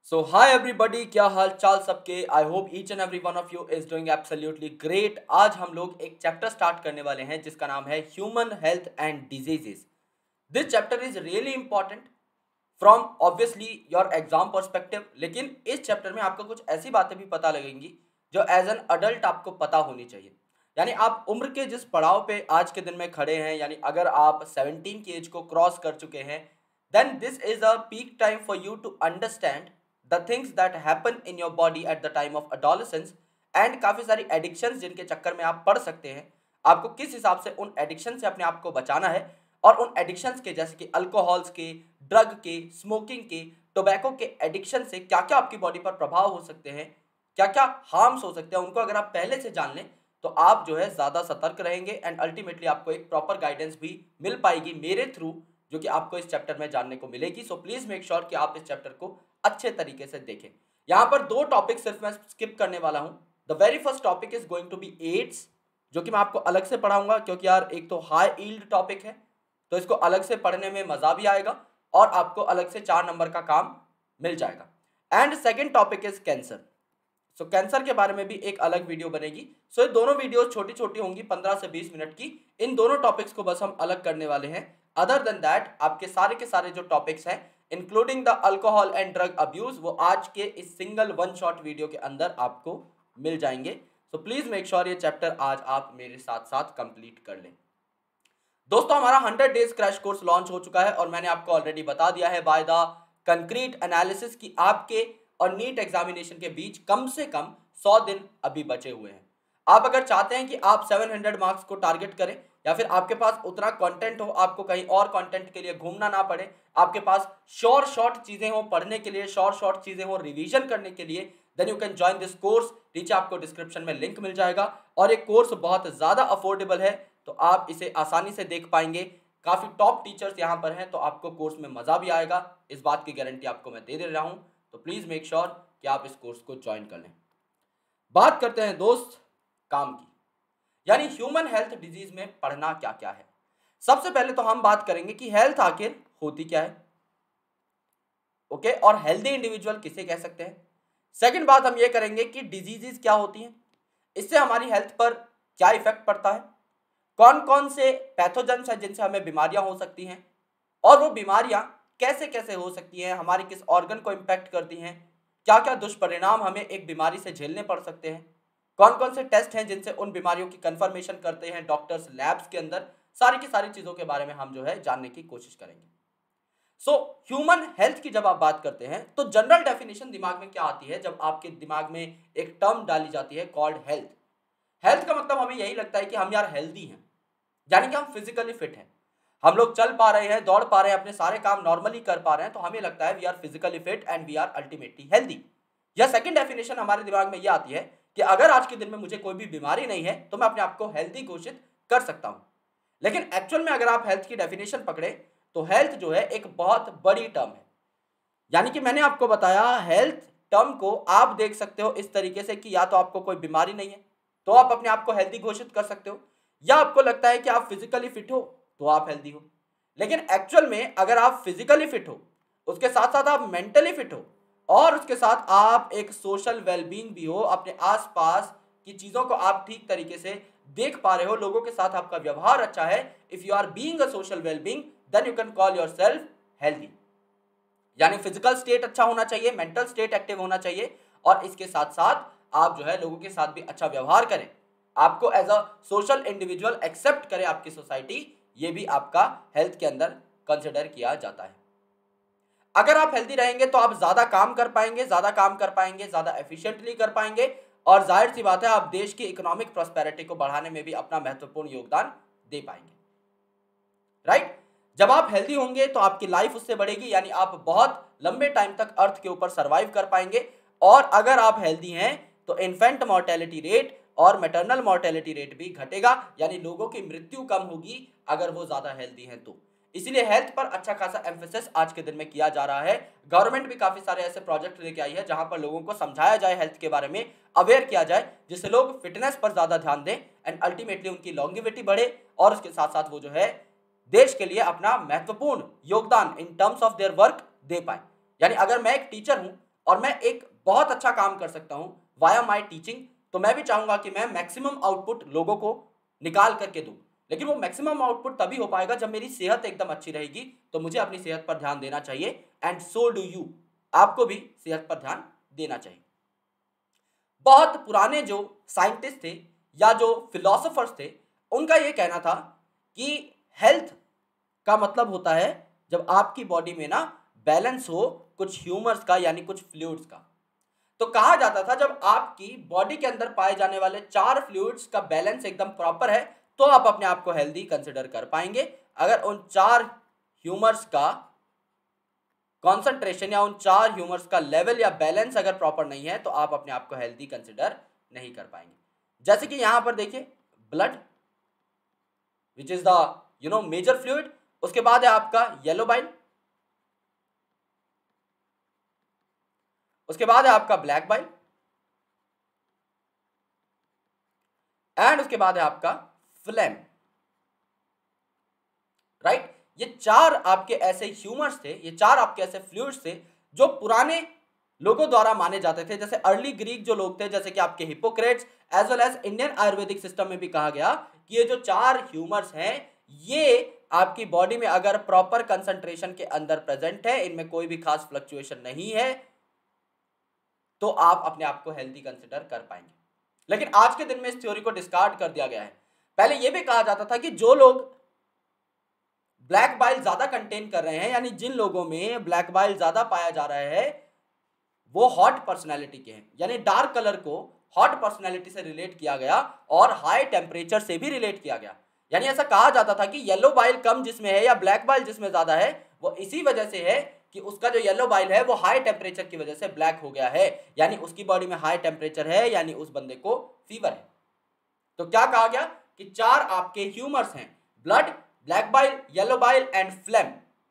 सो hi everybody, क्या हाल चाल सबके। I hope each and every one of you is doing absolutely great. आज हम लोग एक चैप्टर स्टार्ट करने वाले हैं जिसका नाम है human health and diseases. This chapter is really important from obviously your exam perspective, लेकिन इस चैप्टर में आपको कुछ ऐसी बातें भी पता लगेंगी जो एज एन अडल्ट आपको पता होनी चाहिए। यानी आप उम्र के जिस पड़ाव पे आज के दिन में खड़े हैं, यानी अगर आप 17 की एज को क्रॉस कर चुके हैं, then this is a peak time for you to understand the things that happen in your body at the time of adolescence and काफ़ी सारी एडिक्शंस जिनके चक्कर में आप पड़ सकते हैं। आपको किस हिसाब से उन एडिक्शन से अपने आप को बचाना है और उन एडिक्शंस के जैसे कि अल्कोहल्स के, ड्रग के, स्मोकिंग के, टोबैको के एडिक्शन से क्या क्या आपकी बॉडी पर प्रभाव हो सकते हैं, क्या क्या हार्म्स हो सकते हैं, उनको अगर आप पहले से जान लें तो आप जो है ज़्यादा सतर्क रहेंगे एंड अल्टीमेटली आपको एक प्रॉपर गाइडेंस भी मिल पाएगी मेरे थ्रू, जो कि आपको इस चैप्टर में जानने को मिलेगी। सो प्लीज मेक श्योर कि आप इस चैप्टर को अच्छे तरीके से देखें। यहाँ पर दो टॉपिक सिर्फ मैं स्किप करने वाला हूँ। The very first topic is going to be AIDS, जो कि मैं आपको अलग से पढ़ाऊंगा, क्योंकि यार एक तो हाई ईल्ड टॉपिक है तो इसको अलग से पढ़ने में मजा भी आएगा और आपको अलग से 4 नंबर का काम मिल जाएगा। And second topic is cancer. So cancer के बारे में भी एक अलग वीडियो बनेगी। सो ये दोनों वीडियो छोटी छोटी होंगी, 15 से 20 मिनट की। इन दोनों टॉपिक्स को बस हम अलग करने वाले हैं। अदर देन दैट आपके सारे के सारे जो टॉपिक्स हैं including the alcohol and drug abuse, वो आज के इस सिंगल वन शॉट वीडियो के अंदर आपको मिल जाएंगे। सो प्लीज मेक श्योर ये चैप्टर आज आप मेरे साथ साथ कंप्लीट कर लें। दोस्तों, हमारा 100 डेज क्रैश कोर्स लॉन्च हो चुका है और मैंने आपको ऑलरेडी बता दिया है बाय द कंक्रीट एनालिसिस कि आपके और नीट एग्जामिनेशन के बीच कम से कम 100 दिन अभी बचे हुए हैं। आप अगर चाहते हैं कि आप 700 मार्क्स को टारगेट करें या फिर आपके पास उतना कंटेंट हो, आपको कहीं और कंटेंट के लिए घूमना ना पड़े, आपके पास शॉर्ट चीजें हो पढ़ने के लिए, शॉर्ट चीजें हो रिवीजन करने के लिए, then you can join this course. नीचे आपको डिस्क्रिप्शन में लिंक मिल जाएगा और एक कोर्स बहुत ज्यादा अफोर्डेबल है तो आप इसे आसानी से देख पाएंगे। काफी टॉप टीचर्स यहाँ पर हैं तो आपको कोर्स में मजा भी आएगा, इस बात की गारंटी आपको मैं दे रहा हूँ। तो प्लीज मेक श्योर कि आप इस कोर्स को ज्वाइन कर लें। बात करते हैं दोस्त काम की, यानी ह्यूमन हेल्थ डिजीज में पढ़ना क्या क्या है। सबसे पहले तो हम बात करेंगे कि हेल्थ आखिर होती क्या है, ओके, और हेल्दी इंडिविजुअल किसे कह सकते हैं। सेकंड बात हम ये करेंगे कि डिजीजेस क्या होती हैं, इससे हमारी हेल्थ पर क्या इफेक्ट पड़ता है, कौन कौन से पैथोजेंस हैं जिनसे हमें बीमारियां हो सकती हैं और वो बीमारियां कैसे कैसे हो सकती हैं, हमारी किस ऑर्गन को इम्पैक्ट करती हैं, क्या क्या दुष्परिणाम हमें एक बीमारी से झेलने पड़ सकते हैं, कौन कौन से टेस्ट हैं जिनसे उन बीमारियों की कंफर्मेशन करते हैं डॉक्टर्स लैब्स के अंदर। सारी की सारी चीज़ों के बारे में हम जो है जानने की कोशिश करेंगे। सो ह्यूमन हेल्थ की जब आप बात करते हैं तो जनरल डेफिनेशन दिमाग में क्या आती है जब आपके दिमाग में एक टर्म डाली जाती है कॉल्ड हेल्थ। हेल्थ का मतलब हमें यही लगता है कि हम यार हेल्दी हैं, यानी कि हम फिजिकली फिट हैं, हम लोग चल पा रहे हैं, दौड़ पा रहे हैं, अपने सारे काम नॉर्मली कर पा रहे हैं, तो हमें लगता है we are physically fit and we are ultimately healthy. या सेकंड डेफिनेशन हमारे दिमाग में ये आती है कि अगर आज के दिन में मुझे कोई भी बीमारी नहीं है तो मैं अपने आप को हेल्दी घोषित कर सकता हूं। लेकिन एक्चुअल में अगर आप हेल्थ की डेफिनेशन पकड़े तो हेल्थ जो है एक बहुत बड़ी टर्म है। यानी कि मैंने आपको बताया हेल्थ टर्म को आप देख सकते हो इस तरीके से कि या तो आपको कोई बीमारी नहीं है तो आप अपने आप को हेल्दी घोषित कर सकते हो, या आपको लगता है कि आप फिजिकली फिट हो तो आप हेल्दी हो। लेकिन एक्चुअल में अगर आप फिजिकली फिट हो, उसके साथ साथ आप मेंटली फिट हो और उसके साथ आप एक सोशल वेलबींग भी हो, अपने आसपास की चीजों को आप ठीक तरीके से देख पा रहे हो, लोगों के साथ आपका व्यवहार अच्छा है, if you are being a social wellbeing then you can call yourself healthy. यानी फिजिकल स्टेट अच्छा होना चाहिए, मेंटल स्टेट एक्टिव होना चाहिए और इसके साथ साथ आप जो है लोगों के साथ भी अच्छा व्यवहार करें, आपको as a social individual accept करे आपकी सोसाइटी, ये भी आपका हेल्थ के अंदर कंसिडर किया जाता है। अगर आप हेल्दी रहेंगे तो आप ज्यादा काम कर पाएंगे, ज्यादा एफिशिएंटली कर पाएंगे और जाहिर सी बात है आप देश की इकोनॉमिक प्रॉस्पेरिटी को बढ़ाने में भी अपना महत्वपूर्ण योगदान दे पाएंगे, राइट। जब आप हेल्दी होंगे तो आपकी लाइफ उससे बढ़ेगी, यानी आप बहुत लंबे टाइम तक अर्थ के ऊपर सर्वाइव कर पाएंगे। और अगर आप हेल्दी हैं तो इन्फेंट मोर्टेलिटी रेट और मैटरनल मोर्टेलिटी रेट भी घटेगा, यानी लोगों की मृत्यु कम होगी अगर वो ज्यादा हेल्दी हैं तो। इसीलिए हेल्थ पर अच्छा खासा एम्फेसिस आज के दिन में किया जा रहा है। गवर्नमेंट भी काफी सारे ऐसे प्रोजेक्ट लेके आई है जहां पर लोगों को समझाया जाए, हेल्थ के बारे में अवेयर किया जाए, जिससे लोग फिटनेस पर ज्यादा ध्यान दें एंड अल्टीमेटली उनकी लॉन्गिविटी बढ़े और उसके साथ साथ वो जो है देश के लिए अपना महत्वपूर्ण योगदान in terms of their work दे पाए। यानी अगर मैं एक टीचर हूं, और मैं एक बहुत अच्छा काम कर सकता हूं वाया माय टीचिंग, तो मैं भी चाहूंगा कि मैं मैक्सिमम आउटपुट लोगों को निकाल करके दूं। लेकिन वो मैक्सिमम आउटपुट तभी हो पाएगा जब मेरी सेहत एकदम अच्छी रहेगी। तो मुझे अपनी सेहत पर ध्यान देना चाहिए, एंड सो डू यू, आपको भी सेहत पर ध्यान देना चाहिए। बहुत पुराने जो साइंटिस्ट थे या जो फिलोसोफर्स थे, उनका ये कहना था कि हेल्थ का मतलब होता है जब आपकी बॉडी में ना बैलेंस हो कुछ ह्यूमर्स का यानी कुछ फ्लूइड्स का। तो कहा जाता था जब आपकी बॉडी के अंदर पाए जाने वाले 4 फ्लूइड्स का बैलेंस एकदम प्रॉपर है तो आप अपने आप को हेल्दी कंसिडर कर पाएंगे। अगर उन 4 ह्यूमर्स का कॉन्सेंट्रेशन या उन 4 ह्यूमर्स का लेवल या बैलेंस अगर प्रॉपर नहीं है तो आप अपने आप को हेल्दी कंसिडर नहीं कर पाएंगे। जैसे कि यहां पर देखिए blood which is the major fluid, उसके बाद है आपका येलो बाइल, उसके बाद है आपका ब्लैक बाइल, एंड उसके बाद है आपका फ्लेम, राइट। ये 4 आपके ऐसे ह्यूमर्स थे, ये 4 आपके ऐसे फ्लूइड्स थे जो पुराने लोगों द्वारा माने जाते थे। जैसे अर्ली ग्रीक जो लोग थे, जैसे कि आपके Hippocrates, as well as Indian Ayurvedic system में भी कहा गया कि ये जो 4 ह्यूमर्स हैं ये आपकी बॉडी में अगर प्रॉपर कंसंट्रेशन के अंदर प्रेजेंट है, इनमें कोई भी खास फ्लक्चुएशन नहीं है, तो आप अपने आप को हेल्दी कंसिडर कर पाएंगे। लेकिन आज के दिन में इस थ्योरी को डिस्कार्ड कर दिया गया है। पहले यह भी कहा जाता था कि जो लोग ब्लैक बाइल ज्यादा कंटेन कर रहे हैं, यानी जिन लोगों में ब्लैक बाइल ज्यादा पाया जा रहा है वो हॉट पर्सनैलिटी के हैं, यानी डार्क कलर को हॉट पर्सनैलिटी से रिलेट किया गया और हाई टेम्परेचर से भी रिलेट किया गया। यानी ऐसा कहा जाता था कि येलो बाइल कम जिसमें है या ब्लैक बाइल जिसमें ज्यादा है वो इसी वजह से है कि उसका जो येलो बाइल है वो हाई टेम्परेचर की वजह से ब्लैक हो गया है, यानी उसकी बॉडी में हाई टेम्परेचर है, यानी उस बंदे को फीवर है। तो क्या कहा गया कि 4 आपके ह्यूमर्स हैं, blood, black bile, yellow bile and phlegm,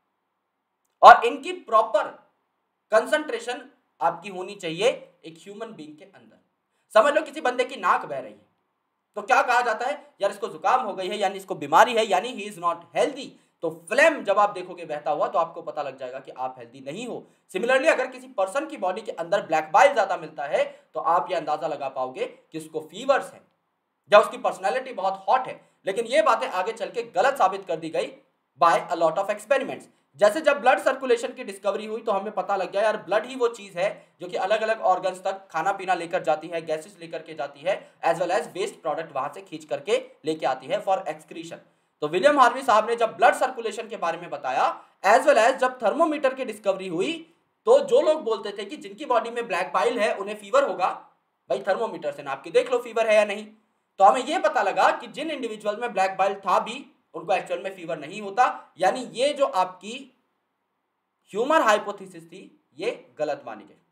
और इनकी प्रॉपर कंसंट्रेशन आपकी होनी चाहिए एक ह्यूमन बीइंग के अंदर। समझ लो किसी बंदे की नाक बह रही है तो क्या कहा जाता है, यार इसको जुकाम हो गई है, यानी इसको बीमारी है, यानी ही इज नॉट हेल्दी। तो फ्लेम जब आप देखोगे बहता हुआ तो आपको पता लग जाएगा कि आप हेल्दी नहीं हो। सिमिलरली अगर किसी पर्सन की बॉडी के अंदर ब्लैक बाइल ज्यादा मिलता है तो आप ये अंदाजा लगा पाओगे कि उसको फीवर्स है या उसकी पर्सनैलिटी बहुत हॉट है। लेकिन ये बातें आगे चल के गलत साबित कर दी गई by a lot of experiments. जैसे जब ब्लड सर्कुलेशन की डिस्कवरी हुई तो हमें पता लग गया यार ब्लड ही वो चीज है जो कि अलग अलग ऑर्गन्स तक खाना पीना लेकर जाती है, गैसेस लेकर के जाती है, as well as waste product वहां से खींच करके लेके आती है फॉर एक्सक्रीशन। तो विलियम हार्वी साहब ने जब ब्लड सर्कुलेशन के बारे में बताया, एज वेल एज जब थर्मोमीटर की डिस्कवरी हुई, तो जो लोग बोलते थे कि जिनकी बॉडी में ब्लैक बाइल है उन्हें फीवर होगा, भाई थर्मोमीटर से नाप के देख लो फीवर है या नहीं। तो हमें यह पता लगा कि जिन इंडिविजुअल में ब्लैक बाइल था भी उनको एक्चुअल में फीवर नहीं होता। यानी ये जो आपकी ह्यूमर हाइपोथेसिस थी ये गलत मानी गई,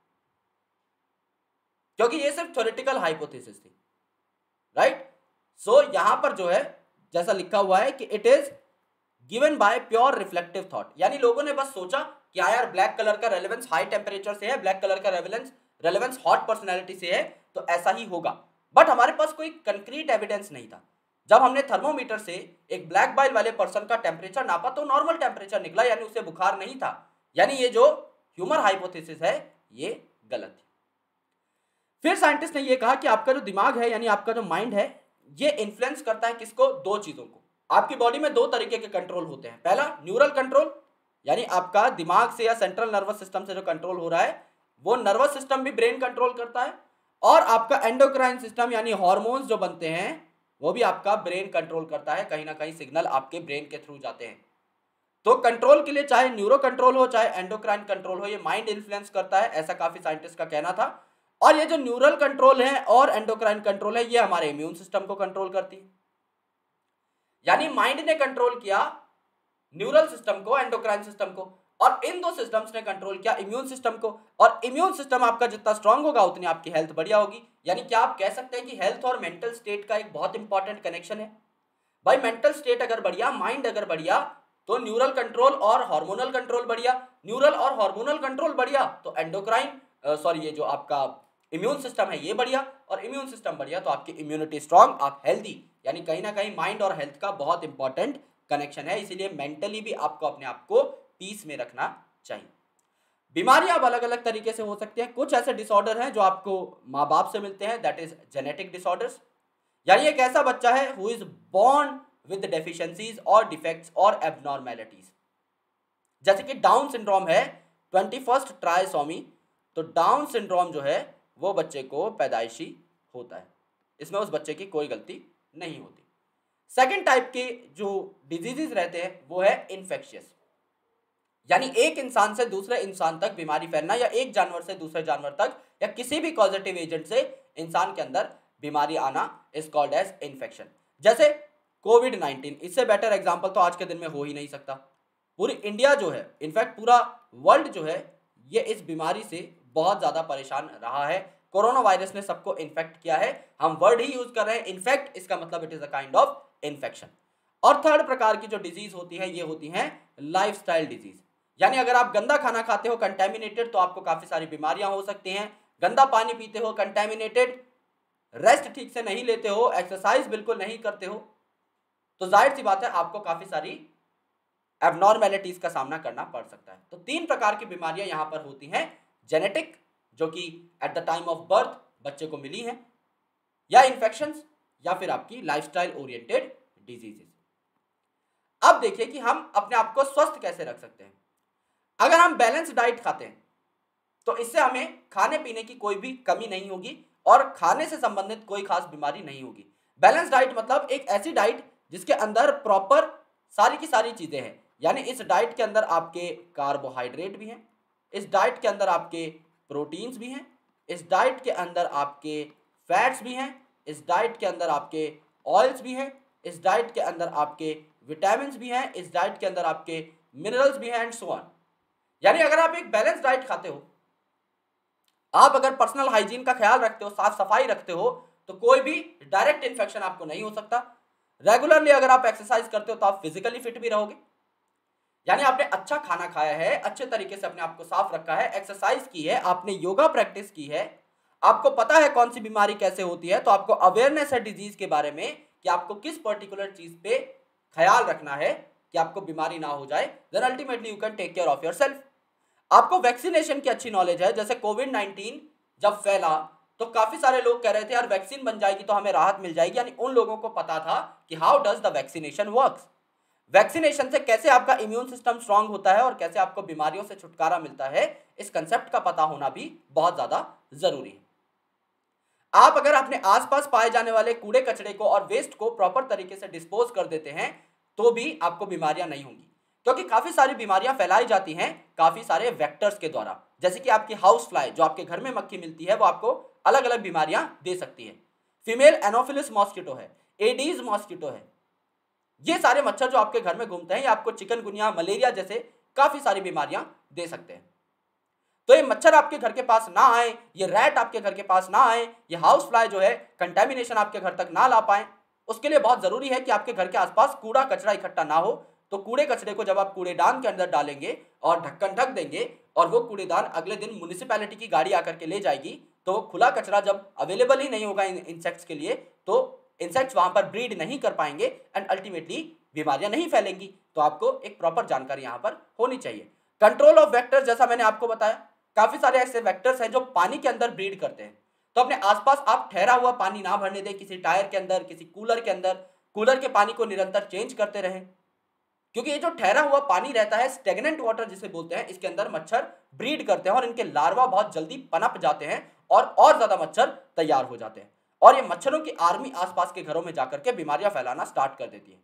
क्योंकि ये सिर्फ थ्योरेटिकल हाइपोथेसिस थी, राइट। सो यहां पर जो है जैसा लिखा हुआ है कि it is given by pure reflective thought, यानी लोगों ने बस सोचा कि यार ब्लैक कलर का रेलेवेंस हाई टेम्परेचर से है, ब्लैक कलर का रेलेवेंस हॉट पर्सनैलिटी से है, तो ऐसा ही होगा। बट हमारे पास कोई कंक्रीट एविडेंस नहीं था। जब हमने थर्मोमीटर से एक ब्लैक बाइल वाले पर्सन का टेम्परेचर नापा तो नॉर्मल टेम्परेचर निकला, यानी उसे बुखार नहीं था। यानी ये जो ह्यूमर हाइपोथेसिस है ये गलत है। फिर साइंटिस्ट ने ये कहा कि आपका जो दिमाग है यानी आपका जो माइंड है ये इन्फ्लुएंस करता है किसको, 2 चीजों को। आपकी बॉडी में 2 तरीके के कंट्रोल होते हैं। पहला न्यूरल कंट्रोल, यानी आपका दिमाग से या सेंट्रल नर्वस सिस्टम से जो कंट्रोल हो रहा है वो नर्वस सिस्टम भी ब्रेन कंट्रोल करता है, और आपका एंडोक्राइन सिस्टम यानी हार्मोन्स जो बनते हैं वो भी आपका ब्रेन कंट्रोल करता है। कहीं ना कहीं सिग्नल आपके ब्रेन के थ्रू जाते हैं। तो कंट्रोल के लिए चाहे न्यूरो कंट्रोल हो चाहे एंडोक्राइन कंट्रोल हो, ये माइंड इन्फ्लुएंस करता है, ऐसा काफी साइंटिस्ट का कहना था। और ये जो न्यूरल कंट्रोल है और एंडोक्राइन कंट्रोल है ये हमारे इम्यून सिस्टम को कंट्रोल करती है। यानी माइंड ने कंट्रोल किया न्यूरल सिस्टम को, एंडोक्राइन सिस्टम को, और इन 2 सिस्टम्स ने कंट्रोल किया इम्यून सिस्टम को। और इम्यून सिस्टम आपका जितना स्ट्रांग होगा उतनी आपकी हेल्थ बढ़िया होगी। यानी क्या आप कह सकते हैं कि हेल्थ और मेंटल स्टेट का एक बहुत इंपॉर्टेंट कनेक्शन है। भाई मेंटल स्टेट अगर बढ़िया, माइंड अगर बढ़िया, तो न्यूरल कंट्रोल और हार्मोनल कंट्रोल बढ़िया, न्यूरल और हार्मोनल कंट्रोल बढ़िया तो एंडोक्राइन ये जो आपका इम्यून सिस्टम है ये बढ़िया, और इम्यून सिस्टम बढ़िया तो आपकी इम्यूनिटी स्ट्रांग, आप हेल्दी। यानी कहीं ना कहीं माइंड और हेल्थ का बहुत इंपॉर्टेंट कनेक्शन है, इसीलिए मेंटली भी आपको अपने आप को पीस में रखना चाहिए। बीमारियां अब अलग अलग तरीके से हो सकती हैं। कुछ ऐसे डिसऑर्डर हैं जो आपको माँ बाप से मिलते हैं, दैट इज जेनेटिक डिसऑर्डर्स, यानी एक ऐसा बच्चा है who is born with deficiencies और डिफेक्ट्स और एबनॉर्मेलिटीज। जैसे कि डाउन सिंड्रोम है, 21st ट्राइसोमी, तो डाउन सिंड्रोम जो है वो बच्चे को पैदाइशी होता है, इसमें उस बच्चे की कोई गलती नहीं होती। सेकेंड टाइप के जो डिजीजेस रहते हैं वो है इन्फेक्शियस, यानी एक इंसान से दूसरे इंसान तक बीमारी फैलना, या एक जानवर से दूसरे जानवर तक, या किसी भी पॉजिटिव एजेंट से इंसान के अंदर बीमारी आना इज कॉल्ड एज इन्फेक्शन। जैसे कोविड-19, इससे बेटर एग्जांपल तो आज के दिन में हो ही नहीं सकता। पूरी इंडिया जो है, इनफैक्ट पूरा वर्ल्ड जो है, ये इस बीमारी से बहुत ज़्यादा परेशान रहा है। कोरोना वायरस ने सबको इन्फेक्ट किया है, हम वर्ड ही यूज कर रहे हैं इन्फेक्ट, इसका मतलब it is a kind of infection. और थर्ड प्रकार की जो डिजीज होती है ये होती है लाइफस्टाइल डिजीज, यानी अगर आप गंदा खाना खाते हो कंटेमिनेटेड तो आपको काफी सारी बीमारियां हो सकती हैं। गंदा पानी पीते हो कंटेमिनेटेड, रेस्ट ठीक से नहीं लेते हो, एक्सरसाइज बिल्कुल नहीं करते हो, तो जाहिर सी बात है आपको काफी सारी एबनॉर्मेलिटीज का सामना करना पड़ सकता है। तो तीन प्रकार की बीमारियां यहां पर होती हैं, जेनेटिक जो कि at the time of birth बच्चे को मिली है, या इन्फेक्शंस, या फिर आपकी लाइफस्टाइल ओरिएंटेड डिजीजेस। अब देखिए कि हम अपने आप को स्वस्थ कैसे रख सकते हैं। अगर हम बैलेंस डाइट खाते हैं तो इससे हमें खाने पीने की कोई भी कमी नहीं होगी और खाने से संबंधित कोई खास बीमारी नहीं होगी। बैलेंस डाइट मतलब एक ऐसी डाइट जिसके अंदर प्रॉपर सारी की सारी चीजें हैं, यानी इस डाइट के अंदर आपके कार्बोहाइड्रेट भी हैं, इस डाइट के अंदर आपके प्रोटीन्स भी हैं, इस डाइट के अंदर आपके फैट्स भी हैं, इस डाइट के अंदर आपके ऑयल्स भी हैं, इस डाइट के अंदर आपके विटामिन्स भी हैं, इस डाइट के अंदर आपके मिनरल्स भी हैं एंड सो ऑन। यानी अगर आप एक बैलेंस डाइट खाते हो, आप अगर पर्सनल हाइजीन का ख्याल रखते हो, साफ सफाई रखते हो, तो कोई भी डायरेक्ट इन्फेक्शन आपको नहीं हो सकता। रेगुलरली अगर आप एक्सरसाइज करते हो तो आप फिजिकली फिट भी रहोगे, यानी आपने अच्छा खाना खाया है, अच्छे तरीके से अपने आप को साफ रखा है, एक्सरसाइज की है, आपने योगा प्रैक्टिस की है, आपको पता है कौन सी बीमारी कैसे होती है, तो आपको अवेयरनेस है डिजीज के बारे में कि आपको किस पर्टिकुलर चीज पे ख्याल रखना है कि आपको बीमारी ना हो जाए, then ultimately you can take care of yourself. आपको वैक्सीनेशन की अच्छी नॉलेज है, जैसे कोविड-19 जब फैला तो काफी सारे लोग कह रहे थे यार वैक्सीन बन जाएगी तो हमें राहत मिल जाएगी, यानी उन लोगों को पता था कि how does the vaccination works, vaccination से कैसे आपका इम्यून सिस्टम स्ट्रांग होता है और कैसे आपको बीमारियों से छुटकारा मिलता है, इस कंसेप्ट का पता होना भी बहुत ज्यादा जरूरी है। आप अगर अपने आसपास पाए जाने वाले कूड़े कचड़े को और वेस्ट को प्रॉपर तरीके से डिस्पोज कर देते हैं तो भी आपको बीमारियां नहीं होंगी, क्योंकि काफी सारी बीमारियां फैलाई जाती हैं काफी सारे वेक्टर्स के द्वारा। जैसे कि आपकी हाउस फ्लाई, जो आपके घर में मक्खी मिलती है, वो आपको अलग अलग बीमारियां दे सकती है। फीमेल एनोफिलिस मॉस्किटो है, एडीज मॉस्किटो है, ये सारे मच्छर जो आपके घर में घूमते हैं ये आपको चिकनगुनिया, मलेरिया जैसे काफी सारी बीमारियां दे सकते हैं। तो ये मच्छर आपके घर के पास ना आए, ये रैट आपके घर के पास ना आए, ये हाउस फ्लाई जो है कंटेमिनेशन आपके घर तक ना ला पाए, उसके लिए बहुत जरूरी है कि आपके घर के आसपास कूड़ा कचरा इकट्ठा ना हो। तो कूड़े कचरे को जब आप कूड़ेदान के अंदर डालेंगे और ढक्कन ढक देंगे और वो कूड़ेदान अगले दिन म्युनिसिपैलिटी की गाड़ी आकर के ले जाएगी, तो वो खुला कचरा जब अवेलेबल ही नहीं होगा इंसेक्ट्स के लिए, तो इंसेक्ट्स वहां पर ब्रीड नहीं कर पाएंगे एंड अल्टीमेटली बीमारियां नहीं फैलेंगी। तो आपको एक प्रॉपर जानकारी यहां पर होनी चाहिए। कंट्रोल ऑफ वेक्टर्स, जैसा मैंने आपको बताया, काफी सारे ऐसे वेक्टर्स हैं जो पानी के अंदर ब्रीड करते हैं, तो अपने आसपास आप ठहरा हुआ पानी ना भरने दें, किसी टायर के अंदर, किसी कूलर के अंदर, कूलर के पानी को निरंतर चेंज करते रहें, क्योंकि ये जो ठहरा हुआ पानी रहता है, स्टेगनेंट वाटर जिसे बोलते हैं, इसके अंदर मच्छर ब्रीड करते हैं और इनके लार्वा बहुत जल्दी पनप जाते हैं और ज्यादा मच्छर तैयार हो जाते हैं और ये मच्छरों की आर्मी आसपास के घरों में जाकर के बीमारियां फैलाना स्टार्ट कर देती है।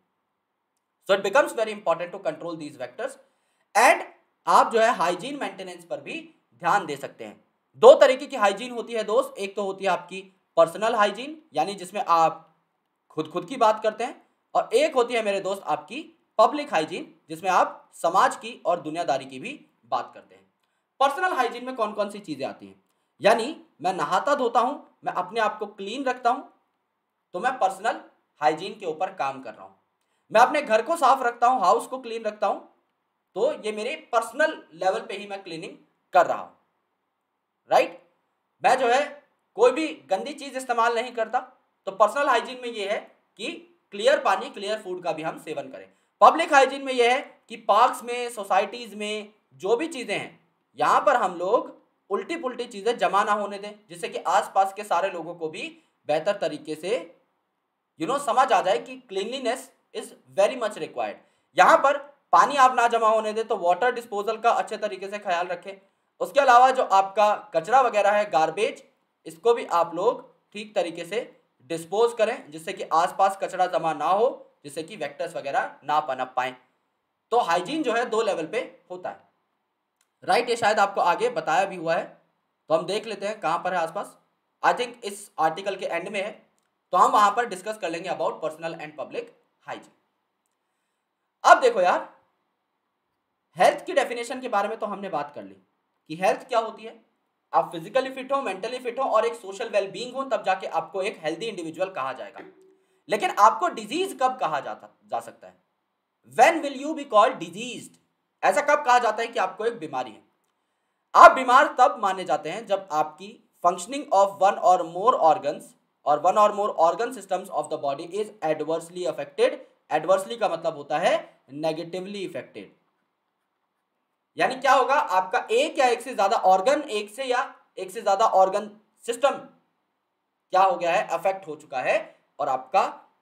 So it becomes very important to control these vectors and आप जो है हाइजीन मेंटेनेंस पर भी ध्यान दे सकते हैं। दो तरीके की हाइजीन होती है दोस्त, एक तो होती है आपकी पर्सनल हाइजीन, यानी जिसमें आप खुद की बात करते हैं, और एक होती है मेरे दोस्त आपकी पब्लिक हाइजीन, जिसमें आप समाज की और दुनियादारी की भी बात करते हैं। पर्सनल हाइजीन में कौन कौन सी चीजें आती हैं, यानी मैं नहाता धोता हूं, मैं अपने आप को क्लीन रखता हूं, तो मैं पर्सनल हाइजीन के ऊपर काम कर रहा हूं। मैं अपने घर को साफ रखता हूं, हाउस को क्लीन रखता हूं, तो ये मेरे पर्सनल लेवल पे ही मैं क्लीनिंग कर रहा हूं, राइट। मैं जो है कोई भी गंदी चीज इस्तेमाल नहीं करता, तो पर्सनल हाइजीन में ये है कि क्लियर पानी, क्लियर फूड का भी हम सेवन करें। पब्लिक हाइजीन में यह है कि पार्क्स में, सोसाइटीज में जो भी चीजें हैं यहां पर हम लोग उल्टी पुल्टी चीजें जमा ना होने दें, जिससे कि आसपास के सारे लोगों को भी बेहतर तरीके से समझ आ जाए कि cleanliness is very much required. यहां पर पानी आप ना जमा होने दें, तो वाटर डिस्पोजल का अच्छे तरीके से ख्याल रखें। उसके अलावा जो आपका कचरा वगैरह है, गार्बेज, इसको भी आप लोग ठीक तरीके से डिस्पोज करें, जिससे कि आसपास कचरा जमा ना हो, जिससे कि वेक्टर्स वगैरह ना पनप पाए। तो हाइजीन जो है 2 लेवल पे होता है, राइट। ये शायद आपको आगे बताया भी हुआ है, तो हम देख लेते हैं कहां पर है आसपास। आई थिंक इस आर्टिकल के एंड में है, तो हम वहां पर डिस्कस कर लेंगे about personal and public hygiene. अब देखो यार, हेल्थ की डेफिनेशन के बारे में तो हमने बात कर ली कि हेल्थ क्या होती है। आप फिजिकली फिट हो, मेंटली फिट हो और एक सोशल वेलबींग हो, तब जाके आपको एक हेल्दी इंडिविजुअल कहा जाएगा। लेकिन आपको डिजीज कब कहा जा सकता है? When will you be called diseased? ऐसा कब कहा जाता है कि आपको एक बीमारी है? आप बीमार तब माने जाते हैं जब आपकी फंक्शनिंग ऑफ वन और मोर ऑर्गन्स और वन और more organ systems of the body is adversely affected. Adversely का मतलब होता है नेगेटिवली इफेक्टेड। यानी क्या होगा, आपका एक या एक से ज्यादा ऑर्गन, एक से ज्यादा ऑर्गन सिस्टम क्या हो गया है, अफेक्ट हो चुका है, और आपका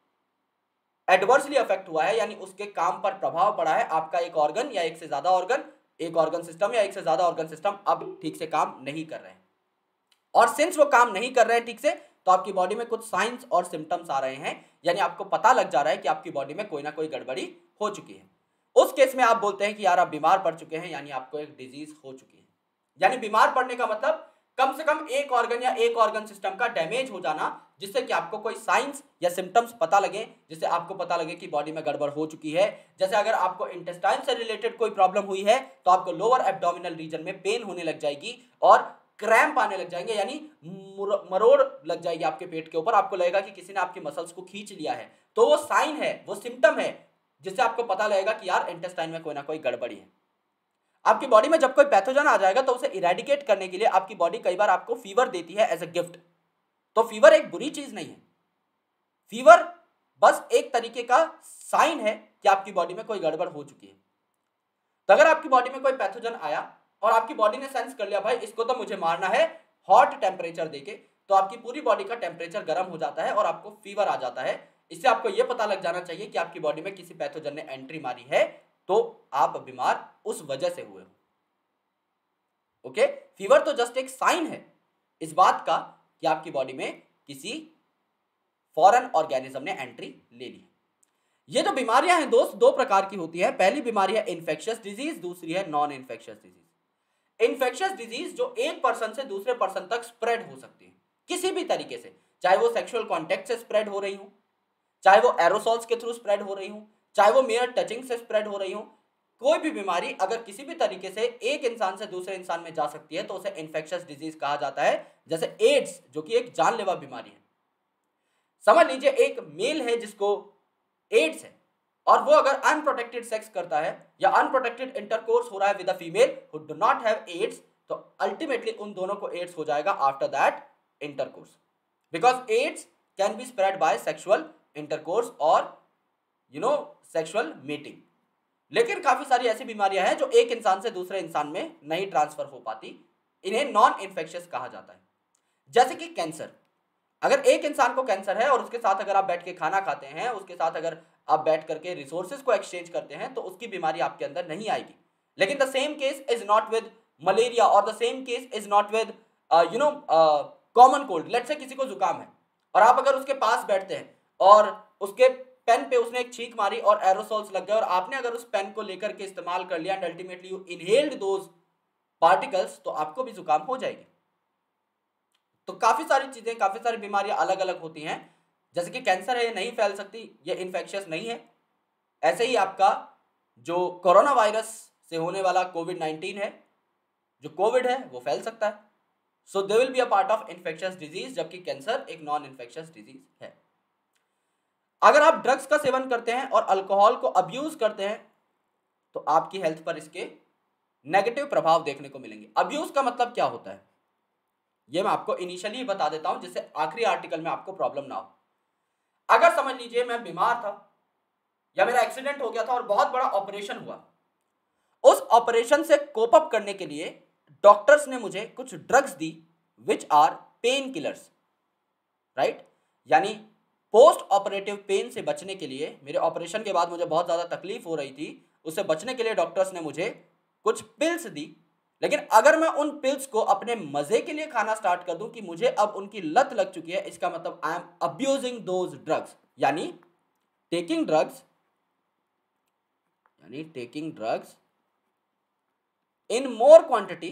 एडवर्सली अफेक्ट हुआ है, यानी उसके काम पर प्रभाव पड़ा है। आपका एक ऑर्गन या एक से ज्यादा ऑर्गन, एक ऑर्गन सिस्टम या एक से ज्यादा ऑर्गन सिस्टम अब ठीक से काम नहीं कर रहे हैं, और सिंस वो काम नहीं कर रहे हैं ठीक से, तो आपकी बॉडी में कुछ साइंस और सिम्टम्स आ रहे हैं, यानी आपको पता लग जा रहा है कि आपकी बॉडी में कोई ना कोई गड़बड़ी हो चुकी है। उस केस में आप बोलते हैं कि यार आप बीमार पड़ चुके हैं, यानी आपको एक डिजीज हो चुकी है। यानी बीमार पड़ने का मतलब कम से कम एक ऑर्गन या एक ऑर्गन सिस्टम का डैमेज हो जाना, जिससे कि आपको कोई साइंस या सिम्टम्स पता लगे, जिससे आपको पता लगे कि बॉडी में गड़बड़ हो चुकी है। जैसे अगर आपको इंटेस्टाइन से रिलेटेड कोई प्रॉब्लम हुई है, तो आपको लोअर एब्डोमिनल रीजन में पेन होने लग जाएगी और क्रैम्प आने लग जाएंगे, यानी मरोड़ लग जाएगी आपके पेट के ऊपर। आपको लगेगा कि किसी ने आपकी मसल्स को खींच लिया है। तो वो साइन है, वो सिम्टम है, जिससे आपको पता लगेगा कि यार इंटेस्टाइन में कोई ना कोई गड़बड़ी है। आपकी बॉडी में जब कोई पैथोजन आ जाएगा, तो उसे इरेडिकेट करने के लिए आपकी बॉडी कई बार आपको फीवर देती है एज अ गिफ्ट। तो फीवर एक बुरी चीज नहीं है, फीवर बस एक तरीके का साइन है कि आपकी बॉडी में कोई गड़बड़ हो चुकी है। तो अगर आपकी बॉडी में कोई पैथोजन आया और आपकी बॉडी ने सेंस कर लिया भाई इसको तो मुझे मारना है हॉट टेम्परेचर देके, तो आपकी पूरी बॉडी का टेम्परेचर गर्म हो जाता है और आपको फीवर आ जाता है। इससे आपको यह पता लग जाना चाहिए कि आपकी बॉडी में किसी पैथोजन ने एंट्री मारी है, तो आप बीमार उस वजह से हुए हो। ओके, फीवर तो जस्ट एक साइन है इस बात का कि आपकी बॉडी में किसी फॉरेन ऑर्गेनिज्म ने एंट्री ले ली। ये जो बीमारियां हैं दोस्त, 2 प्रकार की होती है। पहली बीमारी है इन्फेक्शियस डिजीज, दूसरी है non infectious disease. Infectious disease जो एक पर्सन से दूसरे पर्सन तक स्प्रेड हो सकती है किसी भी तरीके से, चाहे वो सेक्सुअल कॉन्टेक्ट से स्प्रेड हो रही हो, चाहे वो एरोसॉल्स के थ्रू स्प्रेड हो रही हो, चाहे वो मेयर टचिंग से स्प्रेड हो रही हो। कोई भी बीमारी अगर किसी भी तरीके से एक इंसान से दूसरे इंसान में जा सकती है, तो उसे इन्फेक्शियस डिजीज कहा जाता है। जैसे एड्स, जो कि एक जानलेवा बीमारी है। समझ लीजिए एक मेल है जिसको एड्स है, और वो अगर अनप्रोटेक्टेड सेक्स करता है या अनप्रोटेक्टेड इंटरकोर्स हो रहा है with a female who do not have AIDS, तो अल्टीमेटली उन दोनों को एड्स हो जाएगा after that intercourse, because AIDS can be spread by sexual intercourse और सेक्सुअल मीटिंग। लेकिन काफी सारी ऐसी बीमारियां हैं जो एक इंसान से दूसरे इंसान में नहीं ट्रांसफर हो पाती, इन्हें नॉन इन्फेक्शियस कहा जाता है। जैसे कि कैंसर, अगर एक इंसान को कैंसर है और उसके साथ अगर आप बैठ के खाना खाते हैं, उसके साथ अगर आप बैठ करके रिसोर्सेज को एक्सचेंज करते हैं, तो उसकी बीमारी आपके अंदर नहीं आएगी। लेकिन the same case is not with malaria और the same case is not with common cold. Let's say किसी को जुकाम है और आप अगर उसके पास बैठते हैं और उसके पेन पे उसने एक छींक मारी और एरोसॉल्स लग गए, और आपने अगर उस पेन को लेकर के इस्तेमाल कर लिया and ultimately you inhaled those particles, तो आपको भी जुकाम हो जाएगी। तो काफी सारी चीजें, काफी सारी बीमारियां अलग अलग होती हैं। जैसे कि कैंसर है, ये नहीं फैल सकती, ये इन्फेक्शियस नहीं है। ऐसे ही आपका जो कोरोना वायरस से होने वाला कोविड-19 है, जो कोविड है, वो फैल सकता है। So they will be a part of infectious disease, जबकि कैंसर एक नॉन इन्फेक्शियस डिजीज है। अगर आप ड्रग्स का सेवन करते हैं और अल्कोहल को अब्यूज करते हैं, तो आपकी हेल्थ पर इसके नेगेटिव प्रभाव देखने को मिलेंगे। अब्यूज का मतलब क्या होता है, यह मैं आपको इनिशियली बता देता हूं, जिससे आखिरी आर्टिकल में आपको प्रॉब्लम ना हो। अगर समझ लीजिए मैं बीमार था या मेरा एक्सीडेंट हो गया था और बहुत बड़ा ऑपरेशन हुआ, उस ऑपरेशन से कोप अप करने के लिए डॉक्टर्स ने मुझे कुछ ड्रग्स दी which are painkillers, right, यानी पोस्ट ऑपरेटिव पेन से बचने के लिए, मेरे ऑपरेशन के बाद मुझे बहुत ज़्यादा तकलीफ हो रही थी, उससे बचने के लिए डॉक्टर्स ने मुझे कुछ पिल्स दी। लेकिन अगर मैं उन पिल्स को अपने मजे के लिए खाना स्टार्ट कर दूं कि मुझे अब उनकी लत लग चुकी है, इसका मतलब I am abusing those drugs, यानी taking drugs in more quantity,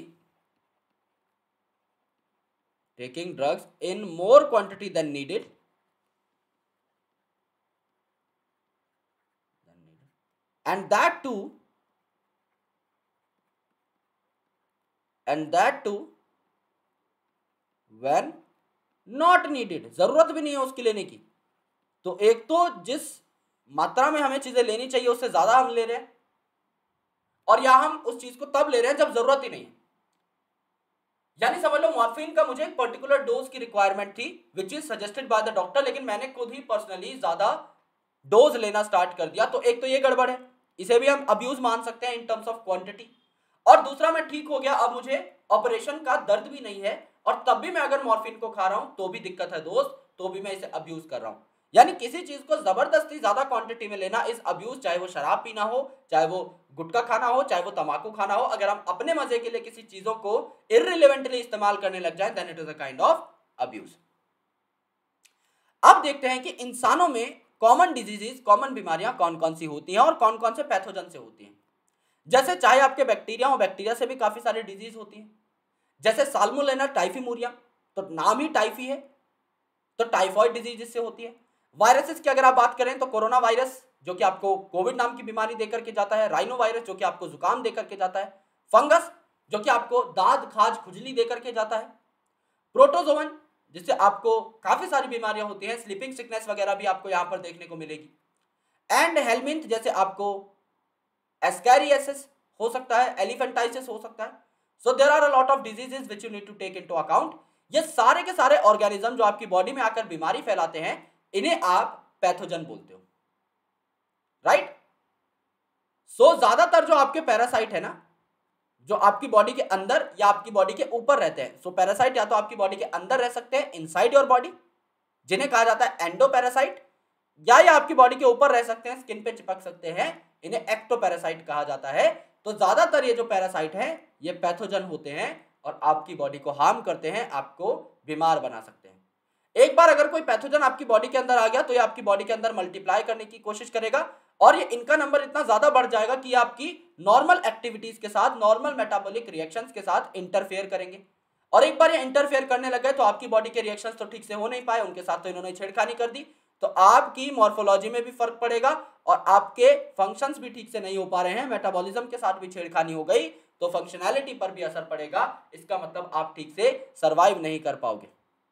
taking drugs in more quantity than needed, and that too when not needed, जरूरत भी नहीं है उसकी लेने की। तो एक तो जिस मात्रा में हमें चीजें लेनी चाहिए उससे ज्यादा हम ले रहे हैं, और या हम उस चीज को तब ले रहे हैं जब जरूरत ही नहीं है। यानी समझ लो मॉर्फिन का मुझे एक पर्टिकुलर डोज की रिक्वायरमेंट थी which is suggested by the doctor, लेकिन मैंने खुद ही पर्सनली ज्यादा डोज लेना स्टार्ट कर दिया। तो एक तो ये गड़बड़ है, इसे भी हम अब्यूज मान सकते हैं इन टर्म्स ऑफ क्वांटिटी। और दूसरा, मैं ठीक हो गया, अब मुझे ऑपरेशन का दर्द भी नहीं है, और तब भी मैं अगर मॉर्फिन को खा रहा हूं तो भी दिक्कत है दोस्त, तो भी मैं इसे अब्यूज कर रहा हूं। यानी किसी चीज को जबरदस्ती ज्यादा क्वांटिटी में लेना इज अब्यूज, चाहे वो शराब पीना हो, चाहे वो गुटखा खाना हो, चाहे वो तंबाकू खाना हो। अगर हम अपने मजे के लिए किसी चीजों को इररिलेवेंटली इस्तेमाल करने लग जाए then it is a kind of abuse. अब देखते हैं कि इंसानों में कॉमन डिजीजेस, कॉमन बीमारियां कौन कौन सी होती हैं और कौन कौन से पैथोजन से होती हैं। जैसे चाहे आपके बैक्टीरिया हो, बैक्टीरिया से भी काफी सारी डिजीज होती हैं, जैसे साल्मोनेला टाइफीमूरियम, तो नाम ही टाइफी है, तो टाइफॉइड डिजीज इससे होती है। वायरसेस की अगर आप बात करें तो कोरोना वायरस जो कि आपको कोविड नाम की बीमारी देकर के जाता है, राइनो वायरस जो कि आपको जुकाम देकर के जाता है, फंगस जो कि आपको दाद खाज खुजली देकर के जाता है, प्रोटोजोवन जिससे आपको काफी सारी बीमारियां होती हैं, स्लीपिंग सिकनेस वगैरह भी आपको यहां पर देखने को मिलेगी, एंड हेलमिंथ जैसे आपको एस्कैरियासिस हो सकता है, एलिफेंटाइटिस हो सकता है। So there are a lot of diseases which you need to take into account. ये सारे के सारे ऑर्गेनिज्म जो आपकी बॉडी में आकर बीमारी फैलाते हैं, इन्हें आप पैथोजन बोलते हो, राइट। सो ज्यादातर जो आपके पैरासाइट है ना, जो आपकी बॉडी के अंदर या आपकी बॉडी के ऊपर रहते हैं, सो पैरासाइट या तो आपकी बॉडी के अंदर रह सकते हैं इनसाइड योर बॉडी, जिन्हें कहा जाता है एंडोपैरासाइट, या ये आपकी बॉडी के ऊपर रह सकते हैं, स्किन पे चिपक सकते हैं, इन्हें एक्टोपैरासाइट कहा जाता है। तो ज्यादातर ये जो पैरासाइट हैं ये पैथोजन होते हैं और आपकी बॉडी को हार्म करते हैं, आपको बीमार बना सकते हैं। एक बार अगर कोई पैथोजन आपकी बॉडी के अंदर आ गया तो ये आपकी बॉडी के अंदर मल्टीप्लाई करने की कोशिश करेगा, और ये इनका नंबर इतना ज्यादा बढ़ जाएगा कि आपकी नॉर्मल एक्टिविटीज के साथ, नॉर्मल मेटाबॉलिक रिएक्शंस के साथ इंटरफेयर करेंगे। और एक बार ये इंटरफेयर करने लग गए तो आपकी बॉडी के रिएक्शंस तो ठीक से हो नहीं पाए, उनके साथ तो इन्होंने छेड़खानी कर दी, तो आपकी मॉर्फोलॉजी में भी फर्क पड़ेगा और आपके फंक्शंस भी ठीक से नहीं हो पा रहे हैं, मेटाबॉलिज्म के साथ भी छेड़खानी हो गई तो फंक्शनैलिटी पर भी असर पड़ेगा। इसका मतलब आप ठीक से सर्वाइव नहीं कर पाओगे,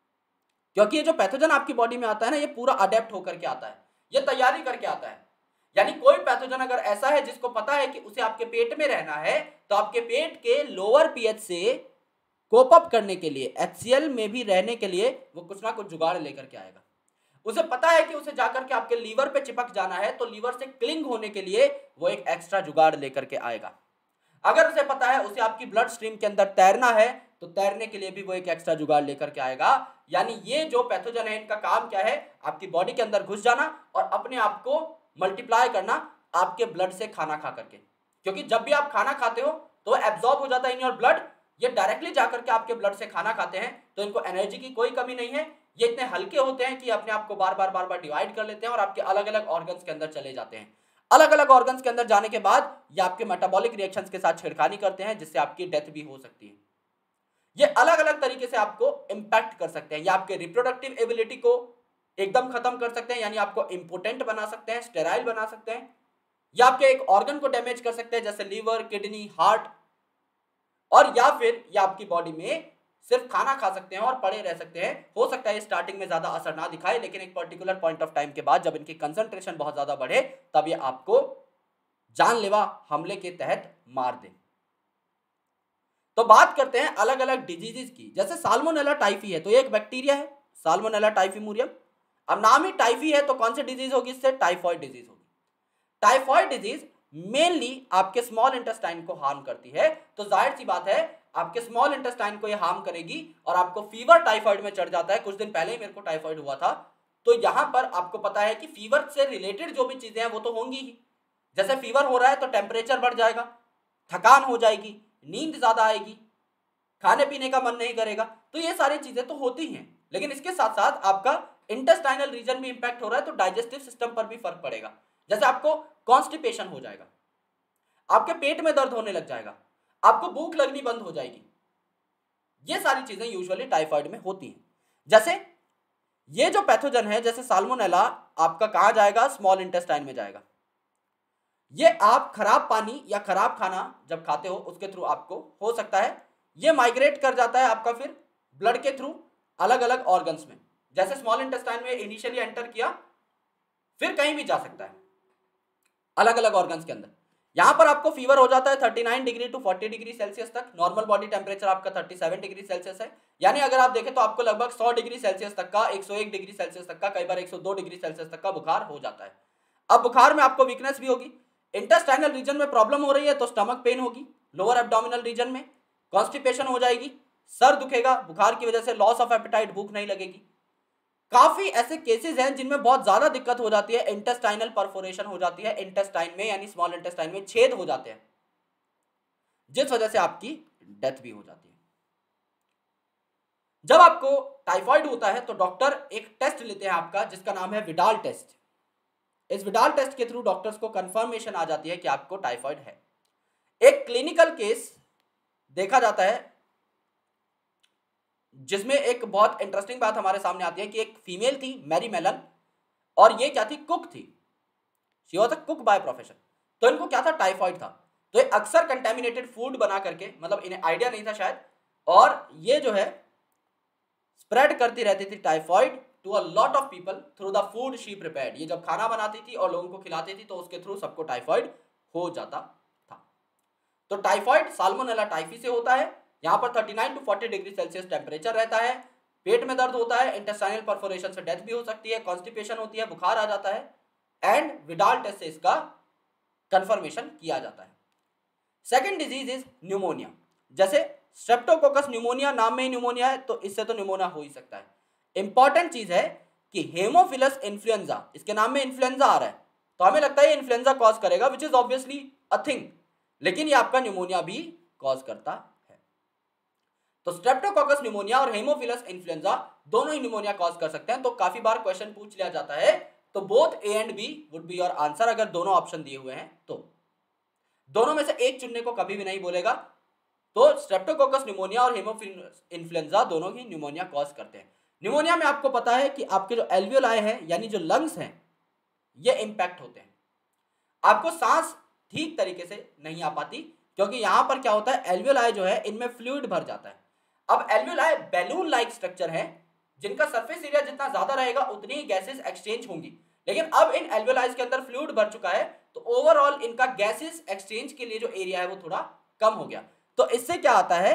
क्योंकि ये जो पैथोजन आपकी बॉडी में आता है ना, ये पूरा अडेप्ट होकर के आता है, ये तैयारी करके आता है। यानी कोई पैथोजन अगर ऐसा है जिसको पता है कि उसे आपके पेट में रहना है, तो आपके पेट के लोअर पीएच से कोप अप करने के लिए, HCl में भी रहने के लिए वो कुछ ना कुछ जुगाड़ लेकर के आएगा। उसे पता है कि उसे जाकर के आपके लीवर पे चिपक जाना है, तो लीवर से क्लिंग होने के लिए वो एक एक्स्ट्रा जुगाड़ लेकर के आएगा। अगर उसे पता है उसे आपकी ब्लड स्ट्रीम के अंदर तैरना है, तो तैरने के लिए भी वो एक एक्स्ट्रा जुगाड़ लेकर के आएगा। यानी ये जो पैथोजन है इनका काम क्या है, आपकी बॉडी के अंदर घुस जाना और अपने आप को मल्टीप्लाई करना आपके ब्लड से खाना खा करके, क्योंकि जब भी आप खाना खाते हो तो एब्जॉर्ब हो जाता है इन योर ब्लड, ये डायरेक्टली जाकर के आपके ब्लड से खाना खाते हैं, तो इनको एनर्जी की कोई कमी नहीं है, ये इतने हल्के होते हैं कि अपने आप को बार बार डिवाइड कर लेते हैं और आपके अलग अलग ऑर्गन्स के अंदर चले जाते हैं। अलग अलग ऑर्गन्स के अंदर जाने के बाद ये आपके मेटाबॉलिक रिएक्शंस के साथ छेड़खानी करते हैं, जिससे आपकी डेथ भी हो सकती है। ये अलग अलग तरीके से आपको इंपैक्ट कर सकते हैं, या आपके रिप्रोडक्टिव एबिलिटी को एकदम खत्म कर सकते हैं, यानी आपको इंपोटेंट बना सकते हैं, स्टेराइल बना सकते हैं, या आपके एक ऑर्गन को डैमेज कर सकते हैं जैसे लीवर, किडनी, हार्ट, और या फिर ये आपकी बॉडी में सिर्फ खाना खा सकते हैं और पड़े रह सकते हैं। हो सकता है स्टार्टिंग में ज्यादा असर ना दिखाए, लेकिन एक पर्टिकुलर पॉइंट ऑफ टाइम के बाद जब इनकी कंसंट्रेशन बहुत ज्यादा बढ़े तब ये आपको जानलेवा हमले के तहत मार दे। तो बात करते हैं अलग अलग डिजीजेस की। जैसे साल्मोनेला टाइफी है तो ये एक बैक्टीरिया है, साल्मोनेला टाइफीमूरियम। अब नाम ही टाइफी है तो कौन सी डिजीज होगी, इससे टाइफॉइड डिजीज होगी। टाइफॉइड डिजीज मेनली आपके स्मॉल इंटेस्टाइन को हार्म करती है, तो जाहिर सी बात है आपके स्मॉल इंटेस्टाइन को ये हार्म करेगी और आपको फीवर टाइफाइड में चढ़ जाता है। कुछ दिन पहले ही मेरे को टाइफाइड हुआ था। तो यहां पर आपको पता है कि फीवर से रिलेटेड जो भी चीजें हैं वो तो होंगी ही। जैसे फीवर हो रहा है तो टेम्परेचर बढ़ जाएगा, थकान हो जाएगी, नींद ज्यादा आएगी, खाने पीने का मन नहीं करेगा। तो ये सारी चीजें तो होती हैं, लेकिन इसके साथ साथ आपका इंटेस्टाइनल रीजन भी इंपैक्ट हो रहा है, तो डाइजेस्टिव सिस्टम पर भी फर्क पड़ेगा। जैसे आपको कॉन्स्टिपेशन हो जाएगा, आपके पेट में दर्द होने लग जाएगा, आपको भूख लगनी बंद हो जाएगी। ये सारी चीजें यूजुअली टाइफाइड में होती हैं। जैसे ये जो पैथोजन है, जैसे साल्मोनेला, आपका कहां जाएगा? स्मॉल इंटेस्टाइन में जाएगा। ये आप खराब पानी या खराब खाना जब खाते हो उसके थ्रू आपको हो सकता है। ये माइग्रेट कर जाता है आपका फिर ब्लड के थ्रू अलग अलग ऑर्गन्स में। जैसे स्मॉल इंटेस्टाइन में इनिशियली एंटर किया, फिर कहीं भी जा सकता है अलग अलग ऑर्गन्स के अंदर। यहां पर आपको फीवर हो जाता है 39 डिग्री टू 40 डिग्री सेल्सियस तक। नॉर्मल बॉडी टेम्परेचर आपका 37 डिग्री सेल्सियस है। यानी अगर आप देखें तो आपको लगभग 100 डिग्री सेल्सियस तक का, 101 डिग्री सेल्सियस तक का, कई बार 102 डिग्री सेल्सियस तक का बुखार हो जाता है। अब बुखार में आपको वीकनेस भी होगी। इंटेस्टाइनल रीजन में प्रॉब्लम हो रही है तो स्टमक पेन होगी, लोअर एब्डोमिनल रीजन में कॉन्स्टिपेशन हो जाएगी, सर दुखेगा, बुखार की वजह से लॉस ऑफ एपेटाइट, भूख नहीं लगेगी। काफी ऐसे केसेस हैं जिनमें बहुत ज्यादा दिक्कत हो जाती है, इंटेस्टाइनल परफोरेशन हो जाती है इंटेस्टाइन में, यानी स्मॉल इंटेस्टाइन में छेद हो जाते हैं, जिस वजह से आपकी डेथ भी हो जाती है। जब आपको टाइफाइड होता है तो डॉक्टर एक टेस्ट लेते हैं आपका, जिसका नाम है विडाल टेस्ट। इस विडाल टेस्ट के थ्रू डॉक्टर्स को कंफर्मेशन आ जाती है कि आपको टाइफाइड है। एक क्लिनिकल केस देखा जाता है जिसमें एक बहुत इंटरेस्टिंग बात हमारे सामने आती है कि एक फीमेल थी, मैरी मेलन, और ये क्या थी? कुक थी। She was a cook by profession. तो इनको क्या था? टाइफाइड था। तो ये अक्सर कंटेमिनेटेड फूड बना करके, मतलब इन्हें आइडिया नहीं था शायद, और ये जो है स्प्रेड करती रहती थी typhoid to a lot of people through the food she prepared. ये जब खाना बनाती थी और लोगों को खिलाती थी तो उसके थ्रू सबको टाइफाइड हो जाता था। तो टाइफाइड साल्मोनेला टाइफी से होता है। यहां पर 39 टू 40 डिग्री सेल्सियस टेम्परेचर रहता है, पेट में दर्द होता है, इंटेस्टाइनल परफोरेशन से डेथ भी हो सकती है, कॉन्स्टिपेशन होती है, बुखार आ जाता है, एंड विडाल टेस्ट से इसका कंफर्मेशन किया जाता है। Second disease is pneumonia. जैसे स्ट्रेप्टोकोकस न्यूमोनिया, नाम में ही न्यूमोनिया है तो इससे तो न्यूमोनिया हो ही सकता है। इंपॉर्टेंट चीज है कि हेमोफिलस इन्फ्लुएंजा, इसके नाम में इन्फ्लुएंजा आ रहा है तो हमें लगता है इन्फ्लुएंजा कॉज करेगा, which is obviously a thing, लेकिन ये आपका न्यूमोनिया भी कॉज करता है। तो स्ट्रेप्टोकोकस न्यूमोनिया और हेमोफिलस इन्फ्लुएंजा दोनों ही न्यूमोनिया कॉज कर सकते हैं। तो काफी बार क्वेश्चन पूछ लिया जाता है, तो both A and B would be your answer, अगर दोनों ऑप्शन दिए हुए हैं तो। दोनों में से एक चुनने को कभी भी नहीं बोलेगा। तो स्ट्रेप्टोकोकस न्यूमोनिया और हेमोफिलस इन्फ्लुएंजा दोनों ही न्यूमोनिया कॉज करते हैं। न्यूमोनिया में आपको पता है कि आपके जो एल्वियोलाई हैं, यानी जो लंग्स हैं, ये इंपैक्ट होते हैं। आपको सांस ठीक तरीके से नहीं आ पाती, क्योंकि यहां पर क्या होता है, एल्वियोलाई जो है इनमें फ्लूइड भर जाता है। अब एल्वियोलाई बैलून लाइक स्ट्रक्चर है, जिनका सरफेस एरिया जितना ज्यादा रहेगा उतनी ही गैसेस एक्सचेंज होंगी। लेकिन अब इन एल्वियोलाइज के अंदर फ्लूइड भर चुका है, तो ओवरऑल इनका गैसेस एक्सचेंज के लिए जो एरिया है वो थोड़ा कम हो गया। तो इससे क्या आता है,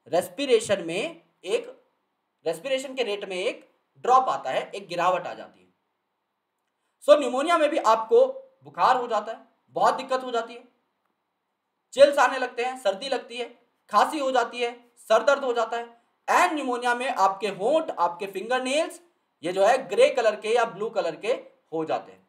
रेस्पिरेशन के रेट में एक ड्रॉप आता है, एक गिरावट आ जाती है। सो न्यूमोनिया में भी आपको बुखार हो जाता है, बहुत दिक्कत हो जाती है, चिल्स आने लगते हैं, सर्दी लगती है, खांसी हो जाती है, सर दर्द हो जाता है। एंड न्यूमोनिया में आपके होंठ, आपके फिंगर नेल्स, ये जो है ग्रे कलर के या ब्लू कलर के हो जाते हैं,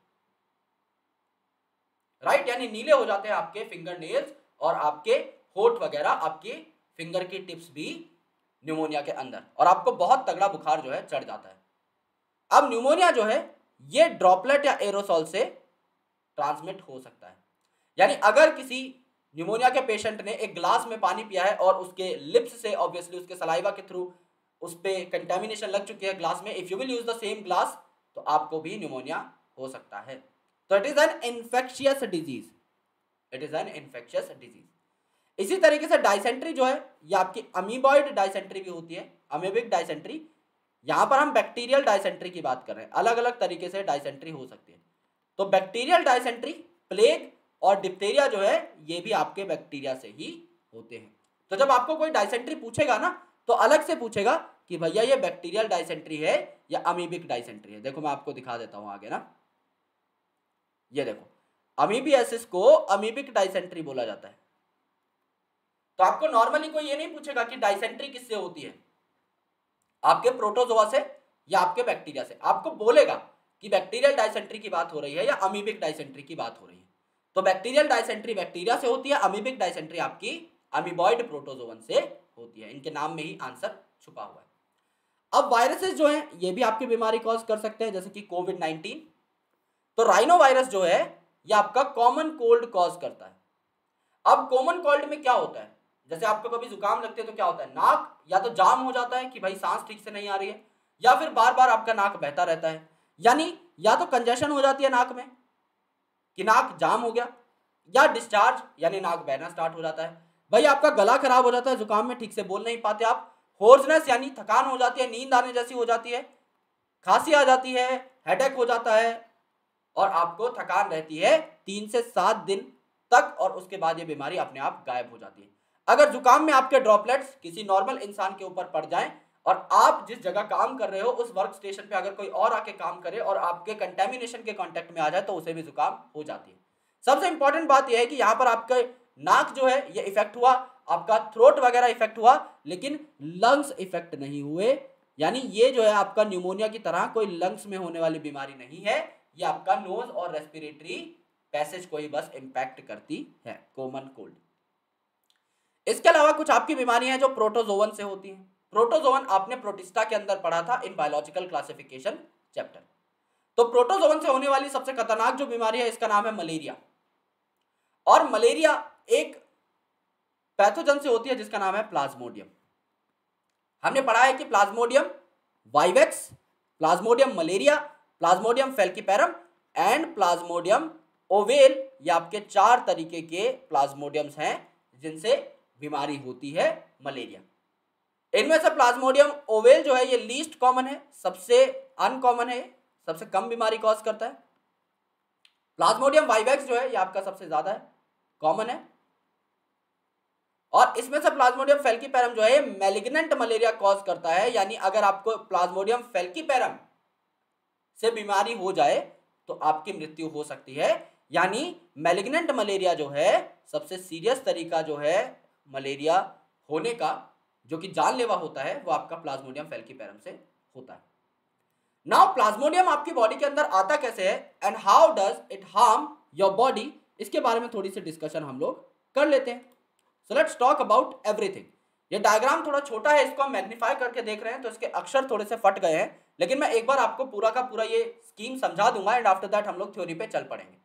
राइट, यानी नीले हो जाते हैं आपके फिंगर नेल्स और आपके होंठ वगैरह, आपके फिंगर की टिप्स भी न्यूमोनिया के अंदर, और आपको बहुत तगड़ा बुखार जो है चढ़ जाता है। अब न्यूमोनिया जो है ये ड्रॉपलेट या एरोसॉल से ट्रांसमिट हो सकता है। यानी अगर किसी न्यूमोनिया के पेशेंट ने एक ग्लास में पानी पिया है और उसके लिप्स से, ऑब्वियसली उसके सलाइवा के थ्रू उस पे कंटेमिनेशन लग चुकी है ग्लास में, if you will use the same glass, तो आपको भी न्यूमोनिया हो सकता है। तो it is an infectious disease, it is an infectious disease. इसी तरीके से डाइसेंट्री जो है, ये आपकी अमीबॉइड डाइसेंट्री भी होती है, अमीबिक डाइसेंट्री। यहां पर हम बैक्टीरियल डाइसेंट्री की बात कर रहे हैं, अलग अलग तरीके से डाइसेंट्री हो सकती है। तो बैक्टीरियल डाइसेंट्री, प्लेग और डिप्थीरिया जो है ये भी आपके बैक्टीरिया से ही होते हैं। तो जब आपको कोई डाइसेंट्री पूछेगा ना, तो अलग से पूछेगा कि भैया ये बैक्टीरियल डाइसेंट्री है या अमीबिक डाइसेंट्री है। देखो मैं आपको दिखा देता हूं आगे ना, ये देखो, अमीबियासिस को अमीबिक डाइसेंट्री बोला जाता है, तो आपको नॉर्मली कोई ये नहीं पूछेगा कि डाइसेंट्री किससे होती है, आपके प्रोटोजोआ से या आपके बैक्टीरिया से। आपको बोलेगा कि बैक्टीरियल डाइसेंट्री की बात हो रही है या अमीबिक डाइसेंट्री की बात हो रही है। तो बैक्टीरियल डाइसेंट्री बैक्टीरिया से होती है, अमीबिक डाइसेंट्री आपकी अमीबॉइड प्रोटोजोवन से होती है। इनके नाम में ही आंसर छुपा हुआ है। अब वायरसेस जो हैं ये भी आपकी बीमारी कॉज कर सकते हैं, जैसे कि कोविड-19। तो राइनो वायरस जो है ये आपका कॉमन कोल्ड कॉज करता है। अब कॉमन कोल्ड में क्या होता है, जैसे आपको कभी जुकाम लगते है तो क्या होता है, नाक या तो जाम हो जाता है कि भाई सांस ठीक से नहीं आ रही है, या फिर बार बार आपका नाक बहता रहता है, यानी या तो कंजेशन हो जाती है नाक में कि नाक जाम हो गया, या डिस्चार्ज यानी नाक बहना स्टार्ट हो जाता है। भाई आपका गला खराब हो जाता है जुकाम में, ठीक से बोल नहीं पाते आप। होर्सनेस यानी थकान हो जाती है, नींद आने जैसी हो जाती है, खांसी आ जाती है, हेडेक हो जाता है, और आपको थकान रहती है 3 से 7 दिन तक, और उसके बाद ये बीमारी अपने आप गायब हो जाती है। अगर जुकाम में आपके ड्रॉपलेट्स किसी नॉर्मल इंसान के ऊपर पड़ जाएं और आप जिस जगह काम कर रहे हो उस वर्क स्टेशन पे अगर कोई और आके काम करे और आपके कंटेमिनेशन के कांटेक्ट में आ जाए तो उसे भी जुकाम हो जाती है। सबसे इंपॉर्टेंट बात यह है कि यहाँ पर आपका नाक जो है ये इफेक्ट हुआ, आपका थ्रोट वगैरह इफेक्ट हुआ, लेकिन लंग्स इफेक्ट नहीं हुए। यानी ये जो है आपका न्यूमोनिया की तरह कोई लंग्स में होने वाली बीमारी नहीं है, ये आपका नोज और रेस्पिरेटरी पैसेज को ही बस इंपैक्ट करती है, कॉमन कोल्ड। इसके अलावा कुछ आपकी बीमारियां हैं जो प्रोटोजोवन से होती हैं। प्रोटोजोवन आपने प्रोटिस्टा के अंदर पढ़ा था इन बायोलॉजिकल क्लासिफिकेशन चैप्टर। तो प्रोटोजोवन से होने वाली सबसे खतरनाक जो बीमारी है इसका नाम है मलेरिया, और मलेरिया एक पैथोजन से होती है जिसका नाम है प्लाज्मोडियम। हमने पढ़ा है कि plasmodium vivax, plasmodium malaria, plasmodium falciparum and plasmodium ovale, ये आपके 4 तरीके के प्लाज्मोडियम्स हैं जिनसे बीमारी होती है मलेरिया। इनमें से प्लाज्मोडियम ओवेल जो है ये लीस्ट कॉमन है, सबसे अनकॉमन है, सबसे कम बीमारी कॉज करता है। प्लाज्मोडियम वाइवेक्स जो है ये आपका सबसे ज्यादा है, कॉमन है, और इसमें से प्लाज्मोडियम फेल्कीपेरम जो है मैलिग्नेंट मलेरिया कॉज करता है। यानी अगर आपको प्लाज्मोडियम फेल्कीपेरम से बीमारी हो जाए तो आपकी मृत्यु हो सकती है। यानी मैलिग्नेंट मलेरिया जो है सबसे सीरियस तरीका जो है मलेरिया होने का, जो कि जानलेवा होता है, वो आपका प्लाज्मोडियम फेल्कीपेरम से होता है। नाउ प्लाज्मोडियम आपकी बॉडी के अंदर आता कैसे है and how does it harm your body, इसके बारे में थोड़ी सी डिस्कशन हम लोग कर लेते हैं। So let's talk about everything. ये डायग्राम थोड़ा छोटा है, इसको हम मैग्नीफाई करके देख रहे हैं तो इसके अक्षर थोड़े से फट गए हैं, लेकिन मैं एक बार आपको पूरा का पूरा ये स्कीम समझा दूंगा एंड आफ्टर दैट हम लोग थ्योरी पे चल पड़ेंगे।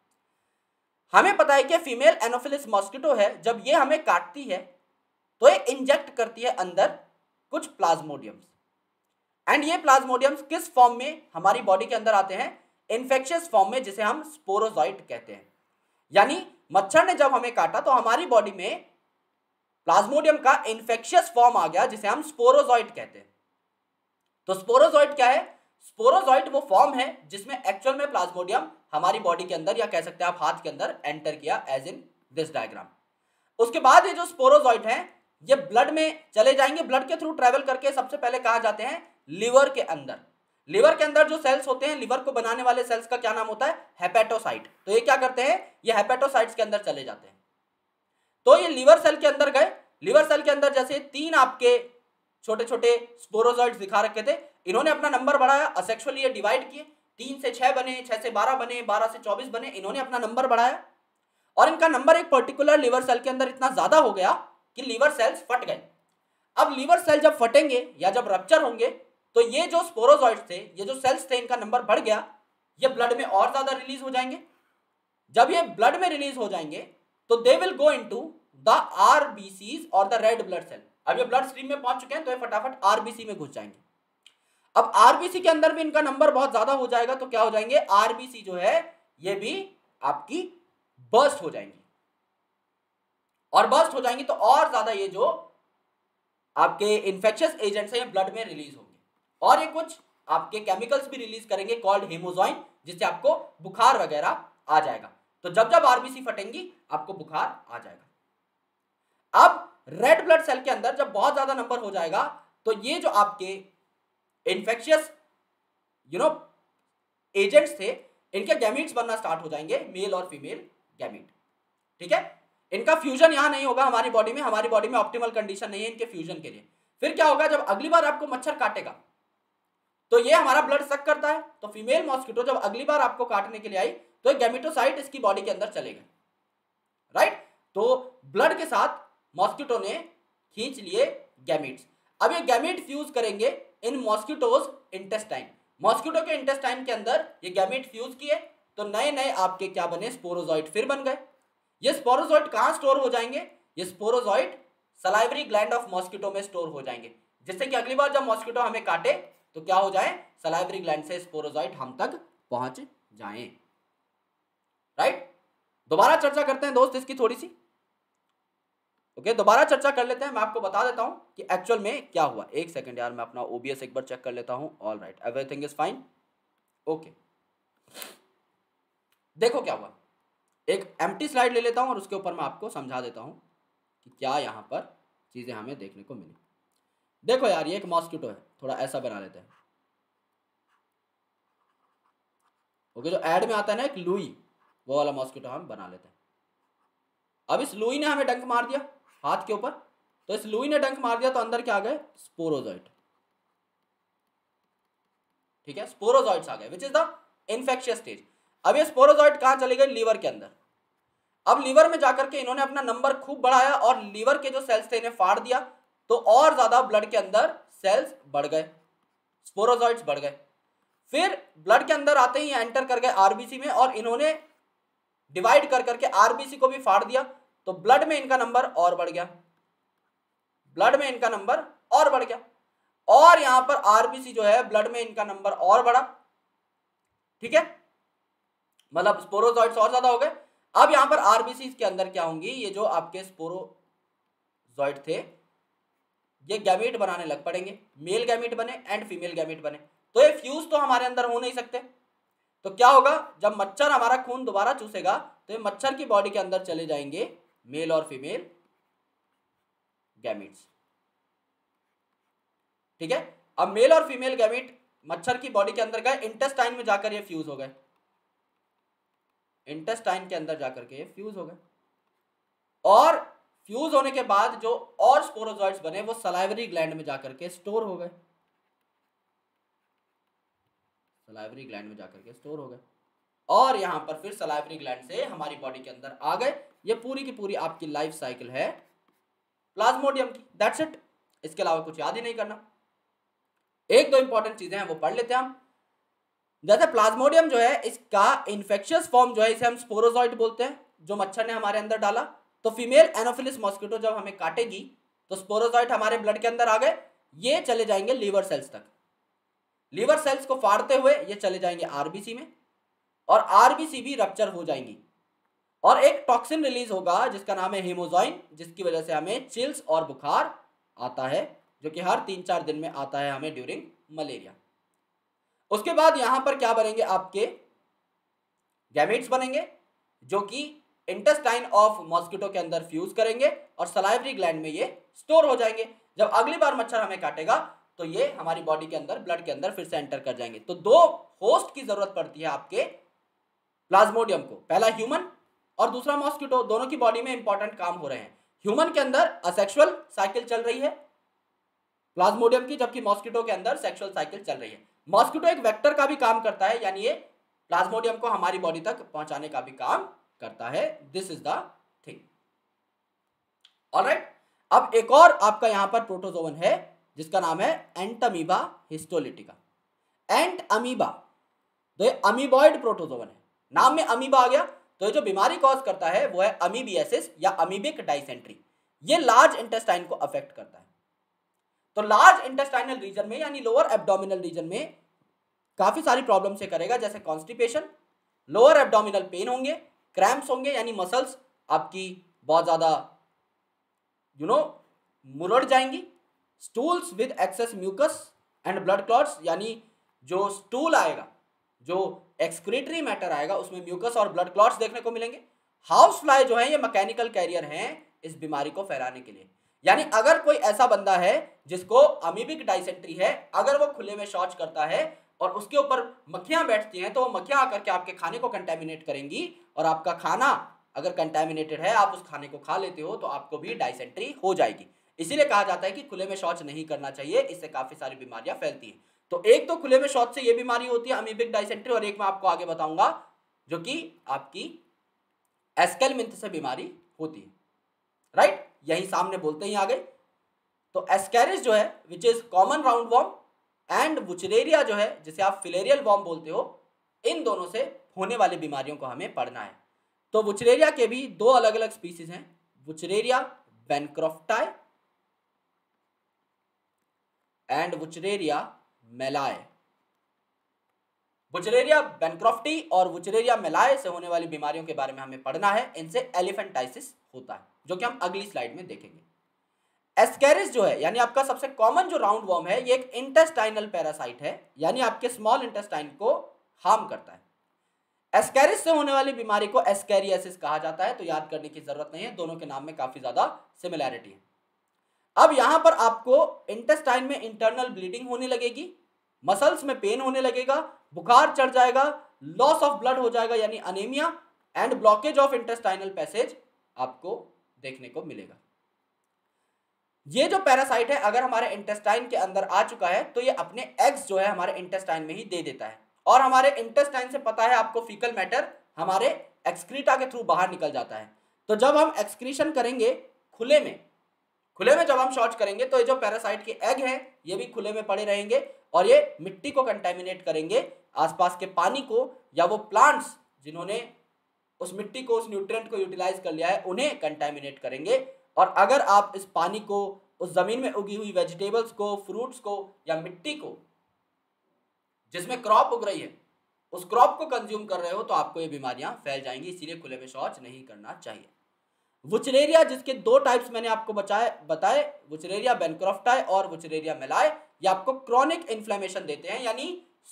हमें पता है कि फीमेल एनोफिलिस मॉस्किटो है, जब ये हमें काटती है तो ये इंजेक्ट करती है अंदर कुछ प्लाज्मोडियम्स, एंड ये प्लाज्मोडियम्स किस फॉर्म में हमारी बॉडी के अंदर आते हैं, इन्फेक्शियस फॉर्म में, जिसे हम स्पोरोजॉइट कहते हैं। यानी मच्छर ने जब हमें काटा तो हमारी बॉडी में प्लाज्मोडियम का इन्फेक्शियस फॉर्म आ गया जिसे हम स्पोरोजॉइट कहते हैं। तो स्पोरोजॉइट क्या है, स्पोरोजॉइट वो फॉर्म है जिसमें एक्चुअल में प्लाज्मोडियम हमारी बॉडी के अंदर, या कह सकते हैं आप हाथ के अंदर एंटर किया, एज इन दिस डायग्राम। उसके बाद ये जो स्पोरोजॉइट हैं ये ब्लड में चले जाएंगे, ब्लड के थ्रू ट्रेवल करके सबसे पहले कहाँ जाते हैं, लिवर के अंदर। लिवर के अंदर जो सेल्स होते हैं, लिवर को बनाने वाले सेल्स का क्या नाम होता है, हेपेटोसाइट। तो ये क्या करते हैं, ये हेपेटोसाइट्स के अंदर चले जाते हैं। तो ये लिवर सेल के अंदर गए, लिवर सेल के अंदर जैसे 3 आपके छोटे छोटे स्पोरोजॉइट्स दिखा रखे थे, इन्होंने अपना नंबर बढ़ाया, असेक्सुअली ये डिवाइड किए, 3 से 6 बने, 6 से 12 बने, 12 से 24 बने, इन्होंने अपना नंबर बढ़ाया, और इनका नंबर एक पर्टिकुलर लिवर सेल के अंदर इतना ज्यादा हो गया कि लिवर सेल्स फट गए। अब लिवर सेल जब फटेंगे या जब रप्चर होंगे तो ये जो स्पोरोजॉइट्स थे, ये जो सेल्स थे, इनका नंबर बढ़ गया, ये ब्लड में और ज्यादा रिलीज हो जाएंगे। जब ये ब्लड में रिलीज हो जाएंगे तो they will go into the RBCs और द रेड ब्लड सेल। अब ये ब्लड स्ट्रीम में पहुंच चुके हैं तो ये फटाफट आरबीसी में घुस जाएंगे। अब आरबीसी के अंदर भी इनका नंबर बहुत ज्यादा हो जाएगा तो क्या हो जाएंगे, आरबीसी जो है ये भी आपकी बर्स्ट हो जाएंगी, और बर्स्ट हो जाएंगी तो और ज्यादा ये जो आपके इन्फेक्शियस एजेंट्स हैं ब्लड में रिलीज होंगे, और ये कुछ आपके केमिकल्स भी रिलीज करेंगे कॉल्ड हेमोजॉइन, जिससे आपको बुखार वगैरह आ जाएगा। तो जब जब आरबीसी फटेंगी आपको बुखार आ जाएगा। अब रेड ब्लड सेल के अंदर जब बहुत ज्यादा नंबर हो जाएगा तो ये जो आपके इन्फेक्शियस एजेंट्स थे, इनके गैमीट्स बनना स्टार्ट हो जाएंगे, मेल और फीमेल गैमीट। ठीक है, इनका फ्यूजन यहाँ नहीं होगा हमारी बॉडी में ऑप्टिमल कंडीशन नहीं है इनके फ्यूजन के लिए। फिर क्या होगा, जब अगली बार आपको मच्छर काटेगा तो ये हमारा ब्लड सक करता है, तो फीमेल मॉस्किटो जब अगली बार आपको काटने के लिए आई तो एक गैमेटोसाइट इसकी बॉडी के अंदर चलेगा, राइट। तो ब्लड के साथ मॉस्किटो ने खींच लिए गैमेट्स। अब ये गैमेट फ्यूज करेंगे इन मॉस्किटोज इंटेस्टाइन, मॉस्किटो के इंटेस्टाइन के अंदर ये गैमेट फ्यूज किए तो नए नए आपके क्या बने, स्पोरोजॉइट फिर बन गए। ये स्पोरोजॉइट कहाँ स्टोर हो जाएंगे, ये sporozoite salivary gland of mosquito में स्टोर हो जाएंगे, जिससे कि अगली बार जब मॉस्किटो हमें काटे तो क्या हो जाए, सलाइवरी ग्लैंड से स्पोरोजॉइट हम तक पहुंच जाएं, राइट। दोबारा चर्चा करते हैं दोस्त इसकी थोड़ी सी, ओके दोबारा चर्चा कर लेते हैं। मैं आपको बता देता हूं कि एक्चुअल में क्या हुआ। एक सेकंड यार, मैं अपना ओबीएस एक बार चेक कर लेता हूं। All right, everything is fine, okay. देखो क्या हुआ, एक एम्प्टी स्लाइड ले लेता हूं और उसके ऊपर मैं आपको समझा देता हूं कि क्या यहां पर चीजें हमें देखने को मिली। देखो यार, ये एक मॉस्किटो है, थोड़ा ऐसा बना लेते हैं, ओके। जो एड में आता है ना एक लुई, वो वाला मॉस्किटो हम बना लेते हैं। अब इस लुई ने हमें डंक मार दिया हाथ के ऊपर, तो इस लुई ने डंक मार दिया तो अंदर क्या आ गए, स्पोरोजॉइट, ठीक है, स्पोरोजॉइट्स आ गए which is the infectious stage. अब ये स्पोरोजॉइट कहां चले गए, लीवर के अंदर। अब लीवर में जाकर के इन्होंने अपना नंबर खूब बढ़ाया और लीवर के जो सेल्स थे इन्हें फाड़ दिया, तो और ज्यादा ब्लड के अंदर सेल्स बढ़ गए, स्पोरोजॉइट्स बढ़ गए। फिर ब्लड के अंदर आते ही एंटर कर गए आरबीसी में और इन्होंने डिवाइड कर करके आरबीसी को भी फाड़ दिया, तो ब्लड में इनका नंबर और बढ़ गया, ब्लड में इनका नंबर और बढ़ गया, और यहां पर आरबीसी जो है ब्लड में इनका नंबर और बढ़ा, ठीक है, मतलब स्पोरोजॉइट्स और ज्यादा हो गए। अब यहां पर आरबीसी के अंदर क्या होंगी, ये जो आपके स्पोरोजॉइट थे ये गैमेट बनाने लग पड़ेंगे, मेल गैमेट बने एंड फीमेल गैमेट बने। तो ये फ्यूज तो हमारे अंदर हो नहीं सकते, तो क्या होगा, जब मच्छर हमारा खून दोबारा चूसेगा तो ये मच्छर की बॉडी के अंदर चले जाएंगे मेल और फीमेल गैमेट्स, ठीक है। अब मेल और फीमेल गैमेट मच्छर की बॉडी के अंदर गए, इंटेस्टाइन में जाकर ये फ्यूज हो गए, इंटेस्टाइन के अंदर जाकर के ये फ्यूज हो गए, और फ्यूज होने के बाद जो और स्पोरोजॉइट्स बने वो सलाइवरी ग्लैंड में जाकर के स्टोर हो गए, सलाइवरी ग्लैंड में जाकर के स्टोर हो गए, और यहां पर फिर सलाइवरी ग्लैंड से हमारी बॉडी के अंदर आ गए। ये पूरी की पूरी आपकी लाइफ साइकिल है प्लाज्मोडियम की, दैट्स इट, इसके अलावा कुछ याद ही नहीं करना। एक दो इंपॉर्टेंट चीजें हैं वो पढ़ लेते हैं हम। जैसे प्लाज्मोडियम जो है इसका इन्फेक्शियस फॉर्म जो है इसे हम स्पोरोजॉइट बोलते हैं, जो मच्छर ने हमारे अंदर डाला। तो फीमेल एनोफिलिस मॉस्किटो जब हमें काटेगी तो स्पोरोजॉइट हमारे ब्लड के अंदर आ गए, ये चले जाएंगे लीवर सेल्स तक, लीवर सेल्स को फाड़ते हुए ये चले जाएंगे आरबीसी में, और आरबीसी भी रप्चर हो जाएंगी, और एक टॉक्सिन रिलीज होगा जिसका नाम है हेमोजॉइन, जिसकी वजह से हमें चिल्स और बुखार आता है, जो कि हर 3-4 दिन में आता है हमें ड्यूरिंग मलेरिया। उसके बाद यहां पर क्या बनेंगे, आपके गैमेट्स बनेंगे जो कि इंटेस्टाइन ऑफ मॉस्किटो के अंदर फ्यूज करेंगे और सलाइवरी ग्लैंड में ये स्टोर हो जाएंगे। जब अगली बार मच्छर हमें काटेगा तो ये हमारी बॉडी के अंदर, ब्लड के अंदर फिर से एंटर कर जाएंगे। तो दो होस्ट की जरूरत पड़ती है आपके प्लाज्मोडियम को, पहला ह्यूमन और दूसरा मॉस्किटो, दोनों की बॉडी में इंपॉर्टेंट काम हो रहे हैं। ह्यूमन के अंदर असेक्सुअल साइकिल चल रही है प्लाज्मोडियम की, जबकि मॉस्किटो के अंदर सेक्सुअल साइकिल चल रही है। मॉस्किटो एक वेक्टर का भी काम करता है, यानी ये प्लाज्मोडियम को हमारी बॉडी तक पहुंचाने का भी काम करता है। This is the thing, alright. अब एक और आपका यहां पर प्रोटोजोवन है जिसका नाम है एंटमीबा हिस्टोलिटिका। एंट अमीबा, तो ये अमीबॉइड प्रोटोजोवन है, नाम में अमीबा आ गया, तो ये जो बीमारी कॉज करता है वो है अमीबियासिस या अमीबिक डाइसेंट्री। ये लार्ज इंटेस्टाइन को अफेक्ट करता है। तो लार्ज इंटेस्टाइनल रीजन में यानी लोअर एब्डोमिनल रीजन में काफी सारी प्रॉब्लम से करेगा, जैसे कॉन्स्टिपेशन, लोअर एब्डोमिनल पेन होंगे, क्रैम्प्स होंगे यानी मसल्स आपकी बहुत ज्यादा मुरड़ जाएंगी, stools with excess mucus and blood clots, यानी जो स्टूल आएगा, जो एक्सक्रीटरी मैटर आएगा उसमें म्यूकस और ब्लड क्लॉट्स देखने को मिलेंगे। हाउस फ्लाई जो है ये मैकेनिकल कैरियर हैं इस बीमारी को फैलाने के लिए, यानी अगर कोई ऐसा बंदा है जिसको अमीबिक डाइसेंट्री है, अगर वो खुले में शौच करता है और उसके ऊपर मक्खियां बैठती हैं तो वो मक्खियां आकर के आपके खाने को कंटेमिनेट करेंगी, और आपका खाना अगर कंटेमिनेटेड है, आप उस खाने को खा लेते हो तो आपको भी डायसेंट्री हो जाएगी। इसीलिए कहा जाता है कि खुले में शौच नहीं करना चाहिए, इससे काफी सारी बीमारियां फैलती हैं। तो एक तो खुले में शौच से ये बीमारी होती है अमीबिक डायसेंट्री, और एक मैं आपको आगे बताऊंगा जो कि आपकी एस्केलमिंथ से बीमारी होती है, राइट। यही सामने बोलते ही आ गए। तो एस्केरिस जो है which is common roundworm, and wuchereria जो है जिसे आप फिलेरियल वॉर्म बोलते हो, इन दोनों से होने वाली बीमारियों को हमें पढ़ना है। तो वुचरेरिया के भी दो अलग अलग स्पीसीज हैं, wuchereria bancrofti and wuchereria malayi. Wuchereria bancrofti और वुचरेरिया मेलाए से होने वाली बीमारियों के बारे में हमें पढ़ना है। इनसे एलिफेंटाइसिस होता है, जो कि हम अगली स्लाइड में देखेंगे। एस्केरिस जो है यानी आपका सबसे कॉमन जो राउंड वॉर्म है, ये एक इंटेस्टाइनल पैरासाइट है, यानी आपके स्मॉल इंटेस्टाइन को हार्म करता है। एस्केरिस से होने वाली बीमारी को एस्केरियासिस कहा जाता है, तो याद करने की जरूरत नहीं है, दोनों के नाम में काफी ज्यादा सिमिलैरिटी है। अब यहां पर आपको इंटेस्टाइन में इंटरनल ब्लीडिंग होने लगेगी, मसल्स में पेन होने लगेगा, बुखार चढ़ जाएगा, लॉस ऑफ ब्लड हो जाएगा यानी anaemia, and blockage of intestinal passage आपको देखने को मिलेगा। ये जो पैरासाइट है अगर हमारे इंटेस्टाइन के अंदर आ चुका है तो ये अपने एग्स जो है हमारे इंटेस्टाइन में ही दे देता है, और हमारे इंटेस्टाइन से पता है आपको फीकल मैटर हमारे एक्सक्रीटा के थ्रू बाहर निकल जाता है। तो जब हम एक्सक्रीशन करेंगे खुले में जब हम शौच करेंगे तो ये जो पैरासाइट के एग है ये भी खुले में पड़े रहेंगे, और ये मिट्टी को कंटेमिनेट करेंगे, आसपास के पानी को, या वो प्लांट्स जिन्होंने उस मिट्टी को, उस न्यूट्रिएंट को यूटिलाइज कर लिया है, उन्हें कंटेमिनेट करेंगे। और अगर आप इस पानी को, उस जमीन में उगी हुई वेजिटेबल्स को, फ्रूट्स को, या मिट्टी को जिसमें क्रॉप उग रही है, उस क्रॉप को कंज्यूम कर रहे हो तो आपको ये बीमारियां फैल जाएंगी। इसीलिए खुले में शौच नहीं करना चाहिए। वुचरेरिया जिसके दो टाइप्स मैंने आपको बताए, वुचरेरिया बैनक्रॉफ्टाई और वुचरेरिया मेलाए, ये आपको क्रॉनिक इन्फ्लेमेशन देते हैं, यानी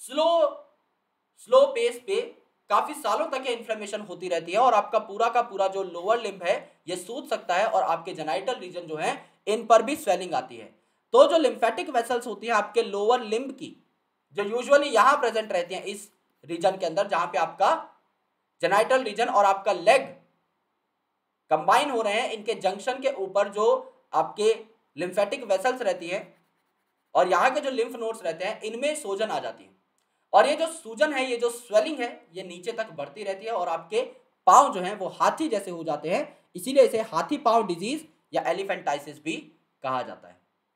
स्लो पेस पे काफी सालों तक ये इन्फ्लेमेशन होती रहती है, और आपका पूरा का पूरा जो लोअर लिम्ब है ये सूज सकता है, और आपके जेनाइटल रीजन जो है इन पर भी स्वेलिंग आती है। तो जो लिम्फेटिक वेसल्स होती है आपके लोअर लिम्ब की, जो यूजुअली यहां प्रेजेंट रहती हैं इस रीजन के अंदर, जहां पे आपका जेनाइटल रीजन और आपका लेग कंबाइन हो रहे हैं, इनके जंक्शन के ऊपर जो आपके लिम्फेटिक वेसल्स रहती हैं और यहाँ के जो लिम्फ नोड्स रहते हैं, इनमें सूजन आ जाती है, और ये जो सूजन है, ये जो स्वेलिंग है, ये नीचे तक बढ़ती रहती है, और आपके पांव जो हैं वो हाथी जैसे हो जाते हैं। इसीलिए इसे हाथी पांव डिजीज या एलिफेंटाइसिस भी कहा जाता है,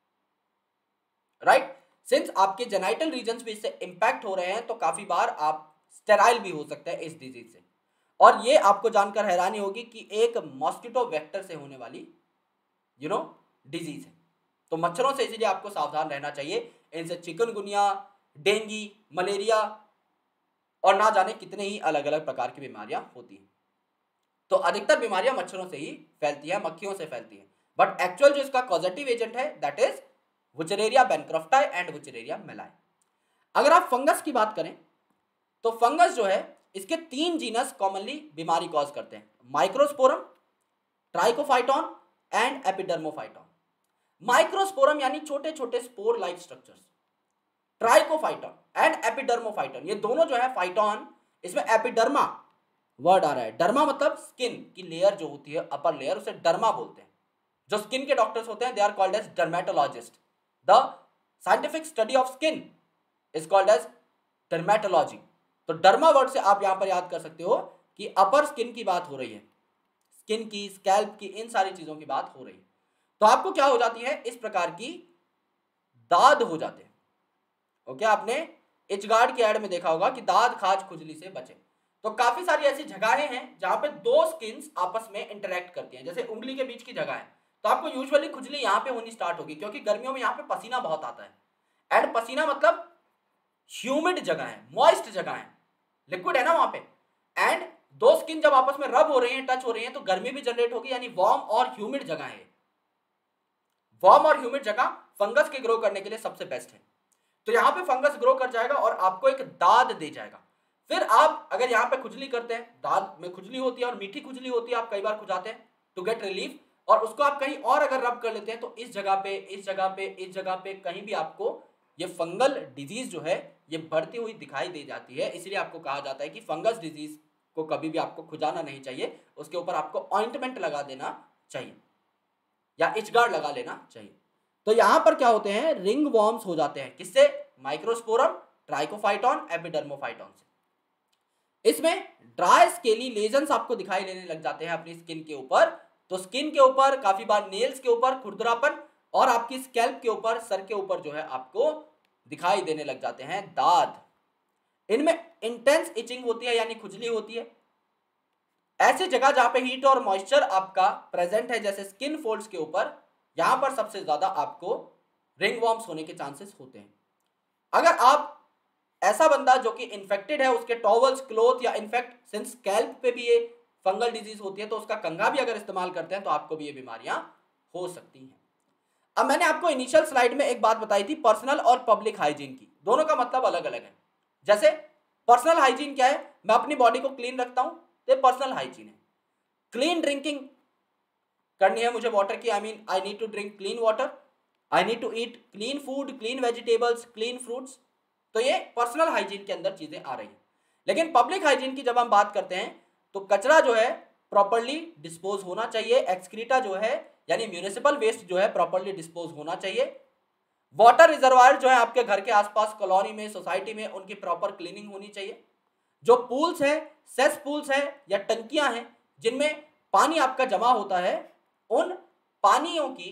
राइट। सिंस आपके जेनाइटल रीजन्स भी इससे इंपैक्ट हो रहे हैं तो काफी बार आप स्टेराइल भी हो सकते हैं इस डिजीज से। और ये आपको जानकर हैरानी होगी कि एक मॉस्किटो वेक्टर से होने वाली डिजीज है। तो मच्छरों से इसीलिए आपको सावधान रहना चाहिए। इनसे चिकनगुनिया, डेंगू, मलेरिया और ना जाने कितने ही अलग अलग प्रकार की बीमारियां होती हैं। तो अधिकतर बीमारियां मच्छरों से ही फैलती है, मक्खियों से फैलती है, बट एक्चुअल जो इसका कॉजेटिव एजेंट है that is wuchereria bancrofti and wuchereria malayi. अगर आप फंगस की बात करें तो फंगस जो है इसके 3 जीनस कॉमनली बीमारी कॉज करते हैं, microsporum, trichophyton and epidermophyton. Microsporum यानी छोटे छोटे spore like structures, trichophyton and epidermophyton, ये दोनों जो है फाइटॉन, इसमें एपिडर्मा वर्ड आ रहा है। डर्मा मतलब स्किन की लेयर जो होती है, अपर लेयर, उसे डर्मा बोलते हैं। जो स्किन के डॉक्टर्स होते हैं they are called as dermatologist. The scientific study of skin is called as dermatology. तो डर्मा वर्ड से आप यहां पर याद कर सकते हो कि अपर स्किन की बात हो रही है, स्किन की, स्कैल्प की, इन सारी चीजों की बात हो रही है। तो आपको क्या हो जाती है, इस प्रकार की दाद हो जाते हैं। ओके, आपने इचगार्ड की एड में देखा होगा कि दाद, खाज, खुजली से बचे। तो काफी सारी ऐसी जगहें हैं जहां पे दो स्किन्स आपस में इंटरेक्ट करती हैं, जैसे उंगली के बीच की जगह है, तो आपको यूजुअली खुजली यहां पे होनी स्टार्ट होगी, क्योंकि गर्मियों में यहां पे पसीना बहुत आता है। एंड पसीना मतलब ह्यूमिड जगह है, मॉइस्ट जगह है, लिक्विड है ना वहां पे। एंड दो स्किन जब आपस में रब हो रही हैं, टच हो रही हैं, तो गर्मी भी जनरेट होगी, यानी वार्म और ह्यूमिड जगह है। वार्म और ह्यूमिड जगह फंगस के ग्रो करने के लिए सबसे बेस्ट है। तो यहां पे फंगस ग्रो कर जाएगा और आपको एक दाद दे जाएगा। फिर आप अगर यहाँ पे खुजली करते हैं, दाद में खुजली होती है और मीठी खुजली होती है, आप कई बार खुजाते हैं टू गेट रिलीफ, और उसको आप कहीं और अगर रब कर लेते हैं तो इस जगह पे, इस जगह पे, इस जगह पे कहीं भी आपको ये फंगल डिजीज जो है ये बढ़ती हुई दिखाई दे जाती है। इसलिए आपको कहा जाता है कि फंगस डिजीज को कभी भी आपको खुजाना नहीं चाहिए, उसके ऊपर आपको ऑइंटमेंट लगा देना चाहिए या इचगार्ड लगा लेना चाहिए। तो यहां पर क्या होते हैं, रिंग वॉर्म्स हो जाते हैं, किससे, माइक्रोस्पोरम, ट्राइकोफाइटॉन, एपिडर्मोफाइटॉन से। इसमें ड्राई स्केली लेजन्स आपको दिखाई देने लग जाते हैं अपनी स्किन के ऊपर। तो स्किन के ऊपर, काफी बार नेल्स के ऊपर खुरदरापन, और आपकी स्कैल्प के ऊपर, सर के ऊपर जो है आपको दिखाई देने लग जाते हैं दाद। इनमें इंटेंस इचिंग होती है, यानी खुजली होती है। ऐसी जगह जहां पे हीट और मॉइस्चर आपका प्रेजेंट है, जैसे स्किन फोल्ड्स के ऊपर, यहां पर सबसे ज्यादा आपको रिंग वॉर्म्स होने के चांसेस होते हैं। अगर आप ऐसा बंदा जो कि इन्फेक्टेड है, उसके टॉवल्स, क्लोथ, या इनफैक्ट सिंस स्कैल्प पे भी ये फंगल डिजीज होती है, तो उसका कंघा भी अगर इस्तेमाल करते हैं तो आपको भी ये बीमारियां हो सकती हैं। अब मैंने आपको इनिशियल स्लाइड में एक बात बताई थी पर्सनल और पब्लिक हाइजीन की, दोनों का मतलब अलग अलग है। जैसे पर्सनल हाइजीन क्या है, मैं अपनी बॉडी को क्लीन रखता हूं, तो पर्सनल हाइजीन है। क्लीन ड्रिंकिंग करनी है मुझे वाटर की, I need to drink clean water, I need to eat clean food, clean vegetables, clean fruits. तो ये पर्सनल हाइजीन के अंदर चीजें आ रही हैं। लेकिन पब्लिक हाइजीन की जब हम बात करते हैं, तो कचरा जो है प्रॉपर्ली डिस्पोज होना चाहिए, एक्सक्रीटा जो है यानी म्यूनिसिपल वेस्ट जो है प्रॉपर्ली डिस्पोज होना चाहिए। वाटर रिजर्वायर जो है आपके घर के आसपास, कॉलोनी में, सोसाइटी में, उनकी प्रॉपर क्लीनिंग होनी चाहिए। जो पूल्स है, सेस पूल्स है या टंकियां हैं जिनमें पानी आपका जमा होता है, उन पानियों की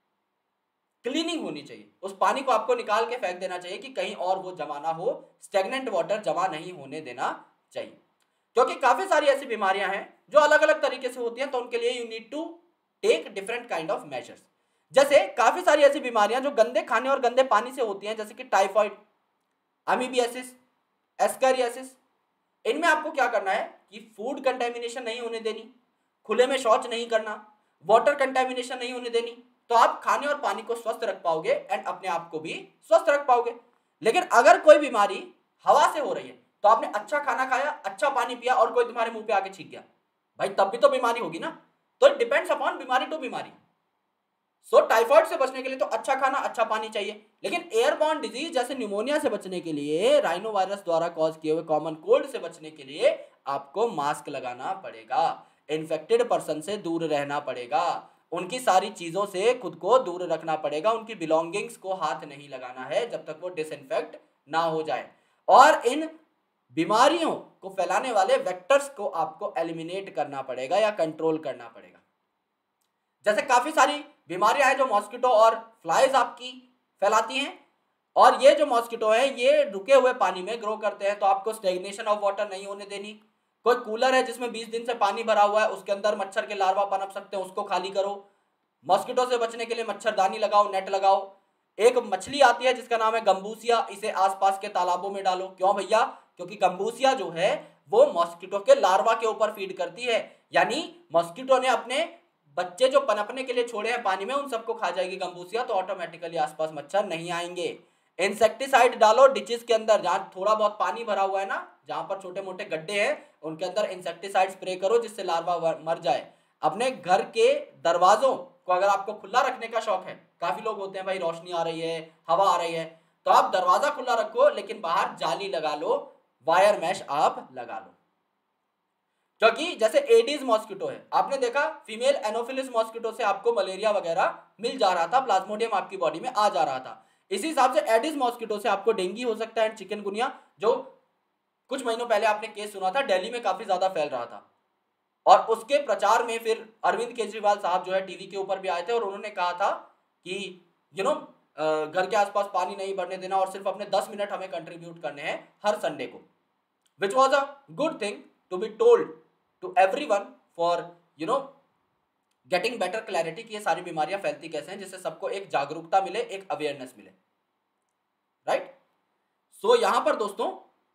क्लीनिंग होनी चाहिए। उस पानी को आपको निकाल के फेंक देना चाहिए कि कहीं और वो जमा ना हो, स्टेगनेंट वाटर जमा नहीं होने देना चाहिए। क्योंकि काफी सारी ऐसी बीमारियां हैं जो अलग अलग तरीके से होती हैं, तो उनके लिए you need to take different kind of measures. जैसे काफी सारी ऐसी बीमारियां जो गंदे खाने और गंदे पानी से होती हैं, जैसे कि टाइफाइड, अमीबियासिस, एस्केरियासिस। इनमें आपको क्या करना है कि फूड कंटेमिनेशन नहीं होने देनी, खुले में शौच नहीं करना, वाटर कंटेमिनेशन नहीं होने देनी, तो आप खाने और पानी को स्वस्थ रख पाओगे एंड अपने आप को भी स्वस्थ रख पाओगे। लेकिन अगर कोई बीमारी हवा से हो रही है, तो आपने अच्छा खाना खाया, अच्छा पानी पिया और कोई तुम्हारे मुंह पे आके छींक गया, भाई तब भी तो बीमारी होगी ना। तो इट डिपेंड्स अपॉन बीमारी टू बीमारी। सो टाइफाइड से बचने के लिए तो अच्छा खाना, अच्छा पानी चाहिए। लेकिन एयरबॉर्न डिजीज जैसे न्यूमोनिया से बचने के लिए, राइनो वायरस द्वारा कॉज किए हुए कॉमन कोल्ड से बचने के लिए आपको मास्क लगाना पड़ेगा, इन्फेक्टेड पर्सन से दूर रहना पड़ेगा, उनकी सारी चीजों से खुद को दूर रखना पड़ेगा, उनकी बिलोंगिंग्स को हाथ नहीं लगाना है जब तक वो डिसइंफेक्ट ना हो जाए। और इन बीमारियों को फैलाने वाले वेक्टर्स को आपको एलिमिनेट करना पड़ेगा या कंट्रोल करना पड़ेगा। जैसे काफी सारी बीमारियां हैं जो मॉस्किटो और फ्लाइज आपकी फैलाती हैं, और ये जो मॉस्किटो है ये रुके हुए पानी में ग्रो करते हैं, तो आपको स्टेग्नेशन ऑफ वाटर नहीं होने देनी। कोई कूलर है जिसमें 20 दिन से पानी भरा हुआ है, उसके अंदर मच्छर के लार्वा पनप सकते हैं, उसको खाली करो। मॉस्किटो से बचने के लिए मच्छरदानी लगाओ, नेट लगाओ। एक मछली आती है जिसका नाम है गंबूसिया, इसे आसपास के तालाबों में डालो। क्यों भैया? क्योंकि गंबूसिया जो है वो मॉस्किटो के लार्वा के ऊपर फीड करती है, यानी मॉस्किटो ने अपने बच्चे जो पनपने के लिए छोड़े हैं पानी में, उन सबको खा जाएगी गंबूसिया, तो ऑटोमेटिकली आसपास मच्छर नहीं आएंगे। इंसेक्टिसाइड डालो डिचेस के अंदर, जहां थोड़ा बहुत पानी भरा हुआ है ना, जहां पर छोटे मोटे गड्ढे हैं, उनके अंदर इंसेक्टिसाइड स्प्रे करो जिससे लार्वा मर जाए। अपने घर के दरवाजों को अगर आपको खुला रखने का शौक है, काफी लोग होते हैं भाई रोशनी आ रही है, हवा आ रही है, तो आप दरवाजा खुला रखो, लेकिन बाहर जाली लगा लो, वायर मैश आप लगा लो। क्योंकि जैसे एडीज मॉस्किटो है, आपने देखा फीमेल एनोफिलिस मॉस्किटो से आपको मलेरिया वगैरह मिल जा रहा था, प्लाज्मोडियम आपकी बॉडी में आ जा रहा था। इसी हिसाब से एडिस मॉस्किटो से आपको डेंगू हो सकता है, चिकनगुनिया, जो कुछ महीनों पहले आपने केस सुना था, दिल्ली में काफी ज्यादा फैल रहा था। और उसके प्रचार में फिर अरविंद केजरीवाल साहब जो है टीवी के ऊपर भी आए थे और उन्होंने कहा था कि घर के आसपास पानी नहीं भरने देना और सिर्फ अपने 10 मिनट हमें कंट्रीब्यूट करने हैं हर संडे को, which was a good thing to be told to everyone for getting better clarity कि ये सारी बीमारियां फैलती कैसे हैं, जिससे सबको एक जागरूकता मिले, एक अवेयरनेस मिले, राइट। सो यहां पर दोस्तों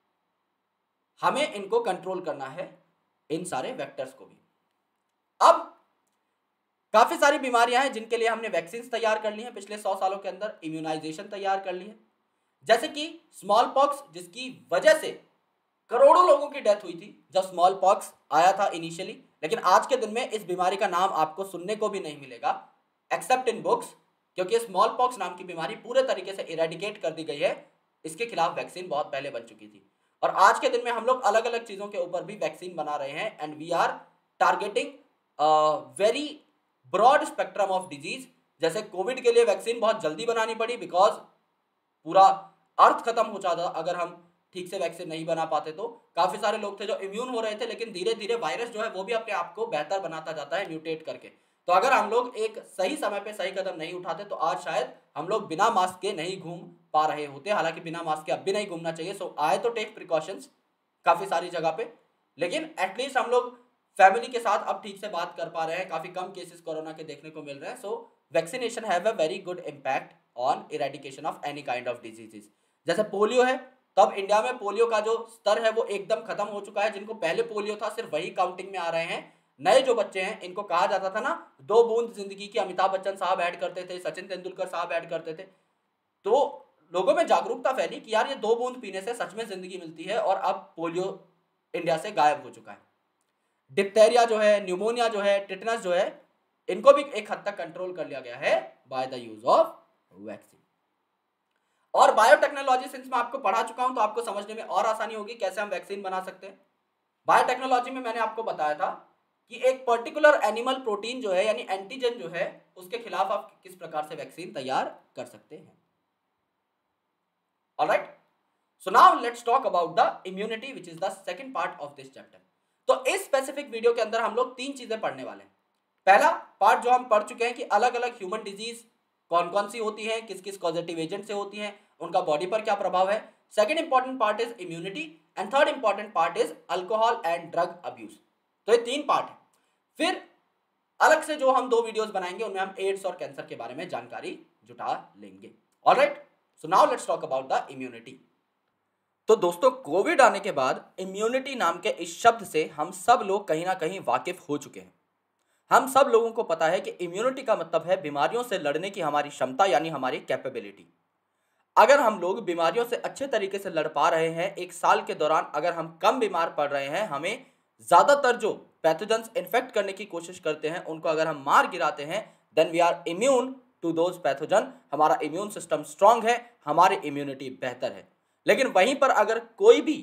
हमें इनको कंट्रोल करना है, इन सारे वेक्टर्स को भी। अब काफी सारी बीमारियां हैं जिनके लिए हमने वैक्सीन तैयार कर ली हैं पिछले 100 सालों के अंदर, इम्यूनाइजेशन तैयार कर ली है। जैसे कि स्मॉल पॉक्स, जिसकी वजह से करोड़ों लोगों की डेथ हुई थी जब स्मॉल पॉक्स आया था इनिशियली, लेकिन आज के दिन में इस बीमारी का नाम आपको सुनने को भी नहीं मिलेगा एक्सेप्ट इन बुक्स, क्योंकि स्मॉल पॉक्स नाम की बीमारी पूरे तरीके से इरेडिकेट कर दी गई है। इसके खिलाफ वैक्सीन बहुत पहले बन चुकी थी। और आज के दिन में हम लोग अलग अलग चीजों के ऊपर भी वैक्सीन बना रहे हैं and we are targeting very broad spectrum of disease. जैसे कोविड के लिए वैक्सीन बहुत जल्दी बनानी पड़ी बिकॉज पूरा अर्थ खत्म हो जाता अगर हम ठीक से वैक्सीन नहीं बना पाते। तो काफी सारे लोग थे जो इम्यून हो रहे थे, लेकिन धीरे धीरे वायरस जो है वो भी अपने आप को बेहतर बनाता जाता है म्यूटेट करके। तो अगर हम लोग एक सही समय पे सही कदम नहीं उठाते तो आज शायद हम लोग बिना मास्क के नहीं घूम पा रहे होते। हालांकि बिना मास्क के अब भी नहीं घूमना चाहिए, सो आए तो टेक प्रिकॉशंस काफी सारी जगह पे, लेकिन एटलीस्ट हम लोग फैमिली के साथ अब ठीक से बात कर पा रहे हैं। काफी कम केसेस कोरोना के देखने को मिल रहे हैं। So vaccination have a very good impact on eradication of any kind of diseases. जैसे पोलियो है, तब इंडिया में पोलियो का जो स्तर है वो एकदम खत्म हो चुका है। जिनको पहले पोलियो था सिर्फ वही काउंटिंग में आ रहे हैं। नए जो बच्चे हैं इनको कहा जाता था ना 2 बूंद जिंदगी की, अमिताभ बच्चन साहब ऐड करते थे, सचिन तेंदुलकर साहब ऐड करते थे। तो लोगों में जागरूकता फैली कि यार ये 2 बूंद पीने से सच में जिंदगी मिलती है, और अब पोलियो इंडिया से गायब हो चुका है। डिप्थेरिया जो है, न्यूमोनिया जो है, टिटनस जो है, इनको भी एक हद तक कंट्रोल कर लिया गया है by the use of vaccine. और बायोटेक्नोलॉजी सिंस मैं आपको पढ़ा चुका हूं तो आपको समझने में और आसानी होगी कैसे हम वैक्सीन बना सकते हैं। बायोटेक्नोलॉजी में मैंने आपको बताया था कि एक पर्टिकुलर एनिमल प्रोटीन जो है यानी एंटीजन जो है उसके खिलाफ आप किस प्रकार से वैक्सीन तैयार कर सकते हैं। Alright, so now let's talk about the immunity which is the second part of this chapter. तो इस स्पेसिफिक वीडियो के अंदर हम लोग 3 चीजें पढ़ने वाले हैं। पहला पार्ट जो हम पढ़ चुके हैं कि अलग अलग ह्यूमन डिजीज कौन कौन सी होती है, किस किस कॉजेटिव एजेंट से होती हैं, उनका बॉडी पर क्या प्रभाव है। Second important part is immunity and third important part is alcohol and drug abuse. तो ये 3 पार्ट है। फिर अलग से जो हम 2 वीडियोस बनाएंगे उनमें हम एड्स और कैंसर के बारे में जानकारी जुटा लेंगे। Alright, so now let's talk about the immunity. तो दोस्तों, कोविड आने के बाद इम्यूनिटी नाम के इस शब्द से हम सब लोग कहीं ना कहीं वाकिफ हो चुके हैं। हम सब लोगों को पता है कि इम्यूनिटी का मतलब है बीमारियों से लड़ने की हमारी क्षमता यानी हमारी कैपेबिलिटी। अगर हम लोग बीमारियों से अच्छे तरीके से लड़ पा रहे हैं, एक साल के दौरान अगर हम कम बीमार पड़ रहे हैं, हमें ज़्यादातर जो पैथोजेंस इन्फेक्ट करने की कोशिश करते हैं उनको अगर हम मार गिराते हैं, then we are immune to those pathogen. हमारा इम्यून सिस्टम स्ट्रांग है, हमारी इम्यूनिटी बेहतर है। लेकिन वहीं पर अगर कोई भी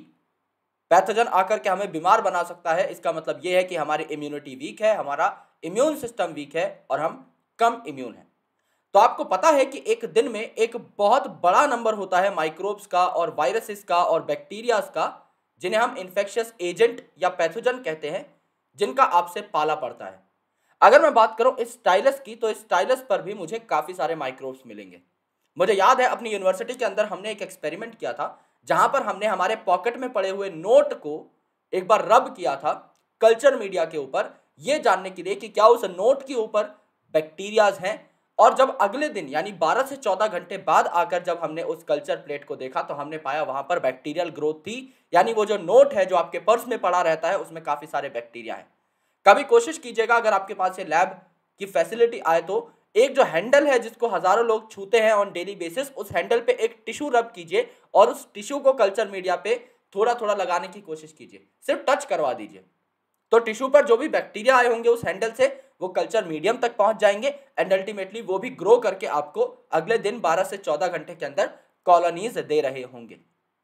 पैथोजन आकर के हमें बीमार बना सकता है, इसका मतलब यह है कि हमारी इम्यूनिटी वीक है, हमारा इम्यून सिस्टम वीक है और हम कम इम्यून हैं। तो आपको पता है कि एक दिन में एक बहुत बड़ा नंबर होता है माइक्रोब्स का और वायरसेस का और बैक्टीरियाज का, जिन्हें हम इन्फेक्शियस एजेंट या पैथोजन कहते हैं, जिनका आपसे पाला पड़ता है। अगर मैं बात करूं इस स्टाइलस की, तो इस स्टाइलस पर भी मुझे काफ़ी सारे माइक्रोब्स मिलेंगे। मुझे याद है अपनी यूनिवर्सिटी के अंदर हमने एक एक्सपेरिमेंट किया था जहां पर हमने हमारे पॉकेट में पड़े हुए नोट को एक बार रब किया था कल्चर मीडिया के ऊपर, यह जानने के लिए कि क्या उस नोट के ऊपर बैक्टीरियाज हैं। और जब अगले दिन यानी 12 से 14 घंटे बाद आकर जब हमने उस कल्चर प्लेट को देखा तो हमने पाया वहां पर बैक्टीरियल ग्रोथ थी। यानी वो जो नोट है जो आपके पर्स में पड़ा रहता है उसमें काफी सारे बैक्टीरिया हैं। कभी कोशिश कीजिएगा अगर आपके पास ये लैब की फैसिलिटी आए तो एक जो हैंडल है जिसको हजारों लोग छूते हैं ऑन डेली बेसिस, उस हैंडल पे एक टिश्यू रब कीजिए और उस टिश्यू को कल्चर मीडिया पे थोड़ा थोड़ा लगाने की कोशिश कीजिए, सिर्फ टच करवा दीजिए। तो टिश्यू पर जो भी बैक्टीरिया आए होंगे उस हैंडल से वो कल्चर मीडियम तक पहुंच जाएंगे एंड अल्टीमेटली वो भी ग्रो करके आपको अगले दिन 12 से 14 घंटे के अंदर कॉलोनीज दे रहे होंगे।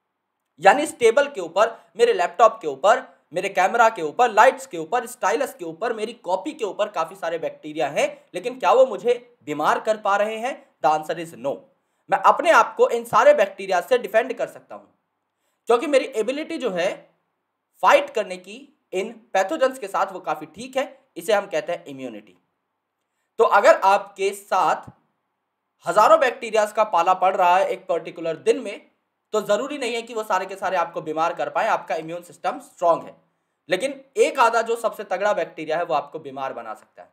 यानी इस टेबल के ऊपर, मेरे लैपटॉप के ऊपर, मेरे कैमरा के ऊपर, लाइट्स के ऊपर, स्टाइलस के ऊपर, मेरी कॉपी के ऊपर काफी सारे बैक्टीरिया हैं, लेकिन क्या वो मुझे बीमार कर पा रहे हैं? The answer is no. मैं अपने आप को इन सारे बैक्टीरिया से डिफेंड कर सकता हूं क्योंकि मेरी एबिलिटी जो है फाइट करने की इन पैथोजेंस के साथ वो काफी ठीक है। इसे हम कहते हैं इम्यूनिटी। तो अगर आपके साथ हजारों बैक्टीरियाज का पाला पड़ रहा है एक पर्टिकुलर दिन में, तो जरूरी नहीं है कि वो सारे के सारे आपको बीमार कर पाए। आपका इम्यून सिस्टम स्ट्रांग है, लेकिन एक आधा जो सबसे तगड़ा बैक्टीरिया है वो आपको बीमार बना सकता है।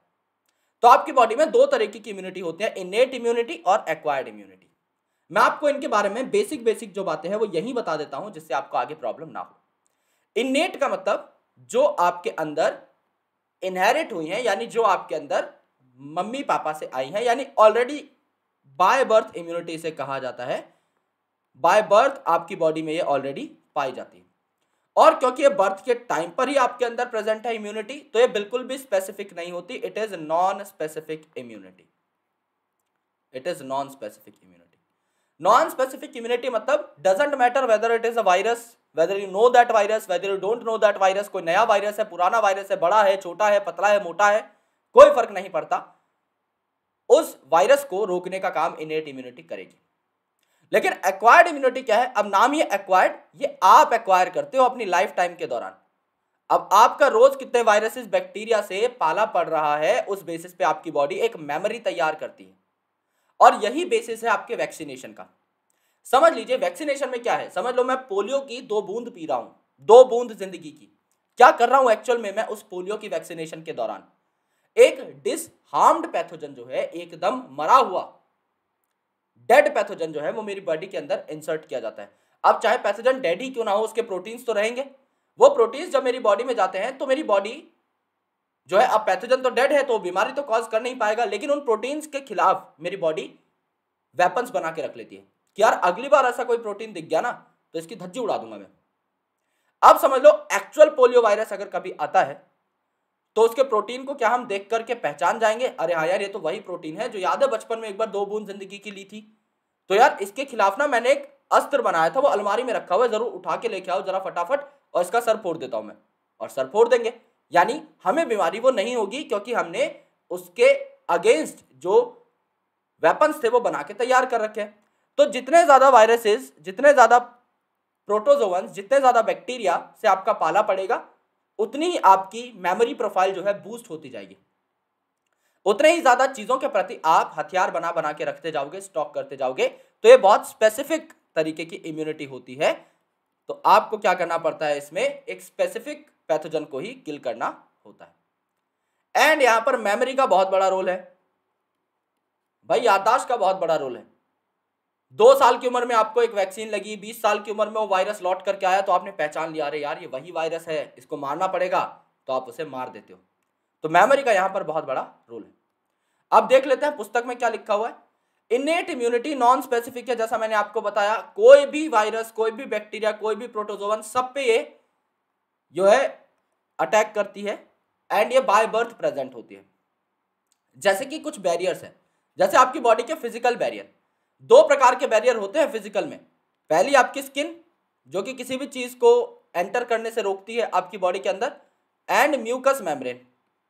तो आपकी बॉडी में 2 तरीके की इम्यूनिटी होती है, इनेट इम्यूनिटी और एक्वायर्ड इम्यूनिटी। मैं आपको इनके बारे में बेसिक जो बातें हैं वो यही बता देता हूं जिससे आपको आगे प्रॉब्लम ना हो। इनेट का मतलब जो आपके अंदर इनहेरिट हुई हैं, यानी जो आपके अंदर मम्मी पापा से आई हैं, यानी ऑलरेडी बाय बर्थ इम्यूनिटी इसे कहा जाता है। बाय बर्थ आपकी बॉडी में ये ऑलरेडी पाई जाती है और क्योंकि ये बर्थ के टाइम पर ही आपके अंदर प्रेजेंट है इम्यूनिटी, तो ये बिल्कुल भी स्पेसिफिक नहीं होती। It is non specific immunity. It is non specific immunity. Non specific immunity मतलब doesn't matter whether it is a virus, whether you know that virus, whether you don't know that virus, कोई नया virus है, पुराना virus है, बड़ा है, छोटा है, पतला है, मोटा है, कोई फर्क नहीं पड़ता, उस वायरस को रोकने का काम इनेट इम्यूनिटी करेगी। लेकिन एक्वायर्ड इम्यूनिटी क्या है? अब नाम ये एक्वायर्ड, ये आप एक्वायर करते हो अपनी लाइफ टाइम के दौरान। अब आपका रोज कितने वायरसेस बैक्टीरिया से पाला पड़ रहा है, उस बेसिस पे आपकी बॉडी एक मेमोरी तैयार करती है, और यही बेसिस है आपके वैक्सीनेशन का। समझ लीजिए वैक्सीनेशन में क्या है, समझ लो मैं पोलियो की 2 बूंद पी रहा हूं, 2 बूंद जिंदगी की। क्या कर रहा हूं एक्चुअल में? मैं उस पोलियो की वैक्सीनेशन के दौरान एक डिसहार्म्ड पैथोजन जो है, एकदम मरा हुआ डेड पैथोजन जो है, वो मेरी बॉडी के अंदर इंसर्ट किया जाता है। अब चाहे पैथोजन डेड ही क्यों ना हो, उसके प्रोटीन्स तो रहेंगे। वो प्रोटीन्स जब मेरी बॉडी में जाते हैं तो मेरी बॉडी जो है, अब पैथोजन तो डेड है तो बीमारी तो कॉज कर नहीं पाएगा, लेकिन उन प्रोटीन्स के खिलाफ मेरी बॉडी वेपन्स बना के रख लेती है कि यार अगली बार ऐसा कोई प्रोटीन दिख गया ना तो इसकी धज्जी उड़ा दूंगा मैं। अब समझ लो एक्चुअल पोलियो वायरस अगर कभी आता है तो उसके प्रोटीन को क्या हम देख करके पहचान जाएंगे? अरे हाँ यार, ये तो वही प्रोटीन है जो याद है बचपन में एक बार 2 बूंद जिंदगी की ली थी, तो यार इसके खिलाफ ना मैंने एक अस्त्र बनाया था, वो अलमारी में रखा हुआ है, जरूर उठा के लेके आओ जरा फटाफट, और इसका सर फोड़ देता हूं मैं, और सर फोड़ देंगे। यानी हमें बीमारी वो नहीं होगी क्योंकि हमने उसके अगेंस्ट जो वेपन्स थे वो बना के तैयार कर रखे हैं। तो जितने ज्यादा वायरसेस, जितने ज्यादा प्रोटोजोअन्स, जितने ज्यादा बैक्टीरिया से आपका पाला पड़ेगा, उतनी ही आपकी मेमोरी प्रोफाइल जो है बूस्ट होती जाएगी, उतने ही ज्यादा चीजों के प्रति आप हथियार बना बना के रखते जाओगे, स्टॉक करते जाओगे। तो ये बहुत स्पेसिफिक तरीके की इम्यूनिटी होती है। तो आपको क्या करना पड़ता है, इसमें एक स्पेसिफिक पैथोजन को ही किल करना होता है। एंड यहां पर मेमोरी का बहुत बड़ा रोल है भाई, याददाश्त का बहुत बड़ा रोल है। 2 साल की उम्र में आपको एक वैक्सीन लगी, 20 साल की उम्र में वो वायरस लौट करके आया तो आपने पहचान लिया, अरे यार ये वही वायरस है, इसको मारना पड़ेगा, तो आप उसे मार देते हो। तो मेमोरी का यहां पर बहुत बड़ा रोल है। अब देख लेते हैं पुस्तक में क्या लिखा हुआ है। इनेट इम्यूनिटी नॉन स्पेसिफिक है, जैसा मैंने आपको बताया, कोई भी वायरस, कोई भी बैक्टीरिया, कोई भी प्रोटोजोवन, सब पे ये जो है अटैक करती है, एंड ये बाय बर्थ प्रेजेंट होती है। जैसे कि कुछ बैरियर्स हैं, जैसे आपकी बॉडी के फिजिकल बैरियर, 2 प्रकार के बैरियर होते हैं फिजिकल में। पहली आपकी स्किन, जो कि किसी भी चीज को एंटर करने से रोकती है आपकी बॉडी के अंदर, एंड म्यूकस मेम्ब्रेन।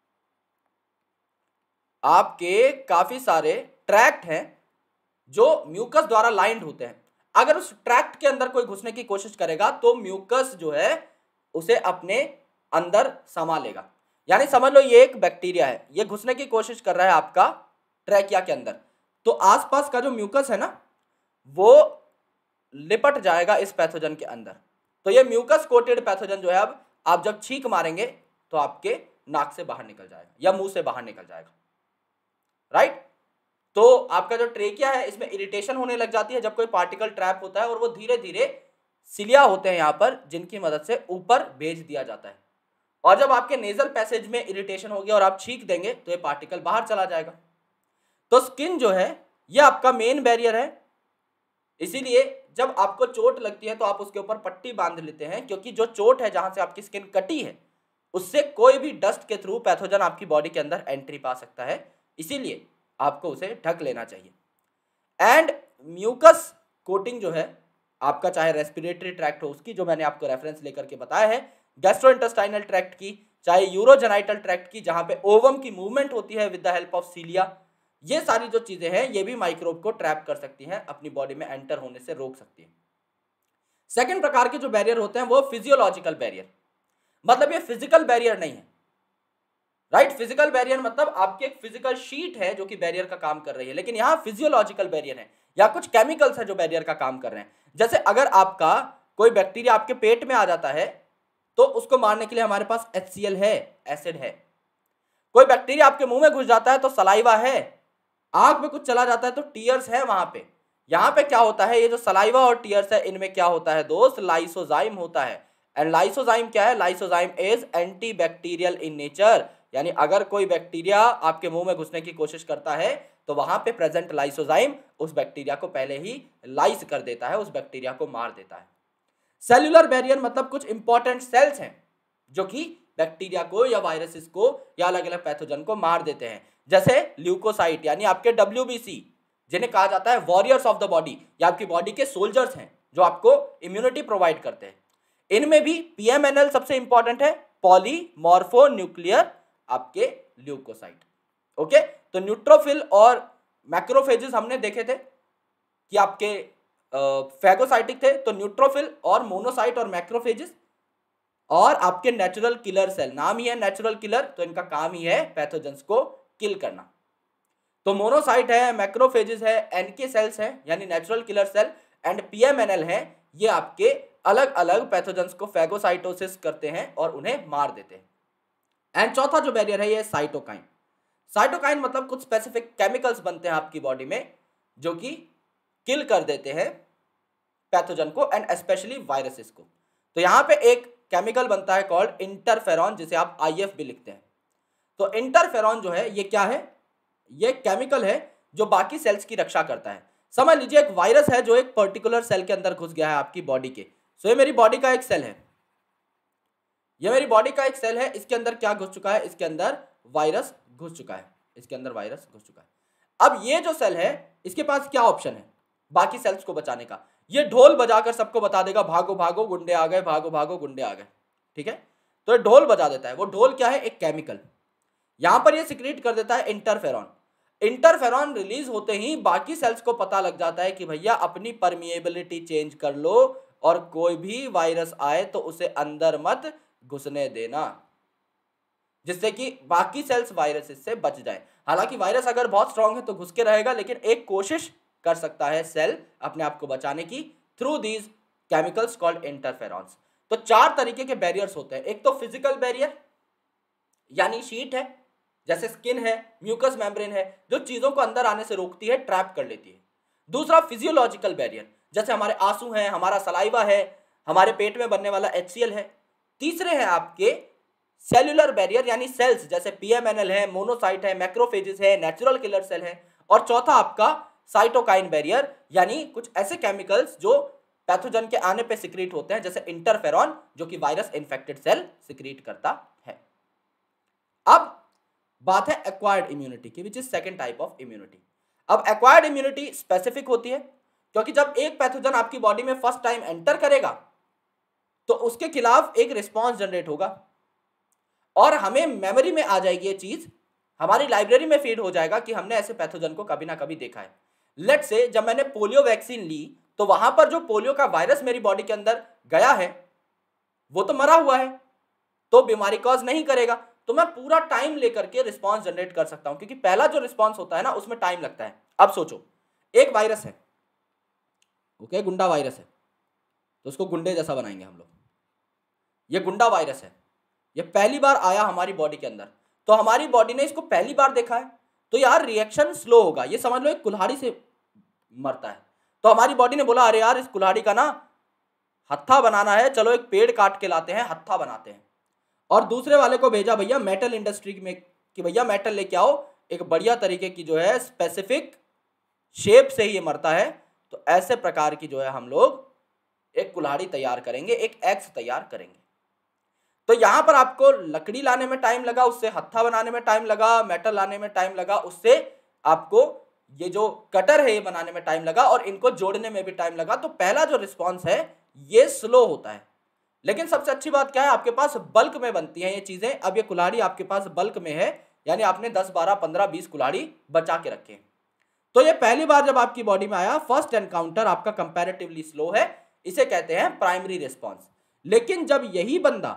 आपके काफी सारे ट्रैक्ट हैं जो म्यूकस द्वारा लाइंड होते हैं। अगर उस ट्रैक्ट के अंदर कोई घुसने की कोशिश करेगा तो म्यूकस जो है उसे अपने अंदर समा लेगा। यानी समझ लो ये एक बैक्टीरिया है, ये घुसने की कोशिश कर रहा है आपका ट्रैकिया के अंदर, तो आसपास का जो म्यूकस है ना वो लिपट जाएगा इस पैथोजन के अंदर। तो ये म्यूकस कोटेड पैथोजन जो है, अब आप जब छींक मारेंगे तो आपके नाक से बाहर निकल जाएगा या मुंह से बाहर निकल जाएगा, राइट। तो आपका जो ट्रेकिया है इसमें इरिटेशन होने लग जाती है जब कोई पार्टिकल ट्रैप होता है, और वो धीरे धीरे सिलिया होते हैं यहाँ पर, जिनकी मदद से ऊपर भेज दिया जाता है। और जब आपके नेजल पैसेज में इरिटेशन होगी और आप छींक देंगे तो ये पार्टिकल बाहर चला जाएगा। तो स्किन जो है ये आपका मेन बैरियर है, इसीलिए जब आपको चोट लगती है तो आप उसके ऊपर पट्टी बांध लेते हैं, क्योंकि जो चोट है जहां से आपकी स्किन कटी है उससे कोई भी डस्ट के थ्रू पैथोजन आपकी बॉडी के अंदर एंट्री पा सकता है, इसीलिए आपको उसे ढक लेना चाहिए। एंड म्यूकस कोटिंग जो है आपका, चाहे रेस्पिरेटरी ट्रैक्ट हो उसकी, जो मैंने आपको रेफरेंस लेकर के बताया है, गैस्ट्रोइंटेस्टाइनल ट्रैक्ट की, चाहे यूरोजेनाइटल ट्रैक्ट की जहां पे ओवम की मूवमेंट होती है with the help of cilia, ये सारी जो चीजें हैं ये भी माइक्रोब को ट्रैप कर सकती हैं, अपनी बॉडी में एंटर होने से रोक सकती है। सेकंड प्रकार के जो बैरियर होते हैं वो फिजियोलॉजिकल बैरियर, मतलब ये फिजिकल बैरियर नहीं है, राइट। फिजिकल बैरियर मतलब आपकी एक फिजिकल शीट है जो कि बैरियर का काम कर रही है, लेकिन यहाँ फिजियोलॉजिकल बैरियर है या कुछ केमिकल्स है जो बैरियर का काम कर रहे हैं। जैसे अगर आपका कोई बैक्टीरिया आपके पेट में आ जाता है तो उसको मारने के लिए हमारे पास HCl है, एसिड है। कोई बैक्टीरिया आपके मुंह में घुस जाता है तो सलाइवा है, आंख में कुछ चला जाता है तो टीयर्स है वहां पे। यहाँ पे क्या होता है, ये जो सलाइवा और टीयर्स है इनमें क्या होता है दोस्त, लाइसोजाइम होता है। एंड लाइसोजाइम क्या है, lysozyme is anti bacterial in nature, यानी अगर कोई बैक्टीरिया आपके मुंह में घुसने की कोशिश करता है तो वहां पे प्रेजेंट लाइसोजाइम उस बैक्टीरिया को पहले ही लाइस कर देता है, उस बैक्टीरिया को मार देता है। सेल्यूलर बैरियर मतलब कुछ इंपॉर्टेंट सेल्स हैं जो कि बैक्टीरिया को या वायरसेस को या अलग अलग पैथोजन को मार देते हैं, जैसे ल्यूकोसाइट यानी आपके WBC, जिन्हें कहा जाता है वॉरियर्स ऑफ द बॉडी, या आपकी बॉडी के सोल्जर्स हैं जो आपको इम्यूनिटी प्रोवाइड करते हैं। इनमें भी पीएमएनएल सबसे इंपॉर्टेंट है, पॉलीमॉर्फोन्यूक्लियर आपके ल्यूकोसाइट। ओके, तो न्यूट्रोफिल और मैक्रोफेजेस हमने देखे थे कि आपके फैगोसाइटिक थे, तो न्यूट्रोफिल और मोनोसाइट और मैक्रोफेजेस, और आपके नेचुरल किलर सेल, नाम ही है नेचुरल किलर, तो इनका काम ही है पैथोजेंस को किल करना। तो मोनोसाइट है, मैक्रोफेजेस है, एनके सेल्स है यानी natural killer cell, and PMNL है, ये आपके अलग अलग पैथोजेंस को फैगोसाइटोसिस करते हैं और उन्हें मार देते हैं। एंड चौथा जो बैरियर है ये साइटोकाइन। साइटोकाइन मतलब कुछ स्पेसिफिक केमिकल्स बनते हैं आपकी बॉडी में जो कि किल कर देते हैं पैथोजन को एंड स्पेशली वायरसेस को। तो यहाँ पे एक केमिकल बनता है कॉल्ड इंटरफेरॉन, जिसे आप आईएफ भी लिखते हैं। तो इंटरफेरॉन जो है ये क्या है, ये केमिकल है जो बाकी सेल्स की रक्षा करता है। समझ लीजिए एक वायरस है जो एक पर्टिकुलर सेल के अंदर घुस गया है आपकी बॉडी के। सो ये मेरी बॉडी का एक सेल है, ये मेरी बॉडी का एक सेल है, इसके अंदर क्या घुस चुका है, इसके अंदर वायरस घुस चुका है, इसके अंदर वायरस घुस चुका है। अब ये जो सेल है इसके पास क्या ऑप्शन है बाकी सेल्स को बचाने का, ये ढोल बजाकर सबको बता देगा भागो भागो गुंडे आ गए, भागो भागो गुंडे आ गए, ठीक है। तो ये ढोल बजा देता है। वो ढोल क्या है, एक केमिकल, यहां पर ये सिक्रीट कर देता है इंटरफेरॉन। इंटरफेरॉन रिलीज होते ही बाकी सेल्स को पता लग जाता है कि भैया अपनी परमिएबिलिटी चेंज कर लो और कोई भी वायरस आए तो उसे अंदर मत घुसने देना, जिससे कि बाकी सेल्स वायरस से बच जाए। हालांकि वायरस अगर बहुत स्ट्रांग है तो घुस के रहेगा, लेकिन एक कोशिश कर सकता है सेल अपने आप को बचाने की through these chemicals called interferons. तो चार तरीके के बैरियर्स होते हैं। एक तो फिजिकल बैरियर यानी शीट है, जैसे स्किन है, म्यूकस मेम्ब्रेन है, जो चीजों को अंदर आने से रोकती है, ट्रैप कर लेती है। दूसरा फिजियोलॉजिकल बैरियर, जैसे हमारे आंसू हैं, हमारा सलाइवा है, हमारे पेट में बनने वाला HCl है। तीसरे हैं आपके सेल्यूलर बैरियर यानी सेल्स, जैसे पीएमएनएल है, मोनोसाइट है, मैक्रोफेजेस है, नेचुरल किलर सेल है। और चौथा आपका साइटोकाइन बैरियर यानी कुछ ऐसे केमिकल्स जो पैथोजन के आने पे सिक्रीट होते हैं, जैसे इंटरफेरॉन जो कि वायरस इन्फेक्टेड सेल सिक्रीट करता है। अब बात है एक्वायर्ड इम्यूनिटी की, which is second type of immunity. अब एक्वायर्ड इम्यूनिटी स्पेसिफिक होती है क्योंकि जब एक पैथोजन आपकी बॉडी में फर्स्ट टाइम एंटर करेगा तो उसके खिलाफ एक रिस्पॉन्स जनरेट होगा और हमें मेमोरी में आ जाएगी ये चीज, हमारी लाइब्रेरी में फीड हो जाएगा कि हमने ऐसे पैथोजन को कभी ना कभी देखा है। लेट्स से जब मैंने पोलियो वैक्सीन ली तो वहां पर जो पोलियो का वायरस मेरी बॉडी के अंदर गया है वो तो मरा हुआ है, तो बीमारी कॉज नहीं करेगा, तो मैं पूरा टाइम लेकर के रिस्पॉन्स जनरेट कर सकता हूं, क्योंकि पहला जो रिस्पॉन्स होता है ना उसमें टाइम लगता है। अब सोचो एक वायरस है, ओके, गुंडा वायरस है, तो उसको गुंडे जैसा बनाएंगे हम लोग। ये गुंडा वायरस है, ये पहली बार आया हमारी बॉडी के अंदर, तो हमारी बॉडी ने इसको पहली बार देखा है, तो यार रिएक्शन स्लो होगा। ये समझ लो एक कुल्हाड़ी से मरता है, तो हमारी बॉडी ने बोला अरे यार इस कुल्हाड़ी का ना हत्था बनाना है, चलो एक पेड़ काट के लाते हैं, हत्था बनाते हैं। और दूसरे वाले को भेजा भैया मेटल इंडस्ट्री में कि भैया मेटल लेके आओ, एक बढ़िया तरीके की जो है स्पेसिफिक शेप से ही ये मरता है। तो ऐसे प्रकार की जो है हम लोग एक कुल्हाड़ी तैयार करेंगे, एक एक्स तैयार करेंगे। तो यहां पर आपको लकड़ी लाने में टाइम लगा, उससे हत्था बनाने में टाइम लगा, मेटल लाने में टाइम लगा, उससे आपको ये जो कटर है ये बनाने में टाइम लगा, और इनको जोड़ने में भी टाइम लगा। तो पहला जो रिस्पॉन्स है ये स्लो होता है, लेकिन सबसे अच्छी बात क्या है, आपके पास बल्क में बनती हैं ये चीजें। अब ये कुल्हाड़ी आपके पास बल्क में है, यानी आपने 10, 12, 15, 20 कुल्हाड़ी बचा के रखे। तो ये पहली बार जब आपकी बॉडी में आया, फर्स्ट एनकाउंटर आपका कंपैरेटिवली स्लो है, इसे कहते हैं प्राइमरी रिस्पॉन्स। लेकिन जब यही बंदा,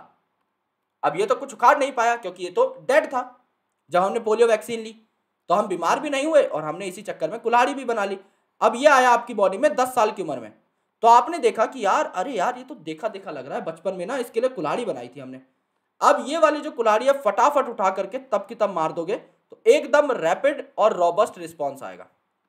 अब ये तो कुछ उखाड़ नहीं पाया क्योंकि ये तो डेड था, जब हमने पोलियो वैक्सीन ली तो हम बीमार भी नहीं हुए और हमने इसी चक्कर में कुल्हाड़ी भी बना ली। अब ये आया आपकी बॉडी में 10 साल की उम्र में, तो आपने देखा कि यार अरे यार ये तो देखा देखा लग रहा है, बचपन में ना इसके लिए कुल्हाड़ी बनाई थी हमने। अब ये वाली जो कुल्हाड़ी है फटाफट उठा करके तब की तब मार दोगे तो एकदम रैपिड और रॉबस्ट रिस्पॉन्स आएगा,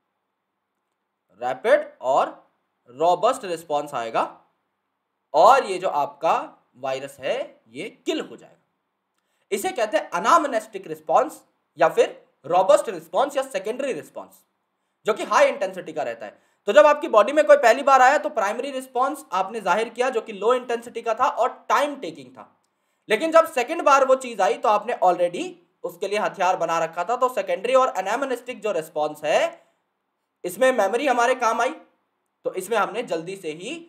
रैपिड और रॉबस्ट रिस्पॉन्स आएगा, और ये जो आपका वायरस है ये किल हो जाएगा। इसे कहते हैं अनामनेस्टिक रिस्पॉन्स या फिर रॉबस्ट रिस्पॉन्स या सेकेंडरी रिस्पॉन्स, जो कि हाई इंटेंसिटी का रहता है। तो जब आपकी बॉडी में कोई पहली बार आया तो प्राइमरी रिस्पॉन्स आपने जाहिर किया जो कि लो इंटेंसिटी का था और टाइम टेकिंग था। लेकिन जब सेकेंड बार वो चीज आई तो आपने ऑलरेडी उसके लिए हथियार बना रखा था। तो सेकेंडरी और अनामनेस्टिक जो रिस्पॉन्स है इसमें मेमोरी हमारे काम आई, तो इसमें हमने जल्दी से ही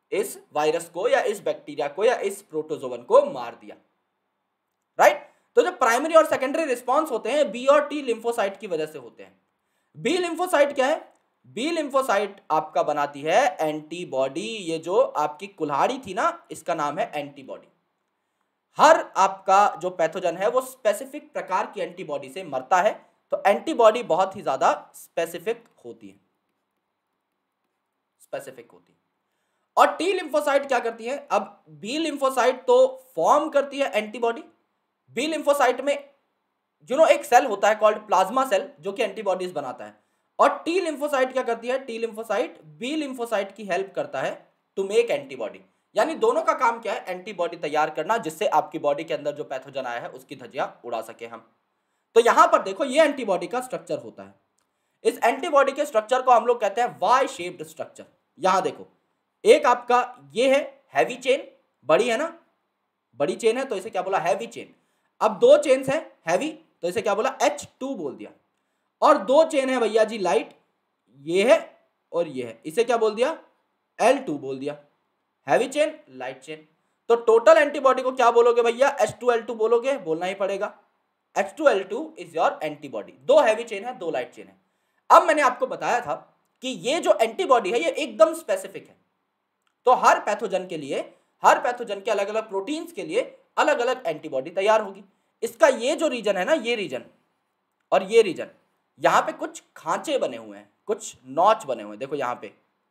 इस वायरस को या इस बैक्टीरिया को या इस प्रोटोजोवन को मार दिया, राइट। तो जो प्राइमरी और सेकेंडरी रिस्पॉन्स होते हैं बी और टी लिम्फोसाइट की वजह से होते हैं। बी लिम्फोसाइट क्या है? बी लिम्फोसाइट आपका बनाती है एंटीबॉडी। ये जो आपकी कुल्हाड़ी थी ना, इसका नाम है एंटीबॉडी। हर आपका जो पैथोजन है वो स्पेसिफिक प्रकार की एंटीबॉडी से मरता है, तो एंटीबॉडी बहुत ही ज्यादा स्पेसिफिक होती है, स्पेसिफिक होती है। और टी लिम्फोसाइट क्या करती है? अब बी लिम्फोसाइट तो फॉर्म करती है एंटीबॉडी। बी लिम्फोसाइट में एक सेल होता है कॉल्ड प्लाज्मा सेल जो कि एंटीबॉडीज बनाता है। और टी लिम्फोसाइट क्या करती है? टी लिम्फोसाइट बी लिम्फोसाइट की हेल्प करता है टू मेक एंटीबॉडी। यानी दोनों का काम क्या है? एंटीबॉडी तैयार करना, जिससे आपकी बॉडी के अंदर जो पैथोजन आया है उसकी धज्जियां उड़ा सके हम। तो यहां पर देखो ये एंटीबॉडी का स्ट्रक्चर होता है। इस एंटीबॉडी के स्ट्रक्चर को हम लोग कहते हैं वाई शेप्ड स्ट्रक्चर। यहां देखो, एक आपका ये है हैवी चेन, बड़ी है ना, बड़ी चेन है तो इसे क्या बोला? Heavy chain. अब दो चेन्स है हैवी तो इसे क्या बोला? H2 बोल दिया। और दो चेन है भैया जी लाइट, ये है और ये है, इसे क्या बोल दिया? L2 बोल दिया। Heavy chain, light chain. तो टोटल एंटीबॉडी को क्या बोलोगे भैया? H2L2 बोलोगे, बोलना ही पड़ेगा। H2L2 is your antibody. दो हैवी चेन है, दो लाइट चेन है। अब मैंने आपको बताया था कि ये जो एंटीबॉडी है ये एकदम स्पेसिफिक है। तो हर पैथोजन के लिए, हर पैथोजन के अलग अलग प्रोटीन्स के लिए अलग अलग एंटीबॉडी तैयार होगी। इसका ये जो रीजन है ना, ये रीजन और ये रीजन, यहां पे कुछ खांचे बने हुए हैं, कुछ नॉच बने हुए हैं। देखो यहां पे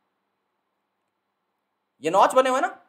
ये नॉच बने हुए हैं ना,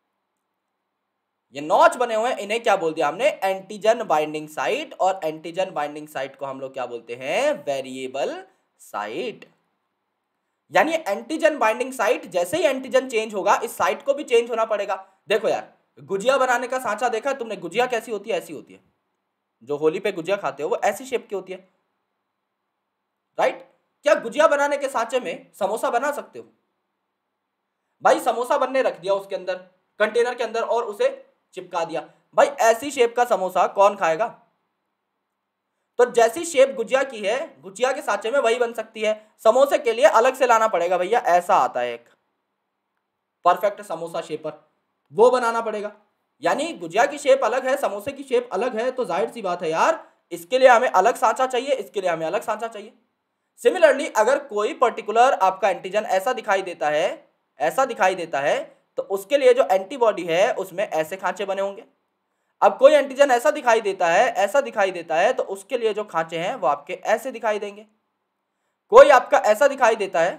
ये नॉच बने हुए हैं, इन्हें क्या बोल दिया हमने? Antigen binding site. और एंटीजन बाइंडिंग साइट को हम लोग क्या बोलते हैं? Variable site. यानी एंटीजन बाइंडिंग साइट, जैसे ही एंटीजन चेंज होगा इस साइट को भी चेंज होना पड़ेगा। देखो यार, गुजिया बनाने का सांचा देखा है तुमने? गुजिया कैसी होती है? ऐसी होती है। जो होली पे गुजिया खाते हो वो ऐसी शेप की होती है, राइट। क्या गुजिया बनाने के सांचे में समोसा बना सकते हो? भाई समोसा बनने रख दिया उसके अंदर, कंटेनर के अंदर, और उसे चिपका दिया। भाई ऐसी शेप का समोसा कौन खाएगा? तो जैसी शेप गुजिया की है, गुजिया के सांचे में वही बन सकती है। समोसे के लिए अलग से लाना पड़ेगा भैया, ऐसा आता है एक परफेक्ट समोसा शेपर, वो बनाना पड़ेगा। यानी गुजिया की शेप अलग है, समोसे की शेप अलग है, तो जाहिर सी बात है यार, इसके लिए हमें अलग सांचा चाहिए, इसके लिए हमें अलग सांचा चाहिए। सिमिलरली अगर कोई पर्टिकुलर आपका एंटीजन ऐसा दिखाई देता है, ऐसा दिखाई देता है, तो उसके लिए जो एंटीबॉडी है उसमें ऐसे खांचे बने होंगे। अब कोई एंटीजन ऐसा दिखाई देता है, ऐसा दिखाई देता है, तो उसके लिए जो खांचे हैं वो आपके ऐसे दिखाई देंगे। कोई आपका ऐसा दिखाई देता है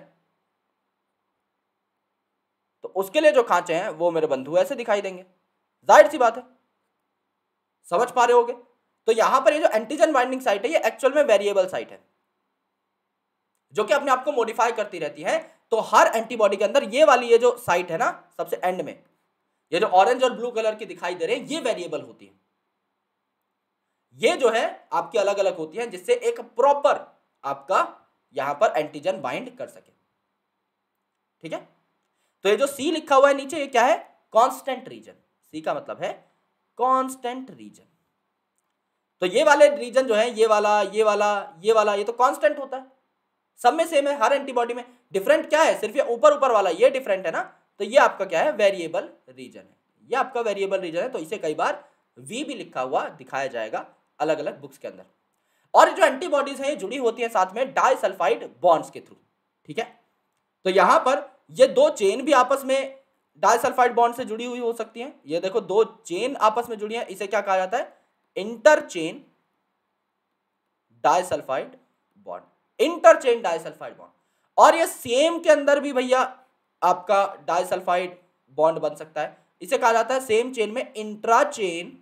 तो उसके लिए जो खांचे हैं वो मेरे बंधु ऐसे दिखाई देंगे। जाहिर सी बात है, समझ पा रहे होगे? तो यहां पर ये जो एंटीजन बाइंडिंग साइट है ये एक्चुअल में वेरिएबल साइट है, जो कि अपने आप को मॉडिफाई करती रहती है। तो हर एंटीबॉडी के अंदर ये वाली ये जो साइट है ना, सबसे एंड में, ये जो ऑरेंज और ब्लू कलर की दिखाई दे रहे हैं, ये वेरिएबल होती है। ये जो है आपकी अलग अलग होती है, जिससे एक प्रॉपर आपका यहां पर एंटीजन बाइंड कर सके। ठीक है, तो ये जो सी लिखा हुआ है नीचे, ये क्या है? Constant region. सी का मतलब है कांस्टेंट रीजन। तो ये वाले रीजन जो है, ये वाला, ये वाला, ये वाला, ये तो कांस्टेंट होता है, सब में सेम है। हर एंटीबॉडी में डिफरेंट क्या है? सिर्फ ये ऊपर ऊपर वाला ये डिफरेंट है ना, तो ये आपका क्या है? वेरिएबल रीजन है। ये आपका वेरिएबल रीजन है, तो इसे कई बार वी भी लिखा हुआ दिखाया जाएगा अलग अलग बुक्स के अंदर। और जो एंटीबॉडीज है ये जुड़ी होती है साथ में डाइसल्फाइड बॉन्ड्स के थ्रू। ठीक है, तो यहां पर ये दो चेन भी आपस में डाइसल्फाइड बॉन्ड से जुड़ी हुई हो सकती हैं। ये देखो दो चेन आपस में जुड़ी हैं, इसे क्या कहा जाता है? Interchain disulphide bond, interchain disulphide bond. और ये सेम के अंदर भी भैया आपका डाइसल्फाइड बॉन्ड बन सकता है, इसे कहा जाता है सेम चेन में intrachain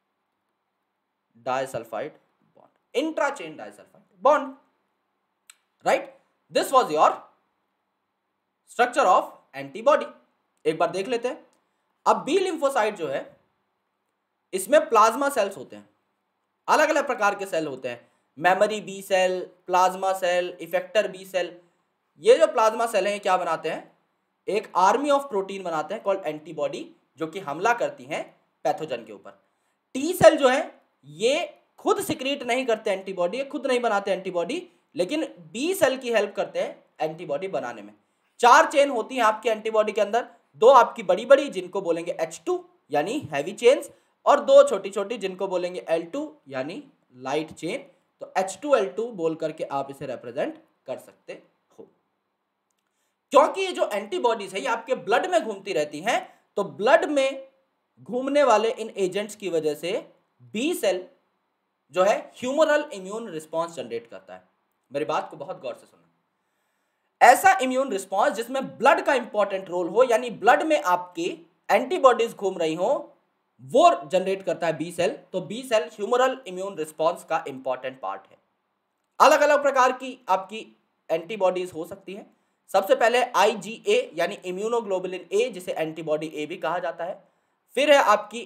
disulphide bond, intrachain disulphide bond, right. This was your structure of antibody. एक बार देख लेते हैं। अब बी लिम्फोसाइट जो है, इसमें प्लाज्मा सेल्स होते हैं, अलग अलग प्रकार के सेल होते हैं, memory B cell, plasma cell, effector B cell. ये जो प्लाज्मा सेल हैं ये क्या बनाते हैं? एक आर्मी ऑफ प्रोटीन बनाते हैं कॉल्ड एंटीबॉडी, जो कि हमला करती हैं पैथोजन के ऊपर। टी सेल जो है ये खुद सिक्रीट नहीं करते एंटीबॉडी, ये खुद नहीं बनाते एंटीबॉडी, लेकिन बी सेल की हेल्प करते हैं एंटीबॉडी बनाने में। चार चेन होती हैं आपके एंटीबॉडी के अंदर, दो आपकी बड़ी बड़ी जिनको बोलेंगे H2 यानी हैवी चेन्स, और दो छोटी छोटी जिनको बोलेंगे L2 यानी लाइट चेन। तो H2L2 बोल करके आप इसे रिप्रेजेंट कर सकते हो। क्योंकि ये जो एंटीबॉडीज है ये आपके ब्लड में घूमती रहती हैं, तो ब्लड में घूमने वाले इन एजेंट्स की वजह से बी सेल जो है ह्यूमरल इम्यून रिस्पॉन्स जनरेट करता है। मेरी बात को बहुत गौर से सुनना। ऐसा इम्यून रिस्पॉन्स जिसमें ब्लड का इंपॉर्टेंट रोल हो, यानी ब्लड में आपकी एंटीबॉडीज घूम रही हो, वो जनरेट करता है बी सेल। तो B cell humoral immune response का इंपॉर्टेंट पार्ट है। अलग अलग प्रकार की आपकी एंटीबॉडीज हो सकती हैं। सबसे पहले IgA यानी इम्यूनोग्लोबुलिन ए, जिसे एंटीबॉडी ए भी कहा जाता है। फिर है आपकी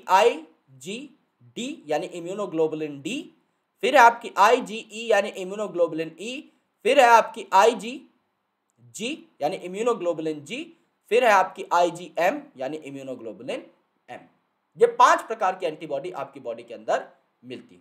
IgD यानी इम्यूनोग्लोबुलिन डी। फिर है आपकी IgE यानी इम्यूनोग्लोबुलिन ई। फिर है आपकी IgG यानी इम्यूनोग्लोबुलिन जी। फिर है आपकी IgM यानी इम्यूनोग्लोबुलिन M। ये 5 प्रकार की एंटीबॉडी आपकी बॉडी के अंदर मिलती है।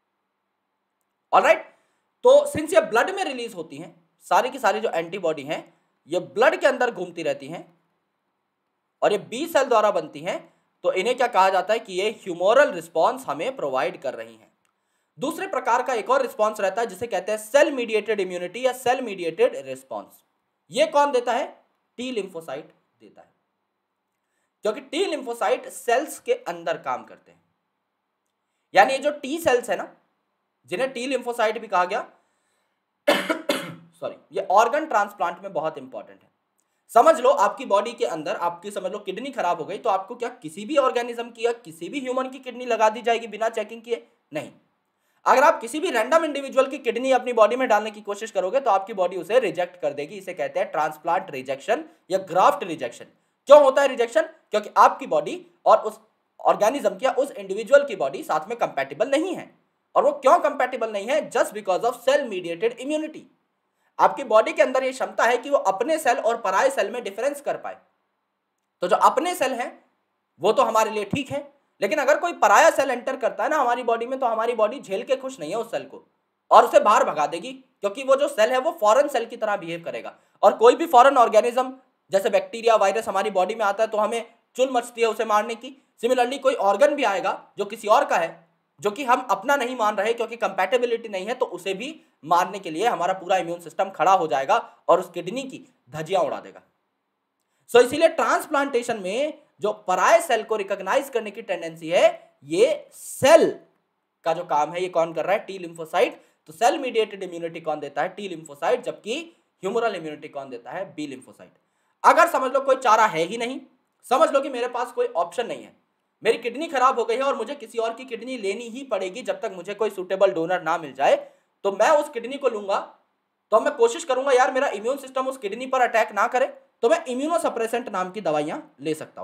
ऑलराइट, तो सिंस ये ब्लड में रिलीज होती हैं, सारी की सारी जो एंटीबॉडी हैं ये ब्लड के अंदर घूमती रहती हैं और ये बी सेल द्वारा बनती हैं, तो इन्हें क्या कहा जाता है कि ये ह्यूमोरल रिस्पॉन्स हमें प्रोवाइड कर रही हैं। दूसरे प्रकार का एक और रिस्पॉन्स रहता है जिसे कहते हैं सेल मीडिएटेड इम्यूनिटी या सेल मीडिएटेड रिस्पॉन्स। ये कौन देता है? टी लिम्फोसाइट देता है, क्योंकि टी लिम्फोसाइट सेल्स के अंदर काम करते हैं। यानी ये जो टी सेल्स है ना, जिन्हें टी लिम्फोसाइट भी कहा गया सॉरी, ये ऑर्गन ट्रांसप्लांट में बहुत इंपॉर्टेंट है। समझ लो आपकी बॉडी के अंदर आपकी, समझ लो किडनी खराब हो गई, तो आपको क्या किसी भी ऑर्गेनिज्म की या किसी भी ह्यूमन की किडनी लगा दी जाएगी बिना चेकिंग किए? नहीं। अगर आप किसी भी रैंडम इंडिविजुअल की किडनी अपनी बॉडी में डालने की कोशिश करोगे तो आपकी बॉडी उसे रिजेक्ट कर देगी। इसे कहते हैं ट्रांसप्लांट रिजेक्शन या ग्राफ्ट रिजेक्शन। क्यों होता है रिजेक्शन? क्योंकि आपकी बॉडी और उस ऑर्गेनिज्म की या उस इंडिविजुअल की बॉडी साथ में कंपैटिबल नहीं है। और वो क्यों कंपैटिबल नहीं है? Just because of cell mediated immunity. आपकी बॉडी के अंदर ये क्षमता है कि वो अपने सेल और पराये सेल में डिफरेंस कर पाए। तो जो अपने सेल हैं वो तो हमारे लिए ठीक है, लेकिन अगर कोई पराया सेल एंटर करता है ना हमारी बॉडी में, तो हमारी बॉडी झेल के खुश नहीं है उस सेल को और उसे बाहर भगा देगी, क्योंकि वो जो सेल है वो फॉरेन सेल की तरह बिहेव करेगा। और कोई भी फॉरेन ऑर्गेनिज्म जैसे बैक्टीरिया, वायरस हमारी बॉडी में आता है तो हमें चुल मचती है उसे मारने की। सिमिलरली कोई ऑर्गन भी आएगा जो किसी और का है, जो कि हम अपना नहीं मान रहे क्योंकि कंपैटिबिलिटी नहीं है, तो उसे भी मारने के लिए हमारा पूरा इम्यून सिस्टम खड़ा हो जाएगा और उस किडनी की धज्जियां उड़ा देगा। सो इसीलिए ट्रांसप्लांटेशन में जो पराये सेल को रिकॉग्नाइज करने की टेंडेंसी है, ये सेल का जो काम है ये कौन कर रहा है? T lymphocyte. तो सेल मीडिएटेड इम्यूनिटी कौन देता है? T lymphocyte. जबकि ह्यूमरल इम्यूनिटी कौन देता है? B lymphocyte. अगर समझ लो कोई चारा है ही नहीं, समझ लो कि मेरे पास कोई ऑप्शन नहीं है, मेरी किडनी खराब हो गई है और मुझे किसी और की किडनी लेनी ही पड़ेगी जब तक मुझे कोई सुटेबल डोनर ना मिल जाए, तो मैं उस किडनी को लूंगा। तो मैं कोशिश करूंगा यार मेरा इम्यून सिस्टम उस किडनी पर अटैक ना करे, तो मैं इम्यूनोसप्रेसेंट नाम की दवाइयां ले सकता हूं।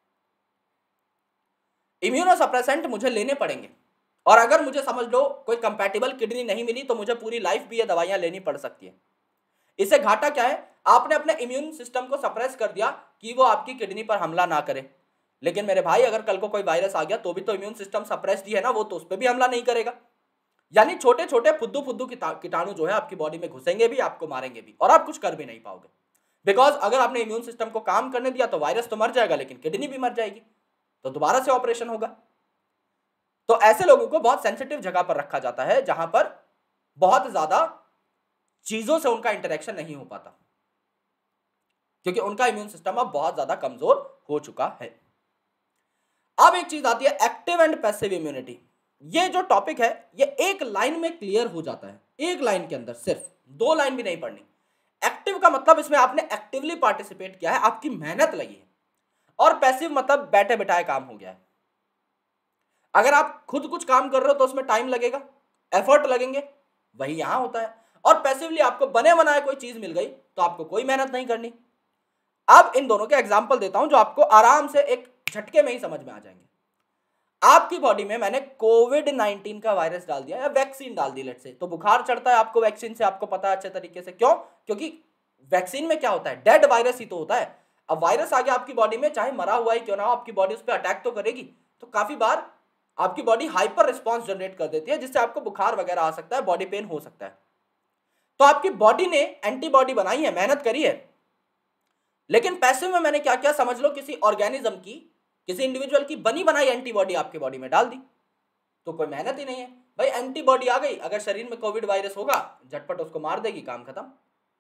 इम्यूनोसप्रेसेंट मुझे लेने पड़ेंगे, और अगर मुझे समझ लो कोई कंपैटिबल किडनी नहीं मिली तो मुझे पूरी लाइफ भी ये दवाइयां लेनी पड़ सकती है। इससे घाटा क्या है? आपने अपने इम्यून सिस्टम को सप्रेस कर दिया कि वो आपकी किडनी पर हमला ना करे, लेकिन मेरे भाई अगर कल को कोई वायरस आ गया तो भी तो इम्यून सिस्टम सप्रेस्ड ही है ना, वो तो उस पर भी हमला नहीं करेगा। यानी छोटे छोटे फुद्दू फुद्दू कीटाणु जो है आपकी बॉडी में घुसेंगे भी, आपको मारेंगे भी, और आप कुछ कर भी नहीं पाओगे। बिकॉज अगर आपने इम्यून सिस्टम को काम करने दिया तो वायरस तो मर जाएगा, लेकिन किडनी भी मर जाएगी, तो दोबारा से ऑपरेशन होगा। तो ऐसे लोगों को बहुत सेंसिटिव जगह पर रखा जाता है जहां पर बहुत ज्यादा चीजों से उनका इंटरेक्शन नहीं हो पाता, क्योंकि उनका इम्यून सिस्टम अब बहुत ज्यादा कमजोर हो चुका है। अब एक चीज आती है एक्टिव एंड पैसिव इम्यूनिटी। ये जो टॉपिक है ये एक लाइन में क्लियर हो जाता है, एक लाइन के अंदर, सिर्फ 2 लाइन भी नहीं पढ़नी। एक्टिव का मतलब इसमें आपने एक्टिवली पार्टिसिपेट किया है, आपकी मेहनत लगी है, और पैसिव मतलब बैठे बैठाए काम हो गया है। अगर आप खुद कुछ काम कर रहे हो तो उसमें टाइम लगेगा, एफर्ट लगेंगे, वही यहां होता है। और पैसिवली आपको बने बनाए कोई चीज मिल गई तो आपको कोई मेहनत नहीं करनी। अब इन दोनों के एग्जाम्पल देता हूं जो आपको आराम से एक झटके में ही समझ में आ जाएंगे। आपकी बॉडी में मैंने कोविड-19 का वायरस डाल दिया या वैक्सीन डाल दी, लेट से, तो बुखार चढ़ता है आपको वैक्सीन से, आपको पता है अच्छे तरीके से। क्यों? क्योंकि वैक्सीन में क्या होता है? डेड वायरस ही तो होता है। अब वायरस आ गया आपकी बॉडी में, चाहे मरा हुआ ही क्यों ना हो, आपकी बॉडी उस पर अटैक तो करेगी। तो काफी बार आपकी बॉडी हाइपर रिस्पॉन्स जनरेट कर देती है, जिससे आपको बुखार वगैरह आ सकता है, बॉडी पेन हो सकता है। तो आपकी बॉडी ने एंटीबॉडी बनाई है, मेहनत करी है, लेकिन पैसिव में मैंने क्या किया, समझ लो किसी ऑर्गेनिज्म की, किसी इंडिविजुअल की बनी बनाई एंटीबॉडी आपके बॉडी में डाल दी, तो कोई मेहनत ही नहीं है भाई। एंटीबॉडी आ गई, अगर शरीर में कोविड वायरस होगा झटपट उसको मार देगी, काम खत्म।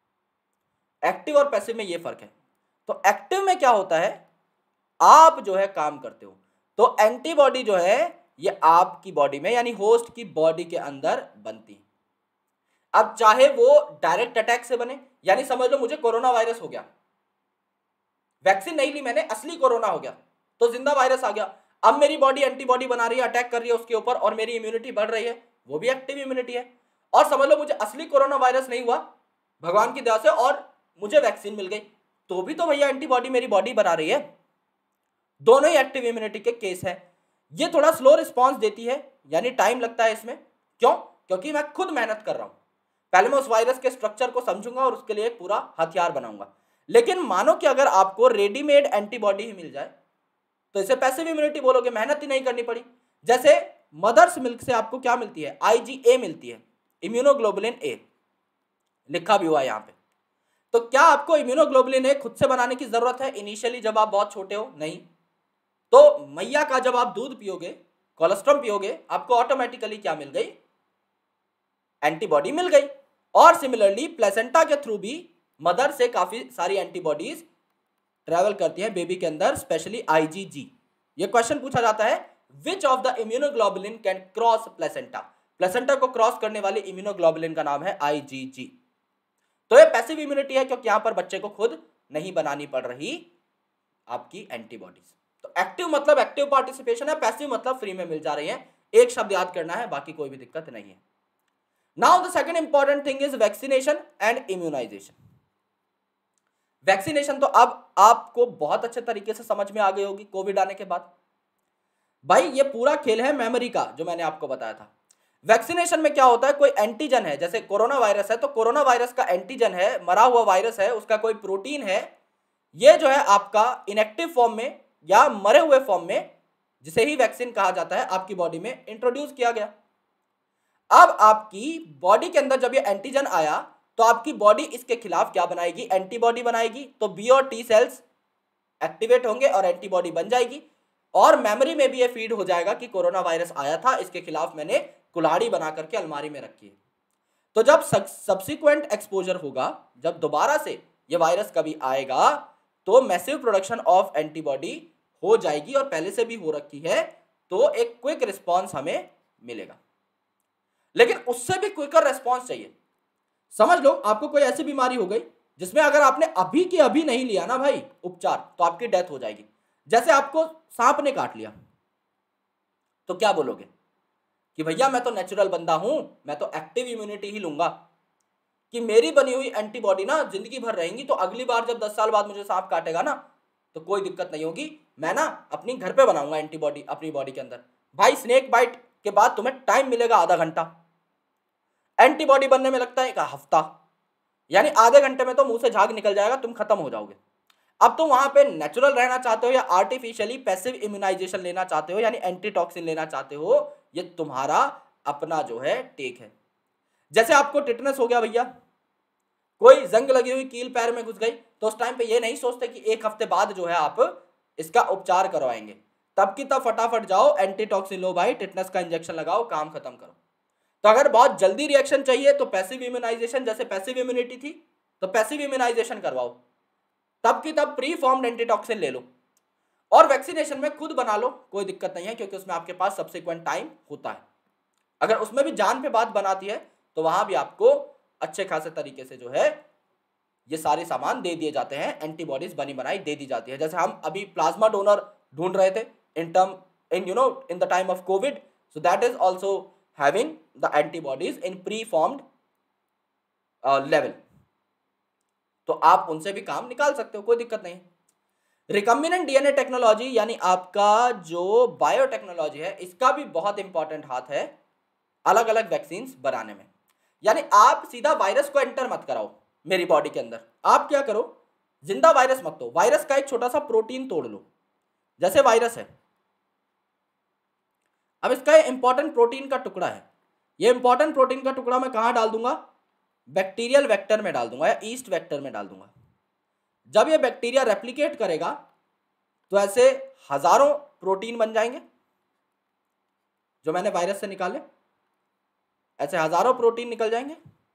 एक्टिव और पैसिव में ये फर्क है। तो एक्टिव में क्या होता है, आप जो है काम करते हो, तो एंटीबॉडी जो है ये आपकी बॉडी में यानी होस्ट की बॉडी के अंदर बनती है। अब चाहे वो डायरेक्ट अटैक से बने, यानी समझ लो मुझे कोरोना वायरस हो गया, वैक्सीन नहीं ली मैंने, असली कोरोना हो गया, तो जिंदा वायरस आ गया, अब मेरी बॉडी एंटीबॉडी बना रही है, अटैक कर रही है उसके ऊपर और मेरी इम्यूनिटी बढ़ रही है, वो भी एक्टिव इम्यूनिटी है। और समझ लो मुझे असली कोरोना वायरस नहीं हुआ भगवान की दया से और मुझे वैक्सीन मिल गई, तो भी तो भैया एंटीबॉडी मेरी बॉडी बना रही है। दोनों ही एक्टिव इम्यूनिटी के केस है। ये थोड़ा स्लो रिस्पॉन्स देती है, यानी टाइम लगता है इसमें। क्यों? क्योंकि मैं खुद मेहनत कर रहा हूं, पहले मैं उस वायरस के स्ट्रक्चर को समझूंगा और उसके लिए एक पूरा हथियार बनाऊंगा। लेकिन मानो कि अगर आपको रेडीमेड एंटीबॉडी ही मिल जाए तो इसे पैसिव इम्यूनिटी बोलोगे, मेहनत ही नहीं करनी पड़ी। जैसे मदर्स मिल्क से आपको क्या मिलती है, IgA मिलती है, इम्यूनोग्लोबुलिन ए, लिखा भी हुआ है यहाँ पे। तो क्या आपको इम्यूनोग्लोबुलिन ए खुद से बनाने की जरूरत है इनिशियली जब आप बहुत छोटे हो? नहीं। तो मैया का जब आप दूध पियोगे, कोलेस्ट्रॉम पियोगे, आपको ऑटोमेटिकली क्या मिल गई, एंटीबॉडी मिल गई। और सिमिलरली प्लेसेंटा के थ्रू भी मदर से काफी सारी एंटीबॉडीज ट्रेवल करती है बेबी के अंदर, स्पेशली IgG। ये क्वेश्चन पूछा जाता है, which of the immunoglobulin can cross placenta? Placenta को क्रॉस करने वाली इम्यूनोग्लोबुलिन का नाम है IgG। तो ये पैसिव इम्यूनिटी है क्योंकि यहां पर बच्चे को खुद नहीं बनानी पड़ रही आपकी एंटीबॉडीज। तो एक्टिव मतलब एक्टिव पार्टिसिपेशन है, पैसिव मतलब फ्री में मिल जा रही है। एक शब्द याद करना है, बाकी कोई भी दिक्कत नहीं है। Now the second important thing is vaccination and immunisation. Vaccination तो अब आपको बहुत अच्छे तरीके से समझ में आ गई होगी कोविड आने के बाद। भाई ये पूरा खेल है मेमोरी का, जो मैंने आपको बताया था। वैक्सीनेशन में क्या होता है, कोई एंटीजन है, जैसे कोरोना वायरस है तो कोरोना वायरस का एंटीजन है, मरा हुआ वायरस है, उसका कोई प्रोटीन है, ये जो है आपका इनएक्टिव फॉर्म में या मरे हुए फॉर्म में, जिसे ही वैक्सीन कहा जाता है, आपकी बॉडी में इंट्रोड्यूस किया गया। अब आपकी बॉडी के अंदर जब ये एंटीजन आया तो आपकी बॉडी इसके खिलाफ क्या बनाएगी, एंटीबॉडी बनाएगी। तो बी और टी सेल्स एक्टिवेट होंगे और एंटीबॉडी बन जाएगी, और मेमोरी में भी ये फीड हो जाएगा कि कोरोना वायरस आया था, इसके खिलाफ मैंने कुल्हाड़ी बना करके अलमारी में रखी है। तो जब सब्सिक्वेंट एक्सपोजर होगा, जब दोबारा से ये वायरस कभी आएगा, तो मैसिव प्रोडक्शन ऑफ एंटीबॉडी हो जाएगी, और पहले से भी हो रखी है, तो एक क्विक रिस्पॉन्स हमें मिलेगा। लेकिन उससे भी क्विकर रेस्पॉन्स चाहिए। समझ लो आपको कोई ऐसी बीमारी हो गई जिसमें अगर आपने अभी के अभी नहीं लिया ना भाई उपचार, तो आपकी डेथ हो जाएगी। जैसे आपको सांप ने काट लिया, तो क्या बोलोगे कि भैया मैं तो नेचुरल बंदा हूं, मैं तो एक्टिव इम्यूनिटी ही लूंगा कि मेरी बनी हुई एंटीबॉडी ना जिंदगी भर रहेंगी, तो अगली बार जब 10 साल बाद मुझे सांप काटेगा ना तो कोई दिक्कत नहीं होगी, मैं ना अपनी घर पे बनाऊंगा एंटीबॉडी अपनी बॉडी के अंदर। भाई स्नेक बाइट के बाद तुम्हें टाइम मिलेगा आधा घंटा, एंटीबॉडी बनने में लगता है एक हफ्ता, यानी आधे घंटे में तो मुंह से झाग निकल जाएगा, तुम खत्म हो जाओगे। अब तुम वहां पे नेचुरल रहना चाहते हो या आर्टिफिशियली पैसिव इम्यूनाइजेशन लेना चाहते हो, यानी एंटीटॉक्सिन लेना चाहते हो, ये तुम्हारा अपना जो है टेक है। जैसे आपको टिटनेस हो गया भैया, कोई जंग लगी हुई कील पैर में घुस गई, तो उस टाइम पे ये नहीं सोचते कि एक हफ्ते बाद जो है आप इसका उपचार करवाएंगे, तब की तब फटाफट जाओ एंटीटॉक्सिन लो भाई, टिटनेस का इंजेक्शन लगाओ, काम खत्म करो। तो अगर बहुत जल्दी रिएक्शन चाहिए तो पैसिव इम्यूनाइजेशन, जैसे पैसिव इम्यूनिटी थी तो पैसिव इम्यूनाइजेशन करवाओ, तब की तब प्री फॉर्म्ड एंटीटॉक्सिन ले लो, और वैक्सीनेशन में खुद बना लो, कोई दिक्कत नहीं है, क्योंकि उसमें आपके पास सब्सिक्वेंट टाइम होता है। अगर उसमें भी जान पे बात बनाती है तो वहां भी आपको अच्छे खासे तरीके से जो है ये सारे सामान दे दिए जाते हैं, एंटीबॉडीज बनी बनाई दे दी जाती है। जैसे हम अभी प्लाज्मा डोनर ढूंढ रहे थे in the time of covid, so that is also having the antibodies in preformed level, तो आप उनसे भी काम निकाल सकते हो, कोई दिक्कत नहीं। रिकम्बिनेंट डीएनए टेक्नोलॉजी यानी आपका जो बायोटेक्नोलॉजी है, इसका भी बहुत इंपॉर्टेंट हाथ है अलग अलग वैक्सीन बनाने में। यानी आप सीधा वायरस को एंटर मत कराओ मेरी बॉडी के अंदर, आप क्या करो, जिंदा वायरस मत दो, वायरस का एक छोटा सा प्रोटीन तोड़ लो। जैसे वायरस है, अब इसका इंपॉर्टेंट प्रोटीन का टुकड़ा है, ये इंपॉर्टेंट प्रोटीन का टुकड़ा मैं कहां डाल दूंगा, बैक्टीरियल वेक्टर में डाल दूंगा या ईस्ट वेक्टर में डाल दूंगा। जब ये बैक्टीरिया रेप्लिकेट करेगा तो ऐसे हजारों प्रोटीन बन जाएंगे जो मैंने वायरस से निकाले, ऐसे हजारों प्रोटीन निकल जाएंगे।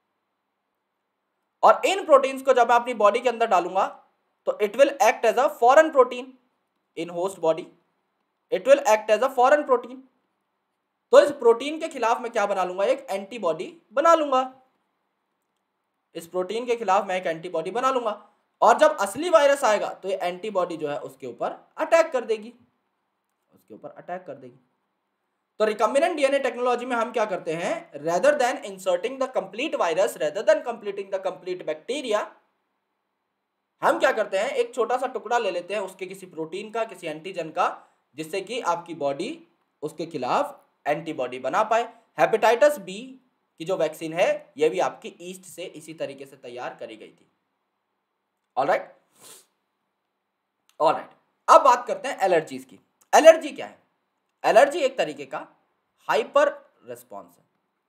और इन प्रोटीन्स को जब मैं अपनी बॉडी के अंदर डालूंगा तो it will act as a foreign protein in host body, it will act as a foreign protein. तो इस प्रोटीन के खिलाफ मैं क्या बना लूंगा, एक एंटीबॉडी बना लूंगा। इस प्रोटीन के खिलाफ मैं एक एंटीबॉडी बना लूंगा और जब असली वायरस आएगा तो ये एंटीबॉडी जो है उसके ऊपर अटैक कर देगी, उसके ऊपर अटैक कर देगी। तो रिकम्बिनेंट डीएनए टेक्नोलॉजी में हम क्या करते हैं, rather than inserting the complete virus, rather than completing the complete bacteria, हम क्या करते हैं एक छोटा सा टुकड़ा ले लेते हैं उसके किसी प्रोटीन का, किसी एंटीजन का, जिससे कि आपकी बॉडी उसके खिलाफ एंटीबॉडी बना पाए। हेपेटाइटिस बी की जो वैक्सीन है यह भी आपकी ईस्ट से इसी तरीके से तैयार करी गई थी। ऑलराइट, ऑलराइट, अब बात करते हैं एलर्जीज की। एलर्जी क्या है? एलर्जी एक तरीके का हाइपर रिस्पॉन्स है,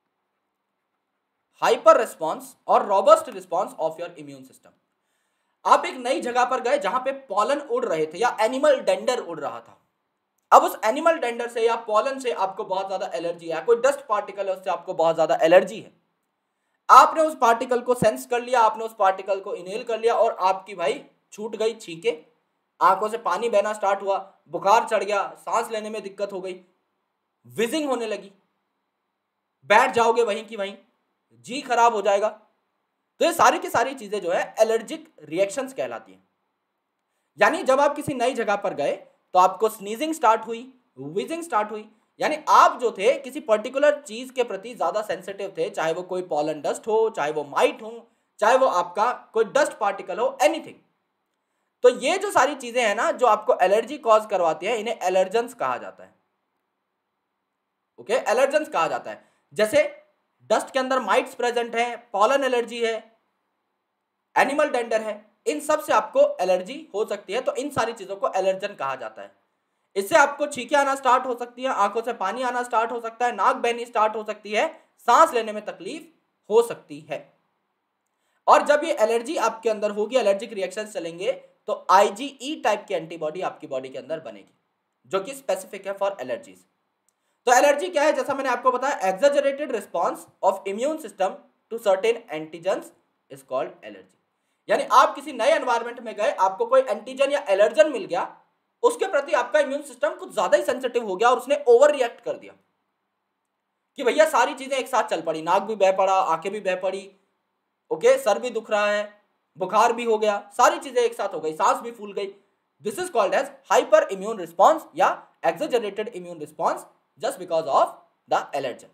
हाइपर रिस्पॉन्स और robust response of your immune system. आप एक नई जगह पर गए जहां पे पॉलन उड़ रहे थे या एनिमल डेंडर उड़ रहा था, अब उस एनिमल डेंडर से या पॉलन से आपको बहुत ज्यादा एलर्जी है, कोई डस्ट पार्टिकल है उससे आपको बहुत ज्यादा एलर्जी है, आपने उस पार्टिकल को सेंस कर लिया, आपने उस पार्टिकल को इनहेल कर लिया और आपकी भाई छूट गई छींके, आंखों से पानी बहना स्टार्ट हुआ, बुखार चढ़ गया, सांस लेने में दिक्कत हो गई, विजिंग होने लगी, बैठ जाओगे वहीं की वहीं, जी खराब हो जाएगा। तो ये सारी की सारी चीजें जो है एलर्जिक रिएक्शंस कहलाती हैं। यानी जब आप किसी नई जगह पर गए तो आपको स्नीजिंग स्टार्ट हुई, विजिंग स्टार्ट हुई, यानी आप जो थे किसी पर्टिकुलर चीज के प्रति ज्यादा सेंसिटिव थे, चाहे वो कोई पॉलन डस्ट हो, चाहे वो माइट हो, चाहे वो आपका कोई डस्ट पार्टिकल हो, एनीथिंग। तो ये जो सारी चीजें हैं ना जो आपको एलर्जी कॉज करवाती है, इन्हें एलर्जेंस कहा जाता है। ओके, एलर्जेंस कहा जाता है। जैसे डस्ट के अंदर माइट्स प्रेजेंट है, पॉलन एलर्जी है, एनिमल डेंडर है, इन सब से आपको एलर्जी हो सकती है। तो इन सारी चीजों को एलर्जन कहा जाता है। इससे आपको छींके आना स्टार्ट हो सकती है, आंखों से पानी आना स्टार्ट हो सकता है, नाक बहनी स्टार्ट हो सकती है, सांस लेने में तकलीफ हो सकती है। और जब ये एलर्जी आपके अंदर होगी, एलर्जिक रिएक्शंस चलेंगे, तो आईजीई टाइप की एंटीबॉडी आपकी बॉडी के अंदर बनेगी जो कि स्पेसिफिक है फॉर एलर्जीज। तो एलर्जी क्या है? जैसा मैंने आपको बताया, exaggerated response of immune system to certain antigens is called allergy. यानी आप किसी नए एनवायरनमेंट में गए, आपको कोई एंटीजन या एलर्जन मिल गया, उसके प्रति आपका इम्यून सिस्टम कुछ ज्यादा ही सेंसिटिव हो गया और उसने ओवर रिएक्ट कर दिया कि भैया सारी चीजें एक साथ चल पड़ी, नाक भी बह पड़ा, आंखें भी बह पड़ी, ओके, सर भी दुख रहा है, बुखार भी हो गया, सारी चीजें एक साथ हो गई, सांस भी फूल गई। This is called as hyper immune response या exaggerated immune response just because of the allergen.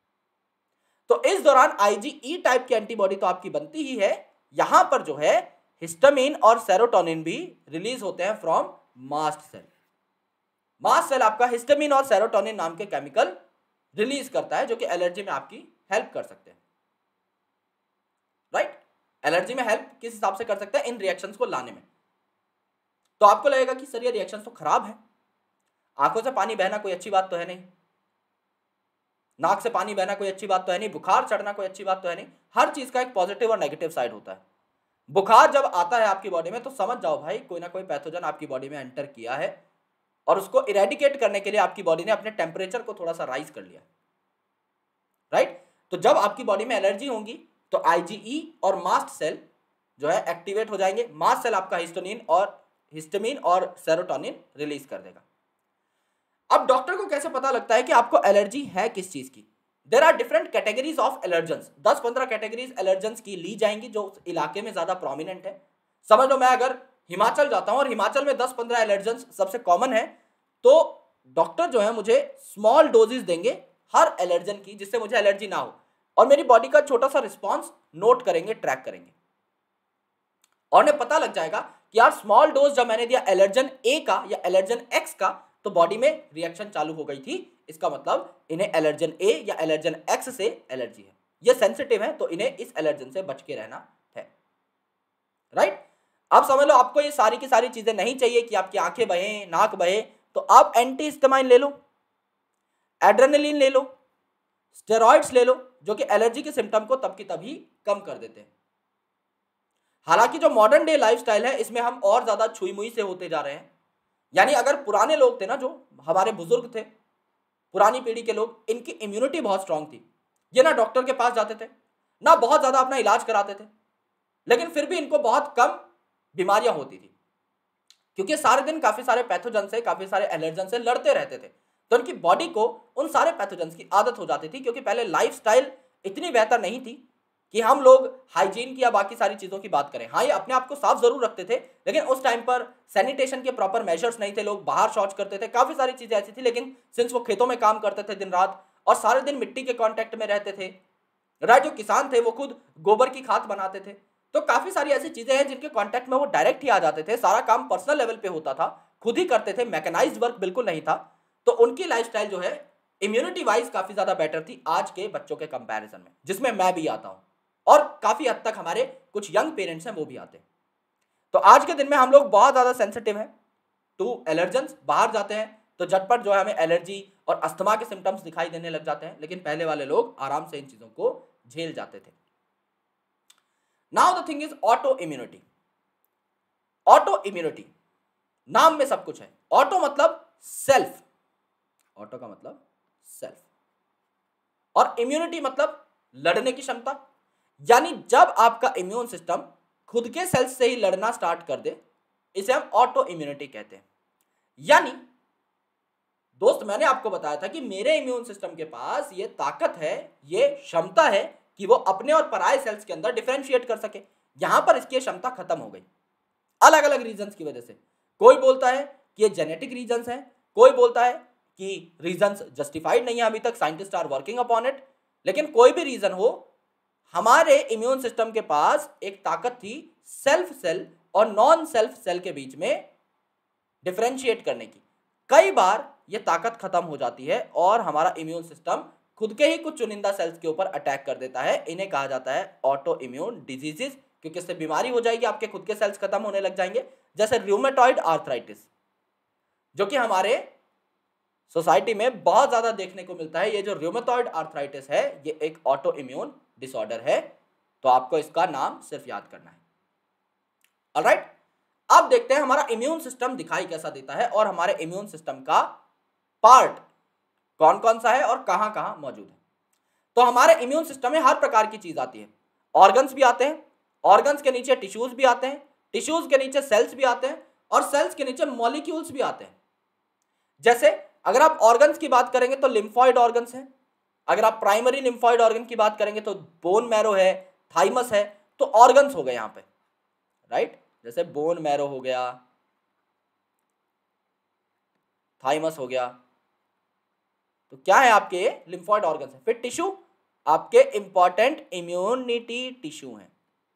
तो इस दौरान आईजीई टाइप की एंटीबॉडी तो आपकी बनती ही है, यहां पर जो है हिस्टामिन और सेरोटोनिन भी रिलीज होते हैं from mast cell. Mast cell आपका हिस्टामिन और सेरोटोनिन नाम के केमिकल रिलीज करता है जो कि एलर्जी में आपकी हेल्प कर सकते हैं। राइट, एलर्जी में हेल्प किस हिसाब से कर सकते हैं? इन रिएक्शंस को लाने में। तो आपको लगेगा कि सर ये रिएक्शंस तो खराब है, आंखों से पानी बहना कोई अच्छी बात तो है नहीं, नाक से पानी बहना कोई अच्छी बात तो है नहीं, बुखार चढ़ना कोई अच्छी बात तो है नहीं। हर चीज का एक पॉजिटिव और नेगेटिव साइड होता है। बुखार जब आता है आपकी बॉडी में तो समझ जाओ भाई कोई ना कोई पैथोजन आपकी बॉडी में एंटर किया है और उसको इरेडिकेट करने के लिए आपकी बॉडी ने अपने टेम्परेचर को थोड़ा सा राइज कर लिया। राइट, तो जब आपकी बॉडी में एलर्जी होगी तो आईजीई और मास्ट सेल जो है एक्टिवेट हो जाएंगे। मास्ट सेल आपका हिस्टामिन और सेरोटोनिन रिलीज कर देगा। अब डॉक्टर को कैसे पता लगता है कि आपको एलर्जी है किस चीज की? There are different categories of allergens. 10-15 categories allergens की ली जाएंगी जो उस इलाके में ज्यादा प्रोमिनेंट है। समझ लो मैं अगर हिमाचल जाता हूं और हिमाचल में 10-15 एलर्जेंस सबसे कॉमन है, तो डॉक्टर जो है मुझे स्मॉल डोजेस देंगे हर एलर्जन की जिससे मुझे एलर्जी ना हो और मेरी बॉडी का छोटा सा रिस्पॉन्स नोट करेंगे, ट्रैक करेंगे और उन्हें पता लग जाएगा कि यार स्मॉल डोज जब मैंने दिया एलर्जन ए का या एलर्जन एक्स का तो बॉडी में रिएक्शन चालू हो गई थी, इसका मतलब इन्हें एलर्जन ए या एलर्जन एक्स से एलर्जी है, ये सेंसिटिव है तो इन्हें इस एलर्जन से बच के रहना है। राइट, अब समझ लो आपको ये सारी की सारी चीजें नहीं चाहिए कि आपकी आंखें बहे, नाक बहे, तो आप एंटी हिस्टामाइन ले लो, एड्रेनलिन ले लो, स्टेरॉइड्स ले लो जो कि एलर्जी के सिम्टम को तब की तभी कम कर देते हैं। हालांकि जो मॉडर्न डे लाइफस्टाइल है इसमें हम और ज्यादा छुई मुई से होते जा रहे हैं। यानी अगर पुराने लोग थे ना, जो हमारे बुजुर्ग थे, पुरानी पीढ़ी के लोग, इनकी इम्यूनिटी बहुत स्ट्रांग थी। ये ना डॉक्टर के पास जाते थे, ना बहुत ज्यादा अपना इलाज कराते थे, लेकिन फिर भी इनको बहुत कम बीमारियां होती थी, क्योंकि सारे दिन काफी सारे पैथोजन से, काफी सारे एलर्जन से लड़ते रहते थे। तो उनकी बॉडी को उन सारे पैथोजन की आदत हो जाती थी, क्योंकि पहले लाइफस्टाइल इतनी बेहतर नहीं थी कि हम लोग हाइजीन की या बाकी सारी चीजों की बात करें। हाँ, ये अपने आप को साफ जरूर रखते थे, लेकिन उस टाइम पर सैनिटेशन के प्रॉपर मेजर्स नहीं थे, लोग बाहर शौच करते थे, काफी सारी चीजें ऐसी थी। लेकिन सिंस वो खेतों में काम करते थे दिन रात और सारे दिन मिट्टी के कांटेक्ट में रहते थे, राइट, जो किसान थे वो खुद गोबर की खाद बनाते थे, तो काफी सारी ऐसी चीजें हैं जिनके कांटेक्ट में वो डायरेक्ट ही आ जाते थे। सारा काम पर्सनल लेवल पे होता था, खुद ही करते थे, मैकेनाइज्ड वर्क बिल्कुल नहीं था। तो उनकी लाइफस्टाइल जो है इम्यूनिटी वाइज काफी ज्यादा बेटर थी आज के बच्चों के कंपैरिजन में, जिसमें मैं भी आता हूं और काफी हद तक हमारे कुछ यंग पेरेंट्स हैं वो भी आते हैं। तो आज के दिन में हम लोग बहुत ज्यादा सेंसिटिव हैं टू एलर्जेंस। बाहर जाते हैं तो झटपट जो है हमें एलर्जी और अस्थमा के सिम्टम्स दिखाई देने लग जाते हैं, लेकिन पहले वाले लोग आराम से इन चीजों को झेल जाते थे। Now the thing is auto immunity. Auto immunity नाम में सब कुछ है। ऑटो मतलब सेल्फ, ऑटो का मतलब सेल्फ, और इम्यूनिटी मतलब लड़ने की क्षमता। यानी जब आपका इम्यून सिस्टम खुद के सेल्स से ही लड़ना स्टार्ट कर दे, इसे हम ऑटो इम्यूनिटी कहते हैं। यानी दोस्त, मैंने आपको बताया था कि मेरे इम्यून सिस्टम के पास ये ताकत है, ये क्षमता है कि वो अपने और पराये सेल्स के अंदर डिफरेंशिएट कर सके। यहां पर इसकी क्षमता खत्म हो गई अलग अलग रीजंस की वजह से। कोई बोलता है कि ये जेनेटिक रीजंस हैं, कोई बोलता है कि रीजंस जस्टिफाइड नहीं है, अभी तक scientist are working upon it. लेकिन कोई भी रीजन हो, हमारे इम्यून सिस्टम के पास एक ताकत थी सेल्फ सेल और नॉन सेल्फ सेल के बीच में डिफरेंशिएट करने की। कई बार यह ताकत खत्म हो जाती है और हमारा इम्यून सिस्टम खुद के ही कुछ चुनिंदा सेल्स के ऊपर अटैक कर देता है। इन्हें कहा जाता है ऑटो इम्यून डिजीजेस, क्योंकि इससे बीमारी हो जाएगी, आपके खुद के सेल्स खत्म होने लग जाएंगे। जैसे रूमेटॉइड आर्थराइटिस, जो कि हमारे सोसाइटी में बहुत ज्यादा देखने को मिलता है। ये जो रूमेटॉइड आर्थराइटिस है, ये एक ऑटो इम्यून डिसऑर्डर है। तो आपको इसका नाम सिर्फ याद करना है। ऑलराइट, अब देखते हैं हमारा इम्यून सिस्टम दिखाई कैसा देता है और हमारे इम्यून सिस्टम का पार्ट कौन कौन सा है और कहां कहां मौजूद है। तो हमारे इम्यून सिस्टम में हर प्रकार की चीज आती है। ऑर्गन्स भी आते हैं, ऑर्गन्स के नीचे टिश्यूज भी आते हैं, टिश्यूज के नीचे सेल्स भी आते हैं, और सेल्स के नीचे मॉलिक्यूल्स भी आते हैं। जैसे अगर आप ऑर्गन्स की बात करेंगे तो लिम्फॉइड ऑर्गन्स हैं। अगर आप प्राइमरी लिम्फॉइड ऑर्गन की बात करेंगे तो बोन मैरो है, थाइमस है। तो ऑर्गन्स हो गए यहां पे, राइट। जैसे बोन मैरो हो गया, थाइमस हो गया, तो क्या है आपके लिम्फॉइड ऑर्गन्स है। फिर टिश्यू आपके इंपॉर्टेंट इम्यूनिटी टिश्यू हैं,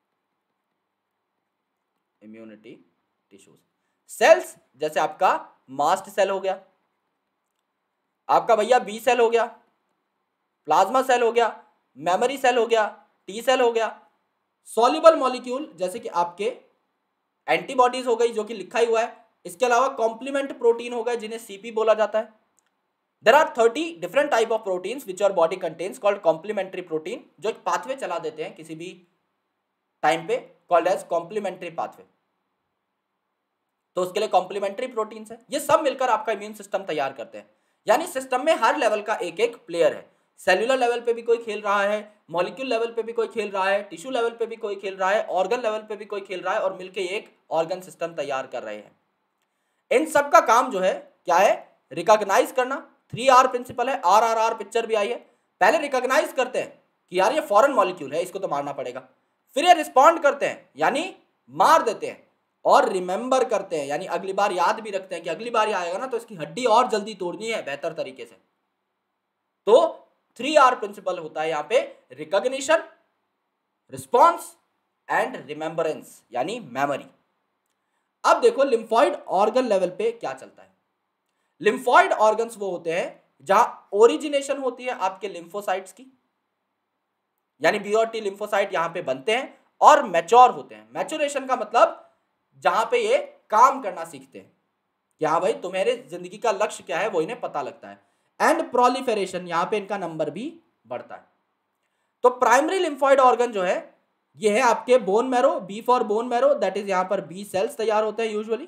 इम्यूनिटी टिश्यूज। सेल्स जैसे आपका मास्ट सेल हो गया, आपका भैया बी सेल हो गया, प्लाज्मा सेल हो गया, मेमोरी सेल हो गया, टी सेल हो गया। सॉल्युबल मॉलिक्यूल जैसे कि आपके एंटीबॉडीज हो गई, जो कि लिखा ही हुआ है। इसके अलावा कॉम्प्लीमेंट प्रोटीन हो गए, जिन्हें सीपी बोला जाता है। There are 30 different type of proteins which your body contains, called complementary protein, जो एक पाथवे चला देते हैं किसी भी टाइम पे, कॉल्ड एज कॉम्प्लीमेंट्री पाथवे। तो उसके लिए कॉम्प्लीमेंट्री प्रोटीन्स है। ये सब मिलकर आपका इम्यून सिस्टम तैयार करते हैं। यानी सिस्टम में हर लेवल का एक एक प्लेयर है। सेल्यूलर लेवल पे भी कोई खेल रहा है, मॉलिक्यूल लेवल पे भी कोई खेल रहा है, टिश्यू लेवल पे भी कोई खेल रहा है, ऑर्गन लेवल पे भी कोई खेल रहा है, और मिलके एक ऑर्गन सिस्टम तैयार कर रहे हैं। इन सब का काम जो है क्या है, रिकॉग्नाइज करना। 3R प्रिंसिपल है, RRR पिक्चर भी आई है। पहले रिकॉग्नाइज करते हैं कि यार ये फॉरेन मॉलिक्यूल है, इसको तो मारना पड़ेगा। फिर ये रिस्पॉन्ड करते हैं, यानी मार देते हैं। और रिमेंबर करते हैं, यानी अगली बार याद भी रखते हैं कि अगली बार ये आएगा ना तो इसकी हड्डी और जल्दी तोड़नी है बेहतर तरीके से। तो 3R प्रिंसिपल होता है यहाँ पे, रिकॉग्निशन, रिस्पॉन्स एंड रिमेंबरेंस, यानी मेमोरी। अब देखो लिम्फॉइड ऑर्गन लेवल पे क्या चलता है। लिम्फॉइड ऑर्गन्स वो होते हैं जहां ओरिजिनेशन होती है आपके लिम्फोसाइट्स की, यानी बी और टी लिम्फोसाइट यहां पे बनते हैं और मैच्योर होते हैं। मैच्योरेशन का मतलब जहां पे ये काम करना सीखते हैं कि हाँ भाई तुम्हारे जिंदगी का लक्ष्य क्या है वो इन्हें पता लगता है। एंड प्रोलिफेरेशन, यहां पे इनका नंबर भी बढ़ता है। तो प्राइमरी लिम्फॉइड ऑर्गन जो है ये है आपके bone marrow, B for bone marrow, that is यहां पर बी सेल्स तैयार होते हैं यूजुअली,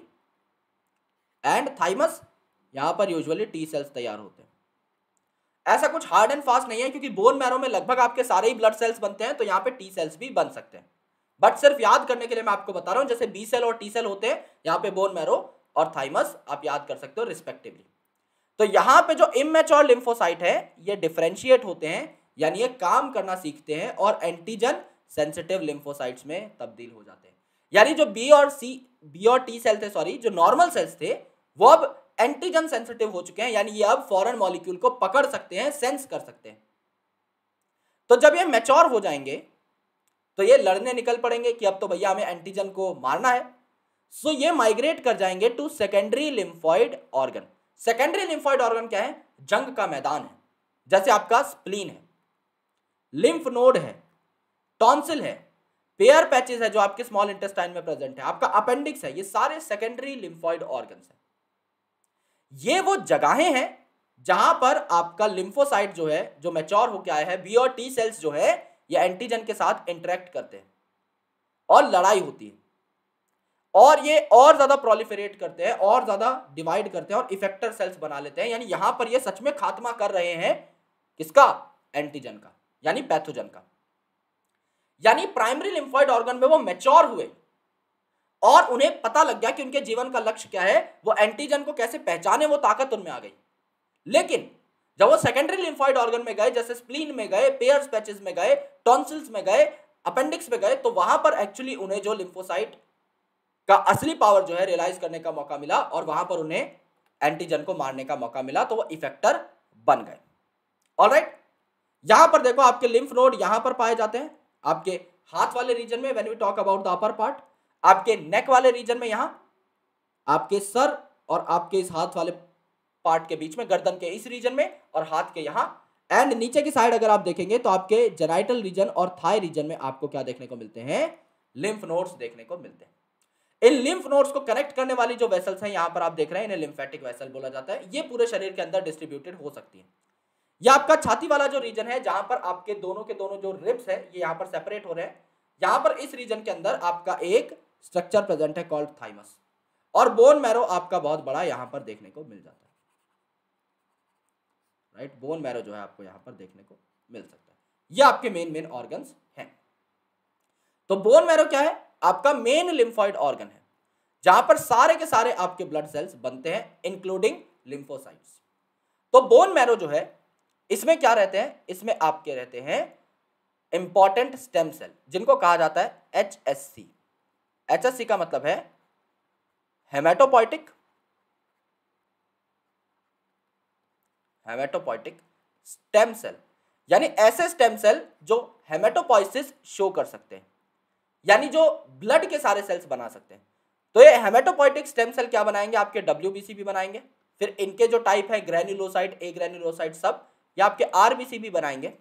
एंड थाइमस यहां पर यूजुअली टी सेल्स तैयार होते हैं। ऐसा कुछ हार्ड एंड फास्ट नहीं है, क्योंकि बोन मैरो में लगभग आपके सारे ही ब्लड सेल्स बनते हैं, तो यहां पे टी सेल्स भी बन सकते हैं, बट सिर्फ याद करने के लिए मैं आपको बता रहा हूं, जैसे बी सेल और टी सेल होते हैं, यहां पे बोन मैरो और थाइमस आप याद कर सकते हो रिस्पेक्टिवली। तो यहां पे जो इमेच्योर लिम्फोसाइट है ये डिफरेंशिएट होते हैं, यानी ये काम करना सीखते हैं और एंटीजन सेंसिटिव लिम्फोसाइट्स में तब्दील हो जाते हैं। यानी जो बी और टी सेल थे, सॉरी, जो नॉर्मल सेल्स थे, वो अब एंटीजन सेंसिटिव हो चुके हैं, यानी ये अब फॉरेन मॉलिक्यूल को पकड़ सकते हैं, सेंस कर सकते हैं। तो जब ये मैच्योर हो जाएंगे तो ये लड़ने निकल पड़ेंगे कि अब तो भैया हमें एंटीजन को मारना है। सो ये माइग्रेट कर जाएंगे to secondary lymphoid organ. Secondary lymphoid organ क्या है? जंग का मैदान है। जैसे आपका स्प्लीन है, लिम्फ नोड है, टॉन्सिल है, पेयर पैचेस है जो आपके स्मॉल इंटेस्टाइन में प्रेजेंट है, आपका अपेंडिक्स है, ये सारे सेकेंडरी लिम्फॉइड ऑर्गन्स हैं। ये वो जगहें हैं जहां पर आपका लिम्फोसाइट जो है, जो मैच्योर होकर आया है, बी और टी सेल्स जो है, ये एंटीजन के साथ इंटरेक्ट करते हैं और लड़ाई होती है, और ये और ज्यादा प्रोलिफरेट करते हैं और ज्यादा डिवाइड करते हैं और इफेक्टर सेल्स बना लेते हैं। यानी यहां पर ये सच में खात्मा कर रहे हैं किसका? एंटीजन का, यानी पैथोजन का। यानी प्राइमरी लिम्फॉइड ऑर्गन में वो मैच्योर हुए और उन्हें पता लग गया कि उनके जीवन का लक्ष्य क्या है, वो एंटीजन को कैसे पहचाने, वो ताकत उनमें आ गई। लेकिन जब वो सेकेंडरी लिम्फॉइड ऑर्गन में गए, जैसे स्प्लीन में गए, पेयर्स पैचेस में गए, टॉन्सिल्स में गए, अपेंडिक्स में गए, तो वहां पर एक्चुअली उन्हें जो लिम्फोसाइट का असली पावर जो है रियलाइज करने का मौका मिला और वहां पर उन्हें एंटीजन को मारने का मौका मिला, तो वो इफेक्टर बन गए। ऑलराइट, यहां पर देखो आपके लिम्फ नोड यहां पर पाए जाते हैं, आपके हाथ वाले रीजन में, when we talk about the upper part, आपके नेक वाले रीजन में, यहां आपके सर और आपके इस हाथ वाले पार्ट के बीच में, गर्दन के इस रीजन में और हाथ के यहां, एंड नीचे की साइड अगर आप देखेंगे तो आपके जेनाइटल रीजन और थाई रीजन में आपको क्या देखने को मिलते हैं? लिम्फ नोड्स देखने को मिलते हैं। इन लिम्फ नोड्स को कनेक्ट करने वाली जो वेसल्स हैं यहां पर आप देख रहे हैं, इन्हें लिम्फेटिक वेसल बोला जाता है। ये पूरे शरीर के अंदर डिस्ट्रीब्यूटेड हो सकती है। ये आपका छाती वाला जो रीजन है, जहां पर आपके दोनों के दोनों जो रिब्स है ये यहां पर सेपरेट हो रहे हैं, यहां पर इस रीजन के अंदर आपका एक स्ट्रक्चर प्रेजेंट है कॉल्ड थाइमस, और बोन मैरो आपका बहुत बड़ा यहां पर देखने को मिल जाता है। राइट, बोन मैरो जो है आपको यहां पर देखने को मिल सकता है। ये आपके मेन ऑर्गन्स हैं। तो बोन मैरो क्या है? आपका मेन लिम्फॉइड ऑर्गन है, जहां पर सारे के सारे आपके ब्लड सेल्स बनते हैं, इंक्लूडिंग लिम्फोसाइट्स। तो बोन मैरो जो है, इसमें क्या रहते हैं? इसमें आपके रहते हैं इंपॉर्टेंट स्टेम सेल, जिनको कहा जाता है HSC। HSC का मतलब है हेमेटोपोइटिक स्टेम सेल, यानी ऐसे स्टेम सेल जो हेमेटोपोइसिस शो कर सकते हैं, यानी जो ब्लड के सारे सेल्स बना सकते हैं। तो ये हेमेटोपोइटिक स्टेम सेल क्या बनाएंगे? आपके WBC भी बनाएंगे, फिर इनके जो टाइप है ग्रेन्युलोसाइट, ए ग्रेन्युलोसाइट, सब ये आपके RBC भी बनाएंगे,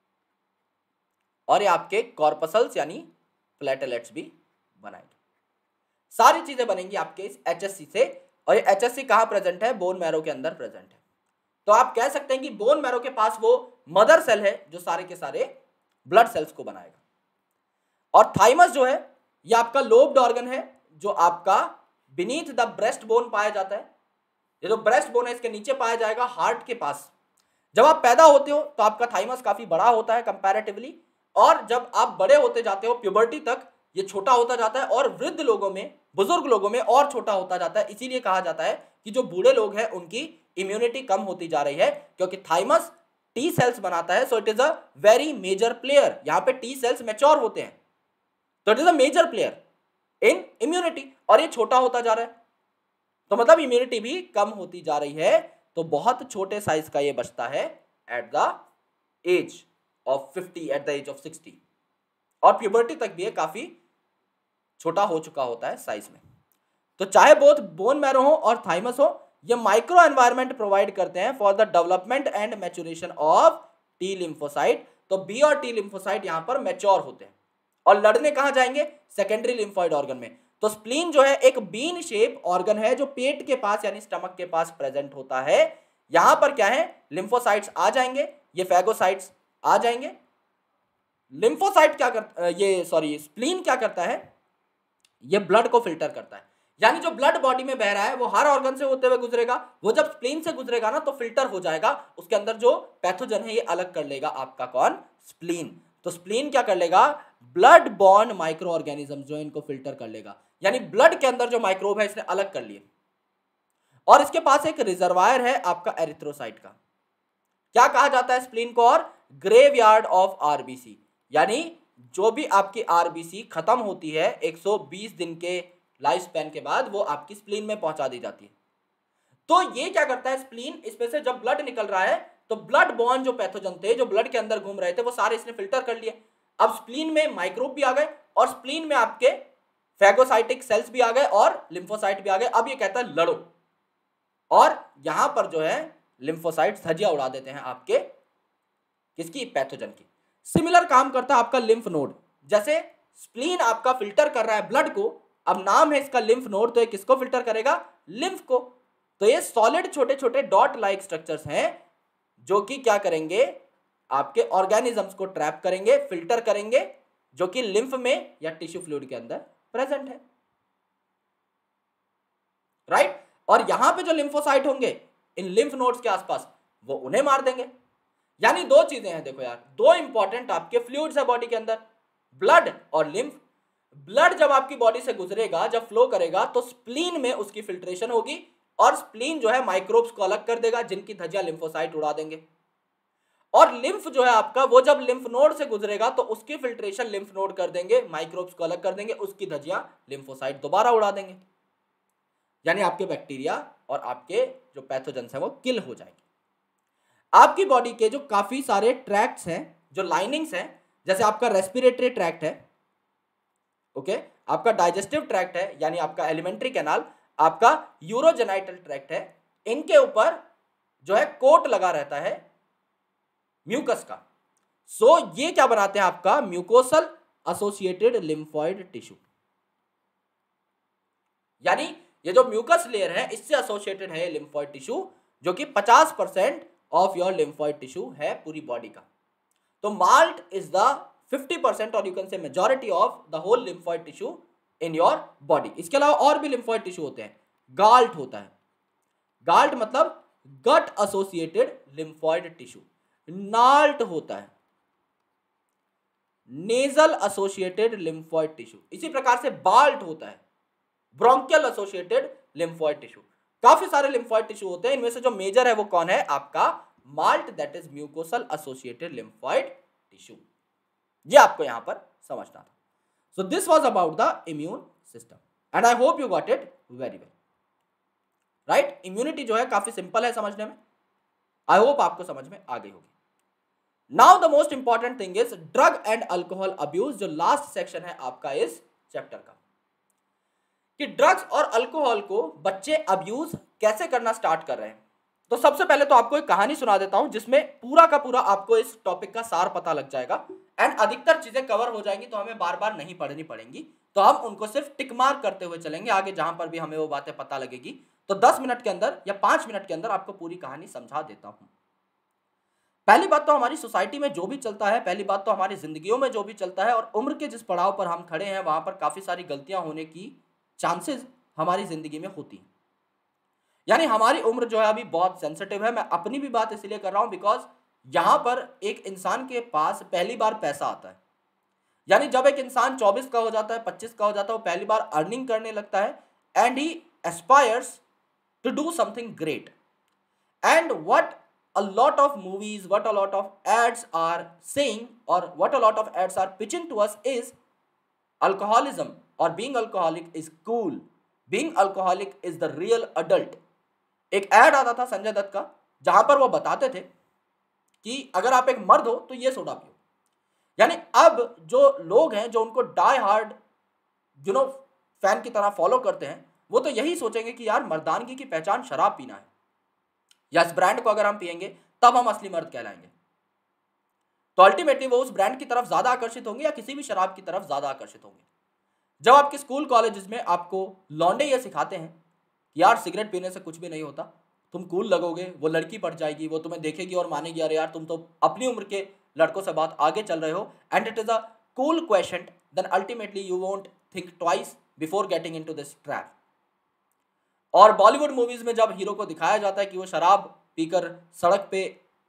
और ये आपके कॉर्पसल्स यानी प्लेटलेट्स भी बनाएंगे। सारी चीजें बनेंगी आपके इस HSC से, और ये HSC कहां प्रेजेंट है? बोन मैरो के अंदर प्रेजेंट है। तो आप कह सकते हैं कि बोन मैरो के पास वो मदर सेल है जो सारे के सारे ब्लड सेल्स को बनाएगा। और थाइमस जो है ये आपका लोब्ड ऑर्गन है, जो आपका बीनीथ द ब्रेस्ट बोन पाया जाता है। ये जो ब्रेस्ट बोन है इसके नीचे पाया जाएगा, हार्ट के पास। जब आप पैदा होते हो तो आपका थाइमस काफी बड़ा होता है कंपैरेटिवली, और जब आप बड़े होते जाते हो प्यूबर्टी तक, ये छोटा होता जाता है, और वृद्ध लोगों में, बुजुर्ग लोगों में और छोटा होता जाता है। इसीलिए कहा जाता है कि जो बूढ़े लोग हैं उनकी इम्यूनिटी कम होती जा रही है, क्योंकि थाइमस टी सेल्स बनाता है। So it is a very major player. यहां पे टी सेल्स मैच्योर होते हैं, तो it is a major player in immunity, और ये छोटा होता जा रहा है, तो मतलब इम्यूनिटी भी कम होती जा रही है। तो बहुत छोटे साइज का ये बचता है at the age of 50, at the age of 60, और प्यूबर्टी तक भी ये काफी छोटा हो चुका होता है साइज में। तो चाहे बोथ बोन मैरो हो और थाइमस हो, ये माइक्रो एनवायरनमेंट प्रोवाइड करते हैं for the development and maturation of T lymphocyte. तो बी और टी लिम्फोसाइट यहां पर मैच्योर होते हैं और लड़ने कहां जाएंगे? सेकेंडरी लिम्फॉइड ऑर्गन में। तो स्प्लीन जो है एक बीन शेप ऑर्गन है जो पेट के पास यानी स्टमक के पास प्रेजेंट होता है। यहां पर क्या है? लिम्फोसाइट्स आ जाएंगे, ये फैगोसाइट्स आ जाएंगे, लिम्फोसाइट क्या करता, ये सॉरी स्प्लीन क्या करता है, ये ब्लड को फिल्टर करता है। यानी जो ब्लड बॉडी में बह रहा है वो हर ऑर्गन से होते हुए गुजरेगा, वो जब स्प्लीन से गुजरेगा ना तो फिल्टर हो जाएगा, उसके अंदर जो पैथोजन है ये अलग कर लेगा आपका कौन, स्प्लीन। तो स्प्लीन क्या कर लेगा, ब्लड बॉर्न माइक्रो ऑर्गेनिज्म जो इनको फिल्टर कर लेगा, यानी ब्लड के अंदर जो माइक्रोब है इसने अलग कर लिए। और इसके पास एक रिजर्वायर है आपका एरिथ्रोसाइट का। क्या कहा जाता है स्प्लीन को, और ग्रेवयार्ड ऑफ आरबीसी, यानी जो भी आपकी आरबीसी खत्म होती है 120 दिन के लाइफ स्पैन के बाद वो आपकी स्प्लीन में पहुंचा दी जाती है। तो ये क्या करता है स्प्लीन, इसमें से जब ब्लड निकल रहा है तो ब्लड बॉर्न जो पैथोजन थे जो ब्लड के अंदर घूम रहे थे वो सारे इसने फिल्टर कर लिए। अब स्प्लीन में माइक्रोब भी आ गए और स्प्लीन में आपके फैगोसाइटिक सेल्स भी आ गए और लिम्फोसाइट भी आ गए। अब ये कहता है लड़ो, और यहां पर जो है लिम्फोसाइट्स धजिया उड़ा देते हैं आपके किसकी, पैथोजन की। सिमिलर काम करता है आपका लिम्फ नोड, जैसे स्प्लीन आपका फिल्टर कर रहा है ब्लड को, अब नाम है इसका लिम्फ नोड, तो ये किसको फिल्टर करेगा, लिम्फ को। तो ये सॉलिड छोटे छोटे डॉट लाइक स्ट्रक्चर्स हैं जो कि क्या करेंगे, आपके ऑर्गेनिजम्स को ट्रैप करेंगे, फिल्टर करेंगे, जो कि लिम्फ में या टिश्यू फ्लूइड के अंदर प्रेजेंट है, राइट। और यहां पे जो लिम्फोसाइट होंगे इन लिम्फ नोड्स के आसपास, वो उन्हें मार देंगे। यानी दो चीजें हैं, देखो यार, दो इंपॉर्टेंट आपके फ्लूइड्स है बॉडी के अंदर, ब्लड और लिम्फ। ब्लड जब आपकी बॉडी से गुजरेगा, जब फ्लो करेगा, तो स्प्लीन में उसकी फिल्ट्रेशन होगी और स्प्लीन जो है माइक्रोब्स को अलग कर देगा जिनकी धजिया लिम्फोसाइट उड़ा देंगे। और लिम्फ जो है आपका, वो जब लिम्फ नोड से गुजरेगा तो उसकी फिल्ट्रेशन लिम्फ नोड कर देंगे, माइक्रोब्स को अलग कर देंगे, उसकी धजिया लिम्फोसाइट दोबारा उड़ा देंगे। यानी आपके बैक्टीरिया और आपके जो पैथोजेंस हैं वो किल हो जाएंगे। आपकी बॉडी के जो काफी सारे ट्रैक्ट्स हैं, जो लाइनिंग्स हैं, जैसे आपका रेस्पिरेटरी ट्रैक्ट है, ओके, आपका डाइजेस्टिव ट्रैक्ट है यानी आपका एलिमेंट्री कैनाल, आपका यूरोजेनाइटल ट्रैक्ट है, इनके ऊपर जो है कोट लगा रहता है म्यूकस का। सो ये क्या बनाते हैं आपका म्यूकोसल एसोसिएटेड लिम्फॉइड टिश्यू, यानी ये जो म्यूकस लेयर है इससे एसोसिएटेड है लिम्फॉइड टिश्यू, जो कि 50% ऑफ योर लिम्फॉइड टिश्यू है पूरी बॉडी का। तो माल्ट इज द 50% और you can say majority of the whole lymphoid tissue in your body. इसके अलावा और भी लिम्फॉइड टिश्यू होते हैं, गाल्ट होता है, गाल्ट मतलब gut associated lymphoid tissue, NALT होता है नेजल एसोसिएटेड लिम्फॉइड टिश्यू, इसी प्रकार से बाल्ट होता है ब्रोंकियल एसोसिएटेड लिम्फॉइड टिश्यू। काफी सारे लिम्फॉइड टिश्यू होते हैं, इनमें से जो मेजर है वो कौन है, आपका MALT, that is mucosal associated lymphoid tissue. ये आपको यहां पर समझना था। So this was about the immune system and I hope you got it very well, right. Immunity जो है काफी सिंपल है समझने में, आई होप आपको समझ में आ गई होगी। Now the most important thing is drug and alcohol abuse, जो लास्ट सेक्शन है आपका इस चैप्टर का, कि ड्रग्स और अल्कोहल को बच्चे अब्यूज कैसे करना स्टार्ट कर रहे हैं। तो सबसे पहले तो आपको एक कहानी सुना देता हूं जिसमें पूरा का पूरा आपको इस टॉपिक का सार पता लग जाएगा एंड अधिकतर चीजें कवर हो जाएंगी, तो हमें बार बार नहीं पढ़नी पड़ेंगी, तो हम उनको सिर्फ टिक मार्क करते हुए चलेंगे आगे, जहां पर भी हमें वो बातें पता लगेगी। तो 10 मिनट के अंदर या 5 मिनट के अंदर आपको पूरी कहानी समझा देता हूं। पहली बात तो हमारी सोसाइटी में जो भी चलता है, पहली बात तो हमारी जिंदगियों में जो भी चलता है और उम्र के जिस पड़ाव पर हम खड़े हैं वहां पर काफी सारी गलतियां होने की चांसेस हमारी जिंदगी में होती हैं। यानी हमारी उम्र जो है अभी बहुत सेंसिटिव है, मैं अपनी भी बात इसलिए कर रहा हूं बिकॉज यहां पर एक इंसान के पास पहली बार पैसा आता है, यानी जब एक इंसान 24 का हो जाता है, 25 का हो जाता है, वो पहली बार अर्निंग करने लगता है and he aspires to do something great. And what a lot of movies, what a lot of ads are saying or what a lot of ads are pitching to us is alcoholism or being alcoholic is cool, being alcoholic is the real adult। एक ad आता था संजय दत्त का जहां पर वो बताते थे कि अगर आप एक मर्द हो तो ये सोडा पियो। यानी अब जो लोग हैं जो उनको डाई हार्ड फैन की तरह फॉलो करते हैं, वो तो यही सोचेंगे कि यार मर्दानगी की पहचान शराब पीना है, या इस ब्रांड को अगर हम पिएंगे तब हम असली मर्द कहलाएंगे। तो अल्टीमेटली वो उस ब्रांड की तरफ ज्यादा आकर्षित होंगे या किसी भी शराब की तरफ ज्यादा आकर्षित होंगे। जब आपके स्कूल कॉलेजेस में आपको लौंडे ये सिखाते हैं कि यार सिगरेट पीने से कुछ भी नहीं होता, तुम कूल लगोगे, वो लड़की पड़ जाएगी, वो तुम्हें देखेगी और मानेगी अरे यार तुम तो अपनी उम्र के लड़कों से बहुत आगे चल रहे हो and it is a cool question, then ultimately you won't think twice before getting into this trap. और बॉलीवुड मूवीज में जब हीरो को दिखाया जाता है कि वो शराब पीकर सड़क पे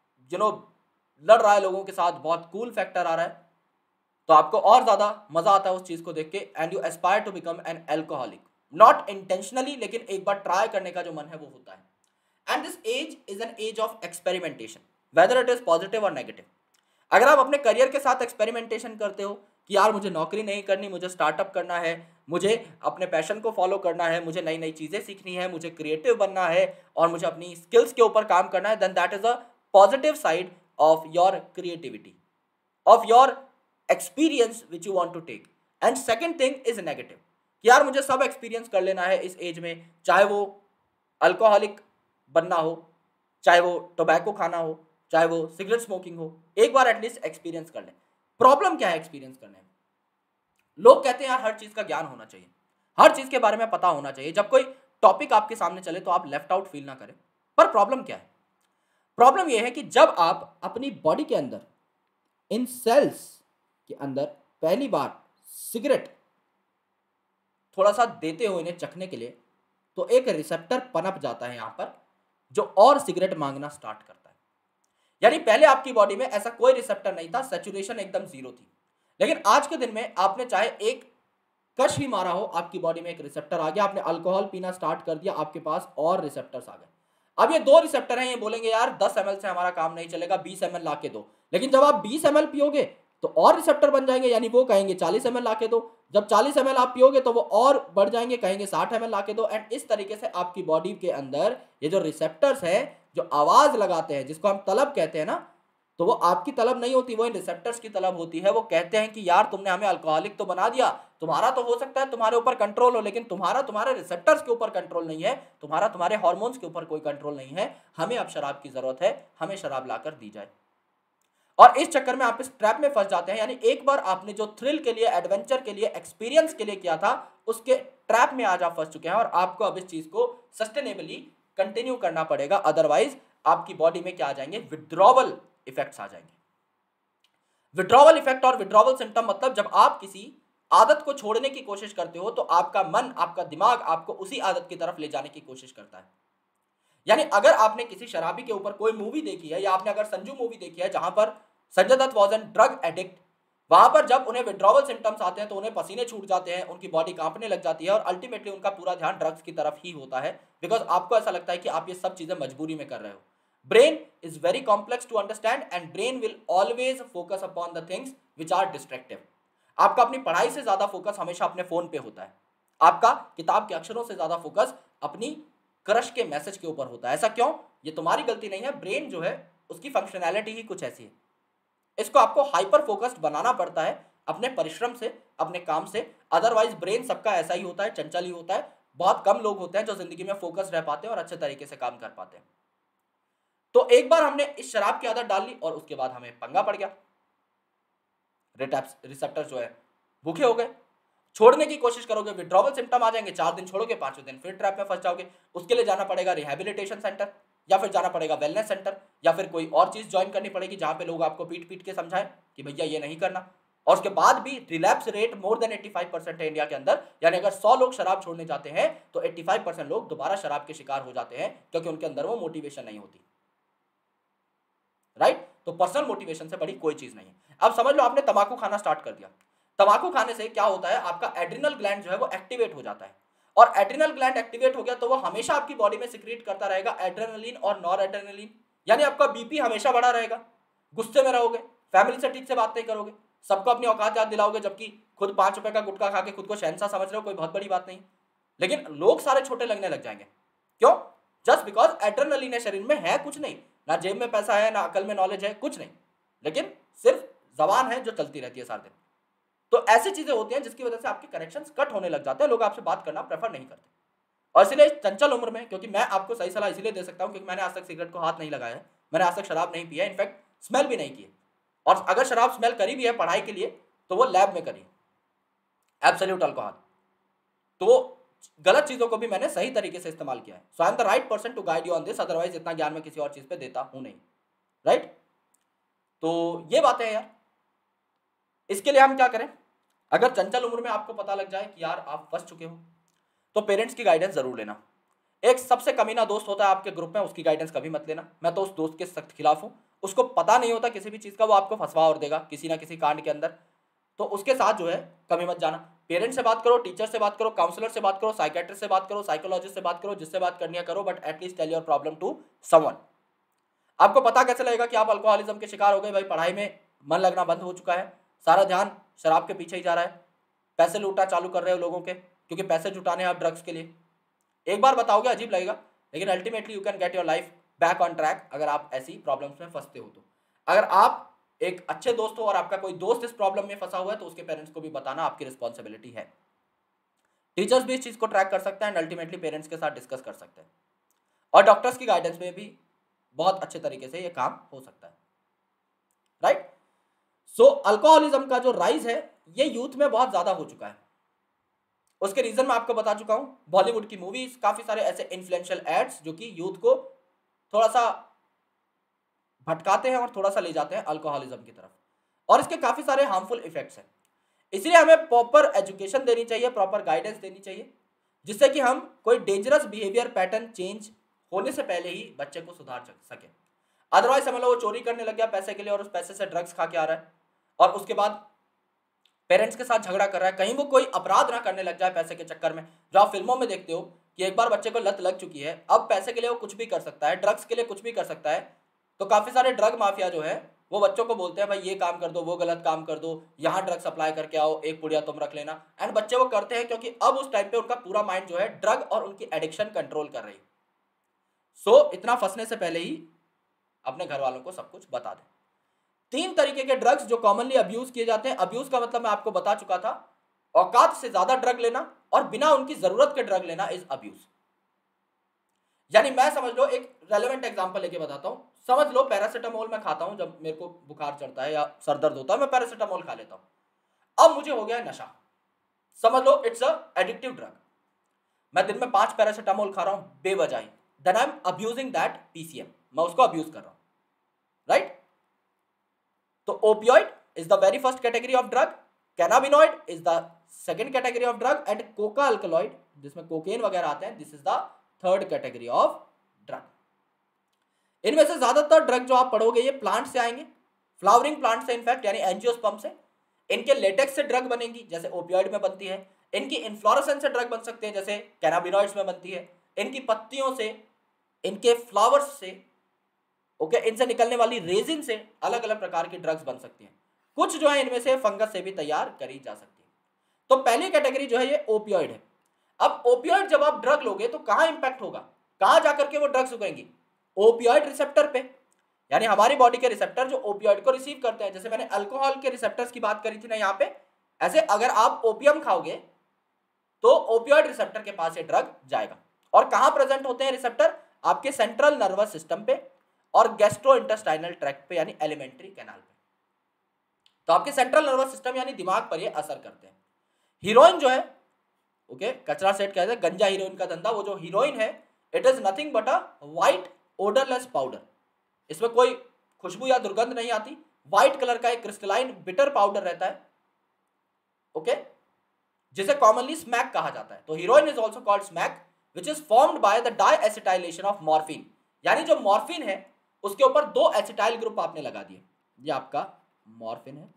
लड़ रहा है लोगों के साथ, बहुत कूल फैक्टर आ रहा है, तो आपको और ज्यादा मजा आता है उस चीज को देख के and you aspire to become an alcoholic, not intentionally, लेकिन एक बार ट्राई करने का जो मन है वो होता है। And this age is an age of experimentation, whether it is positive और नेगेटिव। अगर आप अपने करियर के साथ एक्सपेरिमेंटेशन करते हो कि यार मुझे नौकरी नहीं करनी, मुझे स्टार्टअप करना है, मुझे अपने पैशन को फॉलो करना है, मुझे नई नई चीज़ें सीखनी है, मुझे क्रिएटिव बनना है और मुझे अपनी स्किल्स के ऊपर काम करना है, then that is a positive side of your creativity, of your experience which you want to take. And second thing is negative कि यार मुझे सब एक्सपीरियंस कर लेना है इस एज में, चाहे वो अल्कोहलिक बनना हो, चाहे वो टोबैको खाना हो, चाहे वो सिगरेट स्मोकिंग हो, एक बार एटलीस्ट एक्सपीरियंस कर लें। प्रॉब्लम क्या है एक्सपीरियंस करने में? लोग कहते हैं यार हर चीज का ज्ञान होना चाहिए, हर चीज के बारे में पता होना चाहिए, जब कोई टॉपिक आपके सामने चले तो आप लेफ्ट आउट फील ना करें। पर प्रॉब्लम क्या है? प्रॉब्लम यह है कि जब आप अपनी बॉडी के अंदर, इन सेल्स के अंदर पहली बार सिगरेट थोड़ा सा देते हो इन्हें चखने के लिए, तो एक रिसेप्टर पनप जाता है यहां पर जो और सिगरेट मांगना स्टार्ट करता है। यानी पहले आपकी बॉडी में ऐसा कोई रिसेप्टर नहीं था, सैचुरेशन एकदम जीरो थी, लेकिन आज के दिन में आपने चाहे एक कश ही मारा हो, आपकी बॉडी में एक रिसेप्टर आ गया, आपने अल्कोहल पीना स्टार्ट कर दिया, आपके पास और रिसेप्टर्स आ गए। अब ये दो रिसेप्टर हैं, ये बोलेंगे यार 10 ml से हमारा काम नहीं चलेगा, 20 ml ला के दो। लेकिन जब आप 20 ml पियोगे तो और रिसेप्टर बन जाएंगे, यानी वो कहेंगे 40 ml ला के दो। जब 40 ml आप पियोगे तो वो और बढ़ जाएंगे, कहेंगे 60 ml ला के दो। एंड इस तरीके से आपकी बॉडी के अंदर ये जो रिसेप्टर्स हैं, जो आवाज लगाते हैं, जिसको हम तलब कहते हैं ना, तो वो आपकी तलब नहीं होती, वो इन रिसेप्टर्स की तलब होती है। वो कहते हैं कि यार तुमने हमें अल्कोहलिक तो बना दिया, तुम्हारा तो हो सकता है तुम्हारे ऊपर कंट्रोल हो, लेकिन तुम्हारा तुम्हारे रिसेप्टर्स के ऊपर कंट्रोल नहीं है, तुम्हारा तुम्हारे हार्मोन्स के ऊपर कोई कंट्रोल नहीं है, हमें अब शराब की जरूरत है, हमें शराब लाकर दी जाए। और इस चक्कर में आप इस ट्रैप में फंस जाते हैं। यानी एक बार आपने जो थ्रिल के लिए, एडवेंचर के लिए, एक्सपीरियंस के लिए किया था, उसके ट्रैप में आज आप फंस चुके हैं और आपको अब इस चीज को सस्टेनेबली कंटिन्यू करना पड़ेगा, अदरवाइज आपकी बॉडी में क्या आ जाएंगे? विड्रॉवल इफेक्ट्स आ जाएंगे। विड्रॉवल इफेक्ट और विड्रॉवल सिम्टम मतलब जब आप किसी आदत को छोड़ने की कोशिश करते हो तो आपका मन, आपका दिमाग आपको उसी आदत की तरफ ले जाने की कोशिश करता है। यानी अगर आपने किसी शराबी के ऊपर कोई मूवी देखी है, या आपने अगर संजू मूवी देखी है जहां पर Sanjay Dutt was an drug addict, वहां पर जब उन्हें विड्रॉवल सिम्टम्स आते हैं तो उन्हें पसीने छूट जाते हैं, उनकी बॉडी कांपने लग जाती है और अल्टीमेटली उनका पूरा ध्यान ड्रग्स की तरफ ही होता है, बिकॉज आपको ऐसा लगता है कि आप ये सब चीजें मजबूरी में कर रहे हो। Brain is very complex to understand and brain will always focus upon the things which are destructive. आपका अपनी पढ़ाई से ज्यादा फोकस हमेशा अपने फोन पे होता है, आपका किताब के अक्षरों से ज्यादा फोकस अपनी क्रश के मैसेज के ऊपर होता है। ऐसा क्यों? ये तुम्हारी गलती नहीं है, ब्रेन जो है उसकी फंक्शनैलिटी ही कुछ ऐसी है। इसको आपको हाइपर फोकस्ड बनाना पड़ता है अपने परिश्रम से, अपने काम से, अदरवाइज ब्रेन सबका ऐसा ही होता है, चंचल ही होता है। बहुत कम लोग होते हैं जो जिंदगी में फोकस रह पाते हैं और अच्छे तरीके से काम कर पाते हैं। तो एक बार हमने इस शराब की आदत डाल ली और उसके बाद हमें पंगा पड़ गया, रिसेप्टर जो है भूखे हो गए। छोड़ने की कोशिश करोगे, विड्रॉवल सिम्टम आ जाएंगे, 4 दिन छोड़ोगे, 5वें दिन फिर ट्रैप में फंस जाओगे। उसके लिए जाना पड़ेगा रिहैबिलिटेशन सेंटर, या फिर जाना पड़ेगा वेलनेस सेंटर, या फिर कोई और चीज ज्वाइन करनी पड़ेगी जहां पे लोग आपको पीट पीट के समझाएं कि भैया ये नहीं करना। और उसके बाद भी रिलैप्स रेट मोर देन 85% है इंडिया के अंदर। यानी अगर 100 लोग शराब छोड़ने जाते हैं तो 85% लोग दोबारा शराब के शिकार हो जाते हैं, क्योंकि उनके अंदर वो मोटिवेशन नहीं होती। राइट? तो पर्सनल मोटिवेशन से बड़ी कोई चीज नहीं है। अब समझ लो आपने तंबाकू खाना स्टार्ट कर दिया। तंबाकू खाने से क्या होता है? आपका एड्रिनल ग्लैंड जो है वो एक्टिवेट हो जाता है, और एड्रिनल ग्लैंड एक्टिवेट हो गया तो वो हमेशा आपकी बॉडी में सिक्रीट करता रहेगा एड्रेनलिन और नॉर एड्रेनलिन। यानी आपका बीपी हमेशा बढ़ा रहेगा, गुस्से में रहोगे, फैमिली से ठीक से बात नहीं करोगे, सबको अपनी औकात याद दिलाओगे, जबकि खुद 5 रुपए का गुटखा खा के खुद को शहंशाह समझ रहे हो, कोई बहुत बड़ी बात नहीं। लेकिन लोग सारे छोटे लगने लग जाएंगे। क्यों? जस्ट बिकॉज एड्रेनलिन है शरीर में, है कुछ नहीं, ना जेब में पैसा है, ना अकल में नॉलेज है, कुछ नहीं, लेकिन सिर्फ जबान है जो चलती रहती है सारे दिन। तो ऐसी चीजें होती हैं जिसकी वजह से आपके कनेक्शंस कट होने लग जाते हैं, लोग आपसे बात करना प्रेफर नहीं करते। और इसलिए चंचल उम्र में, क्योंकि मैं आपको सही सलाह इसलिए दे सकता हूं क्योंकि मैंने आज तक सिगरेट को हाथ नहीं लगाया है, मैंने आज तक शराब नहीं पिया, इनफैक्ट स्मेल भी नहीं की है, और अगर शराब स्मेल करी भी है पढ़ाई के लिए तो वो लैब में करी, एब्सोल्यूट अल्कोहल। तो गलत चीजों को भी मैंने सही तरीके से इस्तेमाल किया है। So I am the right person to guide you on this, otherwise इतना ज्ञान मैं किसी और चीज पे देता हूं नहीं। राइट? तो ये बातें हैं यार। इसके लिए हम क्या करें? अगर चंचल उम्र में आपको पता लग जाए कि यार आप फंस चुके हो, तो पेरेंट्स की गाइडेंस जरूर लेना। एक सबसे कमीना दोस्त होता है आपके ग्रुप में, उसकी गाइडेंस कभी मत लेना। मैं तो उस दोस्त के सख्त खिलाफ हूं। उसको पता नहीं होता किसी भी चीज का, वो आपको फंसवा और देगा किसी ना किसी कांड के अंदर। तो उसके साथ जो है कभी मत जाना। पेरेंट्स से बात करो, टीचर से बात करो, काउंसलर से बात करो, साइकेट्रिस्ट से बात करो, साइकोलॉजिस्ट से बात करो, जिससे बात करनी है करो, but at least tell your problem to someone. आपको पता कैसे लगेगा कि आप अल्कोहलिज्म के शिकार हो गए? भाई पढ़ाई में मन लगना बंद हो चुका है, सारा ध्यान शराब के पीछे ही जा रहा है, पैसे लूटना चालू कर रहे हो लोगों के, क्योंकि पैसे जुटाने हैं आप ड्रग्स के लिए। एक बार बताओगे अजीब लगेगा, लेकिन ultimately you can get your life back on track अगर आप ऐसी प्रॉब्लम्स में फंसते हो तो। अगर आप एक अच्छे दोस्त हो और आपका कोई दोस्त इस प्रॉब्लम में फंसा हुआ है, तो उसके पेरेंट्स को भी बताना आपकी रिस्पॉन्सिबिलिटी है। टीचर्स भी इस चीज को ट्रैक कर सकते हैं एंड अल्टीमेटली पेरेंट्स के साथ डिस्कस कर सकते हैं, और डॉक्टर्स की गाइडेंस में भी बहुत अच्छे तरीके से ये काम हो सकता है, राइट। सो अल्कोहलिज्म का जो राइज है ये यूथ में बहुत ज्यादा हो चुका है। उसके रीजन मैं आपको बता चुका हूं, बॉलीवुड की मूवीज, काफी सारे ऐसे इन्फ्लुएंशियल एड्स जो कि यूथ को थोड़ा सा भटकाते हैं और थोड़ा सा ले जाते हैं अल्कोहलिज्म की तरफ, और इसके काफी सारे हार्मफुल इफेक्ट्स हैं। इसलिए हमें प्रॉपर एजुकेशन देनी चाहिए, प्रॉपर गाइडेंस देनी चाहिए, जिससे कि हम कोई डेंजरस बिहेवियर पैटर्न चेंज होने से पहले ही बच्चे को सुधार सके। अदरवाइज समझ लो वो चोरी करने लग गया पैसे के लिए और उस पैसे से ड्रग्स खा के आ रहा है, और उसके बाद पेरेंट्स के साथ झगड़ा कर रहा है, कहीं वो कोई अपराध ना करने लग जाए पैसे के चक्कर में। जो आप फिल्मों में देखते हो कि एक बार बच्चे को लत लग चुकी है, अब पैसे के लिए वो कुछ भी कर सकता है, ड्रग्स के लिए कुछ भी कर सकता है। तो काफी सारे ड्रग माफिया जो है वो बच्चों को बोलते हैं भाई ये काम कर दो, वो गलत काम कर दो, यहाँ ड्रग सप्लाई करके आओ, एक पुड़िया तुम रख लेना। एंड बच्चे वो करते हैं क्योंकि अब उस टाइम पे उनका पूरा माइंड जो है ड्रग और उनकी एडिक्शन कंट्रोल कर रही है। सो इतना फंसने से पहले ही अपने घर वालों को सब कुछ बता दें। 3 तरीके के ड्रग्स जो कॉमनली अब्यूज किए जाते हैं। अब्यूज का मतलब मैं आपको बता चुका था, औकात से ज्यादा ड्रग लेना और बिना उनकी जरूरत के ड्रग लेना इज अब्यूज। यानी मैं समझ लो एक रेलेवेंट एग्जांपल लेके बताता हूं। समझ लो पैरासीटामोल मैं खाता हूं, जब मेरे को बुखार चढ़ता है या सर दर्द होता है मैं पैरासीटामोल खा लेता हूं। अब मुझे हो गया नशा, समझ लो इट्स अ एडिक्टिव ड्रग। मैं दिन में 5 पैरासीटामोल खा रहा हूं बेवजह, then I am abusing that PCM, मैं उसको अब्यूज कर रहा हूं, राइट। तो opioid is the very first category of drug, cannabinoid is the second category of drug, and coca alkaloid जिसमें कोकेन वगैरह आते हैं, this is the third category of drug. इनमें से ज्यादातर ड्रग जो आप पढ़ोगे ये प्लांट से आएंगे, फ्लावरिंग प्लांट से इनफैक्ट, यानी एंजियोस्पर्म से। इनके लेटेक्स से ड्रग बनेगी जैसे ओपियोइड में बनती है। इनकी इन्फ्लोरेसेंस से ड्रग बन सकते हैं जैसे कैनाबिनॉइड्स में बनती है। इनकी पत्तियों से, इनके फ्लावर्स से, ओके, इनसे निकलने वाली रेजिन से अलग अलग प्रकार की ड्रग्स बन सकती हैं। कुछ जो है इनमें से फंगस से भी तैयार करी जा सकती है। तो पहली कैटेगरी जो है ये ओपियोइड है। अब ओपियोइड जब आप ड्रग लोगे तो कहां इंपैक्ट होगा, कहां जाकर के वो ड्रग्स उगेंगी? ओपियोइड रिसेप्टर पे, यानी हमारी बॉडी के रिसेप्टर जो ओपियोइड को रिसीव करते हैं। जैसे मैंने अल्कोहल के रिसेप्टर्स की बात करी थी ना यहाँ पे, ऐसे अगर आप ओपियम खाओगे तो ओपियोइड रिसेप्टर के पास ये ड्रग जाएगा। और कहां प्रेजेंट होते हैं रिसेप्टर? आपके सेंट्रल नर्वस सिस्टम पे और गैस्ट्रोइंटेस्टाइनल ट्रैक्ट पे, यानी एलिमेंट्री कैनाल पे। तो आपके सेंट्रल नर्वस सिस्टम यानी दिमाग पर ये असर करते हैं। हीरोइन जो है, ओके, कचरा सेट कहते हैं, गंजा हीरोइन का धंधा। वो जो हीरोइन है it is nothing but a white odourless powder. इसमें कोई खुशबू या दुर्गंध नहीं आती। व्हाइट कलर का एक क्रिस्टलाइन बिटर पाउडर रहता है, ओके, जिसे कॉमनली स्मैक कहा जाता है। तो heroin is also called smack which is formed by the diacetylation of morphine. यानी जो मॉर्फिन है उसके ऊपर 2 एसिटाइल ग्रुप आपने लगा दिए, ये आपका मॉर्फिन है,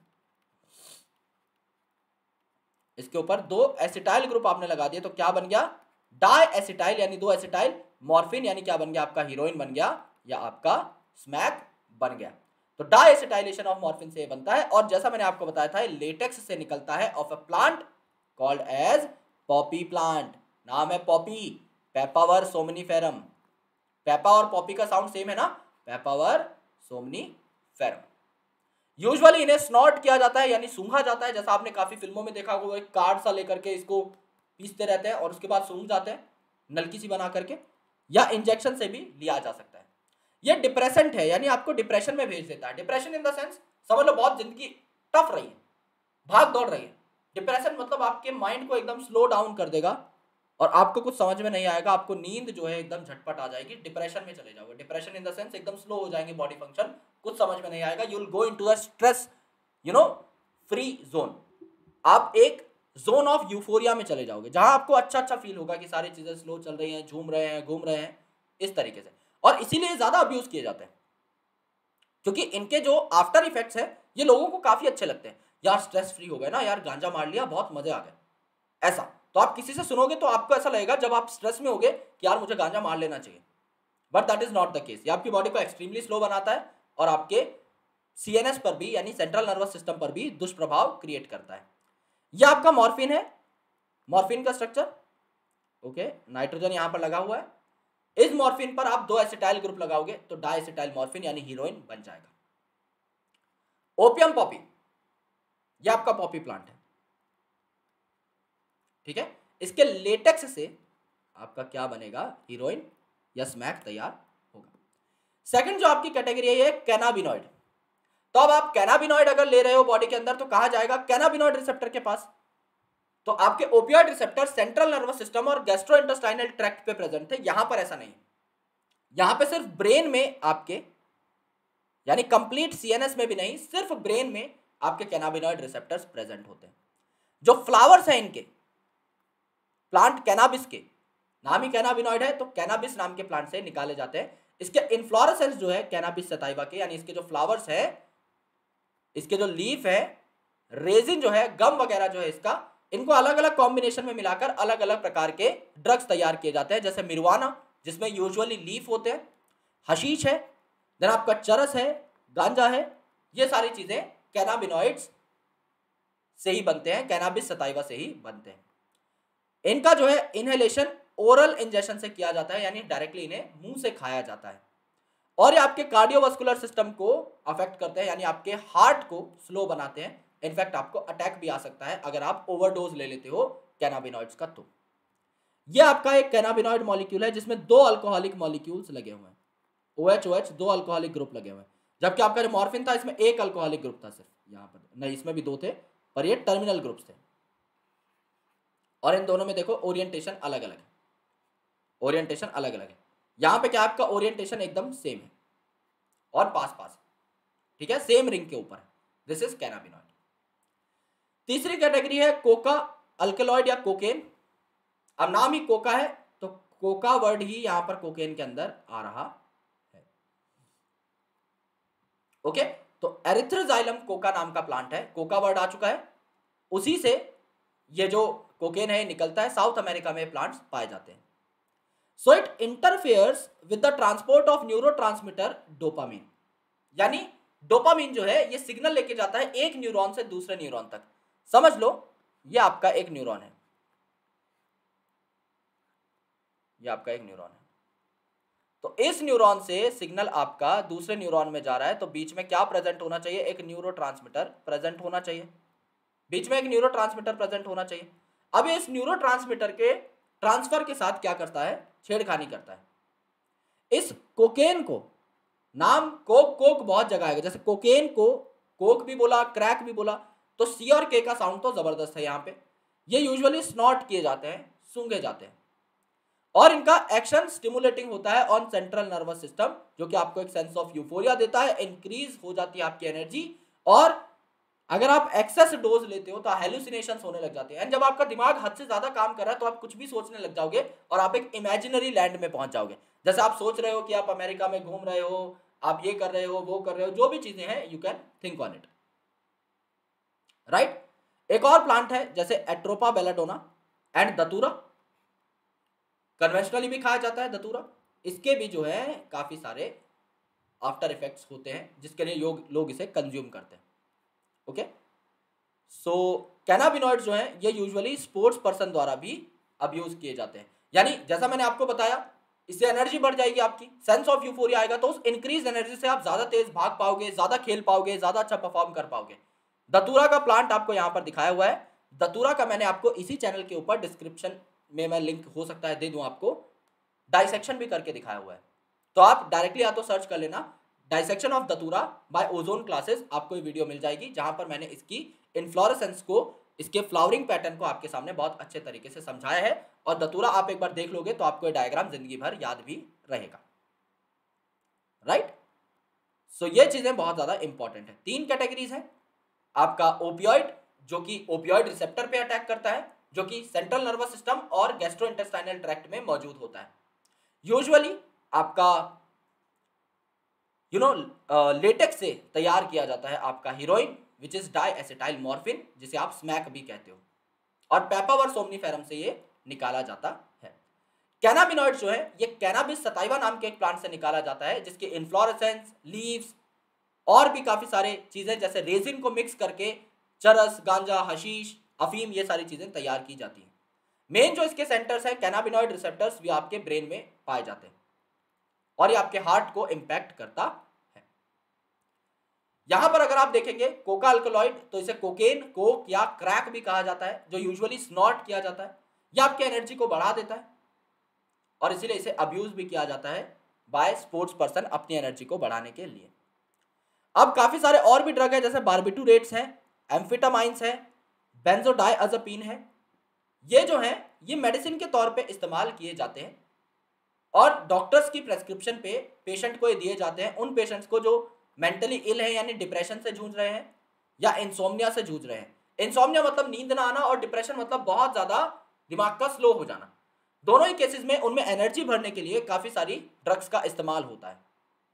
इसके ऊपर 2 एसिटाइल ग्रुप आपने लगा दिए तो क्या बन गया? डाइएसिटाइल, यानी 2 एसिटाइल। मॉर्फिन यानी क्या बन गया? आपका हीरोइन बन गया या आपका स्मैक बन गया। तो डाइएसिटाइलेशन ऑफ मॉर्फिन से बनता है, और जैसा मैंने आपको बताया था लेटेक्स से निकलता है of a plant called as poppy plant. नाम है पॉपी, पेपावर सोमनीफेरम। पेपा और पॉपी का साउंड सेम है ना, पेपावर सोमनीफेरम। यूजुअली इन्हें स्नॉट किया जाता है यानी सूंघा जाता है, जैसा आपने काफी फिल्मों में देखा होगा, एक कार्ड सा लेकर के इसको पीसते रहते हैं और उसके बाद सूंघ जाते हैं नलकी सी बना करके, या इंजेक्शन से भी लिया जा सकता है। ये डिप्रेसेंट है, यानी आपको डिप्रेशन में भेज देता है। डिप्रेशन इन द सेंस समझ लो बहुत जिंदगी टफ रही है, भाग दौड़ रही है। डिप्रेशन मतलब आपके माइंड को एकदम स्लो डाउन कर देगा और आपको कुछ समझ में नहीं आएगा, आपको नींद जो है एकदम झटपट आ जाएगी, डिप्रेशन में चले जाओगे। डिप्रेशन इन द सेंस एकदम स्लो हो जाएंगे बॉडी फंक्शन, कुछ समझ में नहीं आएगा, you will go into a stress free zone. आप एक जोन ऑफ यूफोरिया में चले जाओगे जहां आपको अच्छा अच्छा फील होगा कि सारी चीजें स्लो चल रही हैं, झूम रहे हैं, घूम रहे हैं, इस तरीके से। और इसीलिए ज्यादा अब्यूज किए जाते हैं, क्योंकि इनके जो आफ्टर इफेक्ट्स है ये लोगों को काफी अच्छे लगते हैं। यार स्ट्रेस फ्री हो गए ना, यार गांजा मार लिया, बहुत मजे आ गए, ऐसा। तो आप किसी से सुनोगे तो आपको ऐसा लगेगा जब आप स्ट्रेस में होगे कि यार मुझे गांजा मार लेना चाहिए, but that is not the case. ये आपकी बॉडी को एक्सट्रीमली स्लो बनाता है और आपके सीएनएस पर भी यानी सेंट्रल नर्वस सिस्टम पर भी दुष्प्रभाव क्रिएट करता है। यह आपका मॉर्फिन है, मॉर्फिन का स्ट्रक्चर, ओके, नाइट्रोजन यहां पर लगा हुआ है। इस मॉर्फिन पर आप 2 एसिटाइल ग्रुप लगाओगे तो डाइएसिटाइल मॉर्फिन यानी हीरोइन बन जाएगा। ओपियम पॉपी, यह आपका पॉपी प्लांट है, ठीक है। इसके लेटेक्स से आपका क्या बनेगा, हीरोइन या स्मैक तैयार होगा। सेकंड जो आपकी कैटेगरी है ये कैनाबिनॉइड। तो अब आप कैनाबिनॉइड अगर ले रहे हो बॉडी के अंदर तो कहां जाएगा, कैनाबिनॉइड रिसेप्टर के पास। तो आपके opioid receptor central nervous system और गैस्ट्रोइंटेस्टाइनल ट्रैक्ट पे प्रेजेंट थे, यहां पर ऐसा नहीं है। यहां पे सिर्फ ब्रेन में आपके, यानी कंप्लीट सीएनएस में भी नहीं, सिर्फ ब्रेन में आपके कैनाबिनॉइड रिसेप्टर्स प्रेजेंट होते हैं। जो फ्लावर्स हैं इनके, प्लांट कैनाबिस के, नाम ही कैनाबिनॉइड है तो कैनाबिस नाम के प्लांट से निकाले जाते हैं। इसके इन्फ्लोरेसेंस जो है कैनाबिस सटाइवा के, यानी इसके जो फ्लावर्स है, इसके जो लीफ है, रेजिन जो है, गम वगैरह जो है इसका, इनको अलग अलग कॉम्बिनेशन में मिलाकर अलग अलग प्रकार के ड्रग्स तैयार किए जाते हैं। जैसे मिरवाना जिसमें यूजुअली लीफ होते हैं, हशीश है, देन आपका चरस है, गांजा है, ये सारी चीजें कैनाबिनॉइड्स से ही बनते हैं, कैनाबिस सटाइवा से ही बनते हैं। इनका जो है इनहेलेशन ओरल इंजेक्शन से किया जाता है, यानी डायरेक्टली इन्हें मुंह से खाया जाता है। और ये आपके कार्डियोवास्कुलर सिस्टम को अफेक्ट करते हैं, यानी आपके हार्ट को स्लो बनाते हैं। इनफैक्ट आपको अटैक भी आ सकता है अगर आप ओवरडोज ले लेते हो कैनाबिनॉइड्स का। तो ये आपका एक कैनाबिनॉइड मॉलिक्यूल है जिसमें 2 अल्कोहलिक मॉलिक्यूल्स लगे हुए हैं, OH दो अल्कोहलिक ग्रुप लगे हुए हैं। जबकि आपका जो मॉर्फिन था इसमें 1 अल्कोहलिक ग्रुप था सिर्फ, यहाँ पर नहीं, इसमें भी 2 थे पर ये टर्मिनल ग्रुप्स थे। और इन दोनों में देखो ओरिएंटेशन अलग अलग है, ओरिएंटेशन अलग अलग है। यहाँ पे क्या आपका ओरिएंटेशन एकदम सेम है और पास पास, ठीक है, सेम रिंग के ऊपर है। This is cannabinoid. तीसरी कैटेगरी है कोका अल्कलॉइड या कोकेन। अब नाम ही कोका है तो कोका वर्ड ही यहां पर कोकेन के अंदर आ रहा है, ओके। तो एरिथ्रोजाइलम कोका नाम का प्लांट है, कोका वर्ड आ चुका है, उसी से ये जो कोकेन है निकलता है। साउथ अमेरिका में प्लांट्स पाए जाते हैं। So it interferes with the transport of neurotransmitter dopamine, यानी डोपामिन जो है ये सिग्नल लेके जाता है एक न्यूरॉन से दूसरे न्यूरॉन तक। समझ लो ये आपका एक न्यूरॉन है, ये आपका एक न्यूरॉन है। तो इस न्यूरॉन से सिग्नल आपका दूसरे न्यूरॉन में जा रहा है, तो बीच में क्या प्रेजेंट होना चाहिए, एक न्यूरोट्रांसमीटर प्रेजेंट होना चाहिए, बीच में एक न्यूरोट्रांसमीटर प्रेजेंट होना चाहिए। अब इस न्यूरोट्रांसमीटर के ट्रांसफर के साथ क्या करता है, छेड़खानी करता है। इस कोकेन को, नाम कोक कोक बहुत जगह आएगा, जैसे कोकेन को कोक भी बोला, क्रैक भी बोला, तो सी और के का साउंड तो जबरदस्त है यहाँ पे। ये यूजुअली स्नॉट किए जाते हैं, सूंघे जाते हैं, और इनका एक्शन स्टिमुलेटिंग होता है ऑन सेंट्रल नर्वस सिस्टम, जो कि आपको एक सेंस ऑफ यूफोरिया देता है, इंक्रीज हो जाती है आपकी एनर्जी। और अगर आप एक्सेस डोज लेते हो तो हेलुसिनेशंस होने लग जाते हैं। एंड जब आपका दिमाग हद से ज्यादा काम कर रहा है तो आप कुछ भी सोचने लग जाओगे और आप एक इमेजिनरी लैंड में पहुंच जाओगे। जैसे आप सोच रहे हो कि आप अमेरिका में घूम रहे हो, आप ये कर रहे हो, वो कर रहे हो, जो भी चीजें हैं you can think on it, right. एक और प्लांट है जैसे Atropa belladonna and datura, conventionally भी खाया जाता है दतूरा। इसके भी जो है काफी सारे आफ्टर इफेक्ट्स होते हैं जिसके लिए लोग इसे कंज्यूम करते हैं, ओके। सो कैनाबिनॉइड्स जो हैं ये यूजुअली स्पोर्ट्स पर्सन द्वारा भी अब्यूज किए जाते हैं। यानी जैसा मैंने आपको बताया, इससे एनर्जी बढ़ जाएगी, आपकी सेंस ऑफ यूफोरिया आएगा, तो उस इंक्रीज एनर्जी से आप ज्यादा तेज भाग पाओगे, ज्यादा खेल पाओगे, ज्यादा अच्छा परफॉर्म कर पाओगे। दतूरा का प्लांट आपको यहाँ पर दिखाया हुआ है। दतूरा का मैंने आपको इसी चैनल के ऊपर डिस्क्रिप्शन में मैं लिंक हो सकता है दे दूं आपको, डाइसेक्शन भी करके दिखाया हुआ है, तो आप डायरेक्टली या तो सर्च कर लेना dissection of datura by Ozone Classes, आपको ये वीडियो मिल जाएगी जहां पर मैंने इसकी इन्फ्लोरेसेंस को, इसके फ्लावरिंग पैटर्न को आपके सामने बहुत अच्छे तरीके से समझाया है। और दतूरा आप एक बार देख लोगे तो आपको ये डायग्राम जिंदगी भर याद भी रहेगा, राइट। सो ये चीजें बहुत ज्यादा इंपॉर्टेंट है। 3 कैटेगरीज है, आपका ओपियोइड जो कि ओपियोइड रिसेप्टर पे अटैक करता है, जो कि सेंट्रल नर्वस सिस्टम और गैस्ट्रोइंटेस्टाइनल ट्रैक्ट में मौजूद होता है। यूजुअली आपका लेटेक्स से तैयार किया जाता है आपका heroin which is diacetyl morphine, जिसे आप स्मैक भी कहते हो, और पेपावर सोमनीफेरम से ये निकाला जाता है। कैनाबिनॉइड जो है ये कैनाबिस सटाइवा नाम के एक प्लांट से निकाला जाता है, जिसके इन्फ्लोरेसेंस, लीव्स और भी काफी सारे चीजें जैसे रेजिन को मिक्स करके चरस, गांजा, हशीश, अफीम ये सारी चीजें तैयार की जाती हैं। मेन जो इसके सेंटर्स हैं कैनाबिनॉइड रिसेप्टर्स भी आपके ब्रेन में पाए जाते हैं और ये आपके हार्ट को इंपैक्ट करता है। यहां पर अगर आप देखेंगे कोका अल्कलॉइड, तो इसे कोकेन, कोक या क्रैक भी कहा जाता है, जो यूजुअली स्नॉट किया जाता है। यह आपकी एनर्जी को बढ़ा देता है और इसीलिए इसे अब्यूज भी किया जाता है बाय स्पोर्ट्स पर्सन अपनी एनर्जी को बढ़ाने के लिए। अब काफी सारे और भी ड्रग है, जैसे बार्बिटूरेट्स हैं, एम्फेटामाइंस है, बेंजोडाइअज़ेपिन है। ये जो है ये मेडिसिन के तौर पे इस्तेमाल किए जाते हैं और डॉक्टर्स की प्रेस्क्रिप्शन पे पेशेंट को ये दिए जाते हैं, उन पेशेंट्स को जो मेंटली इल है यानी डिप्रेशन से जूझ रहे हैं या इंसोम्निया से जूझ रहे हैं। इंसोम्निया मतलब नींद ना आना और डिप्रेशन मतलब बहुत ज्यादा दिमाग का स्लो हो जाना। दोनों ही केसेस में उनमें एनर्जी भरने के लिए काफी सारी ड्रग्स का इस्तेमाल होता है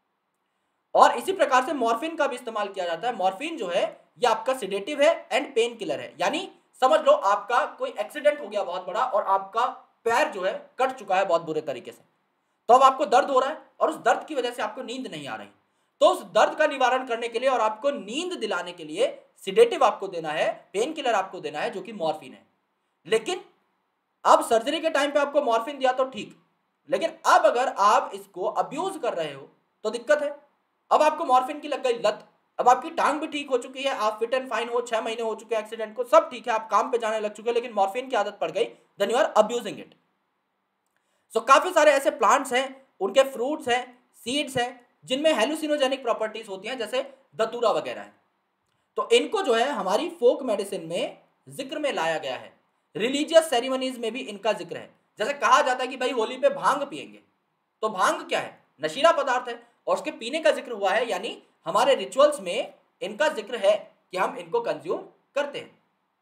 और इसी प्रकार से मॉर्फिन का भी इस्तेमाल किया जाता है। मॉर्फिन जो है ये आपका सिडेटिव है एंड पेन किलर है, यानी समझ लो आपका कोई एक्सीडेंट हो गया बहुत बड़ा और आपका पैर जो है कट चुका है बहुत बुरे तरीके से, तो अब आपको दर्द हो रहा है और उस दर्द की वजह से आपको नींद नहीं आ रही, तो उस दर्द का निवारण करने के लिए और आपको नींद दिलाने के लिए सिडेटिव आपको देना है, पेन किलर आपको देना है, जो कि मॉर्फिन है। लेकिन अब सर्जरी के टाइम पे आपको मॉर्फिन दिया तो ठीक, लेकिन अब अगर आप इसको अब्यूज कर रहे हो तो दिक्कत है। अब आपको मॉर्फिन की लग गई लत, अब आपकी टांग भी ठीक हो चुकी है, आप फिट एंड फाइन हो, 6 महीने हो चुके हैं एक्सीडेंट को, सब ठीक है, आप काम पे जाने लग चुके हैं, लेकिन मॉर्फिन की आदत पड़ गई, then you are abusing it. So काफी सारे ऐसे प्लांट्स हैं, उनके फ्रूट्स हैं, सीड्स हैं, जिनमें हेलुसिनोजेनिक प्रॉपर्टीज होती हैं, जैसे दतूरा वगैरह है। तो इनको जो है हमारी फोक मेडिसिन में जिक्र में लाया गया है, रिलीजियस सेरेमनीज में भी इनका जिक्र है। जैसे कहा जाता है कि भाई होली पे भांग पिएंगे, तो भांग क्या है? नशीला पदार्थ है और उसके पीने का जिक्र हुआ है, यानी हमारे रिचुअल्स में इनका जिक्र है कि हम इनको कंज्यूम करते हैं।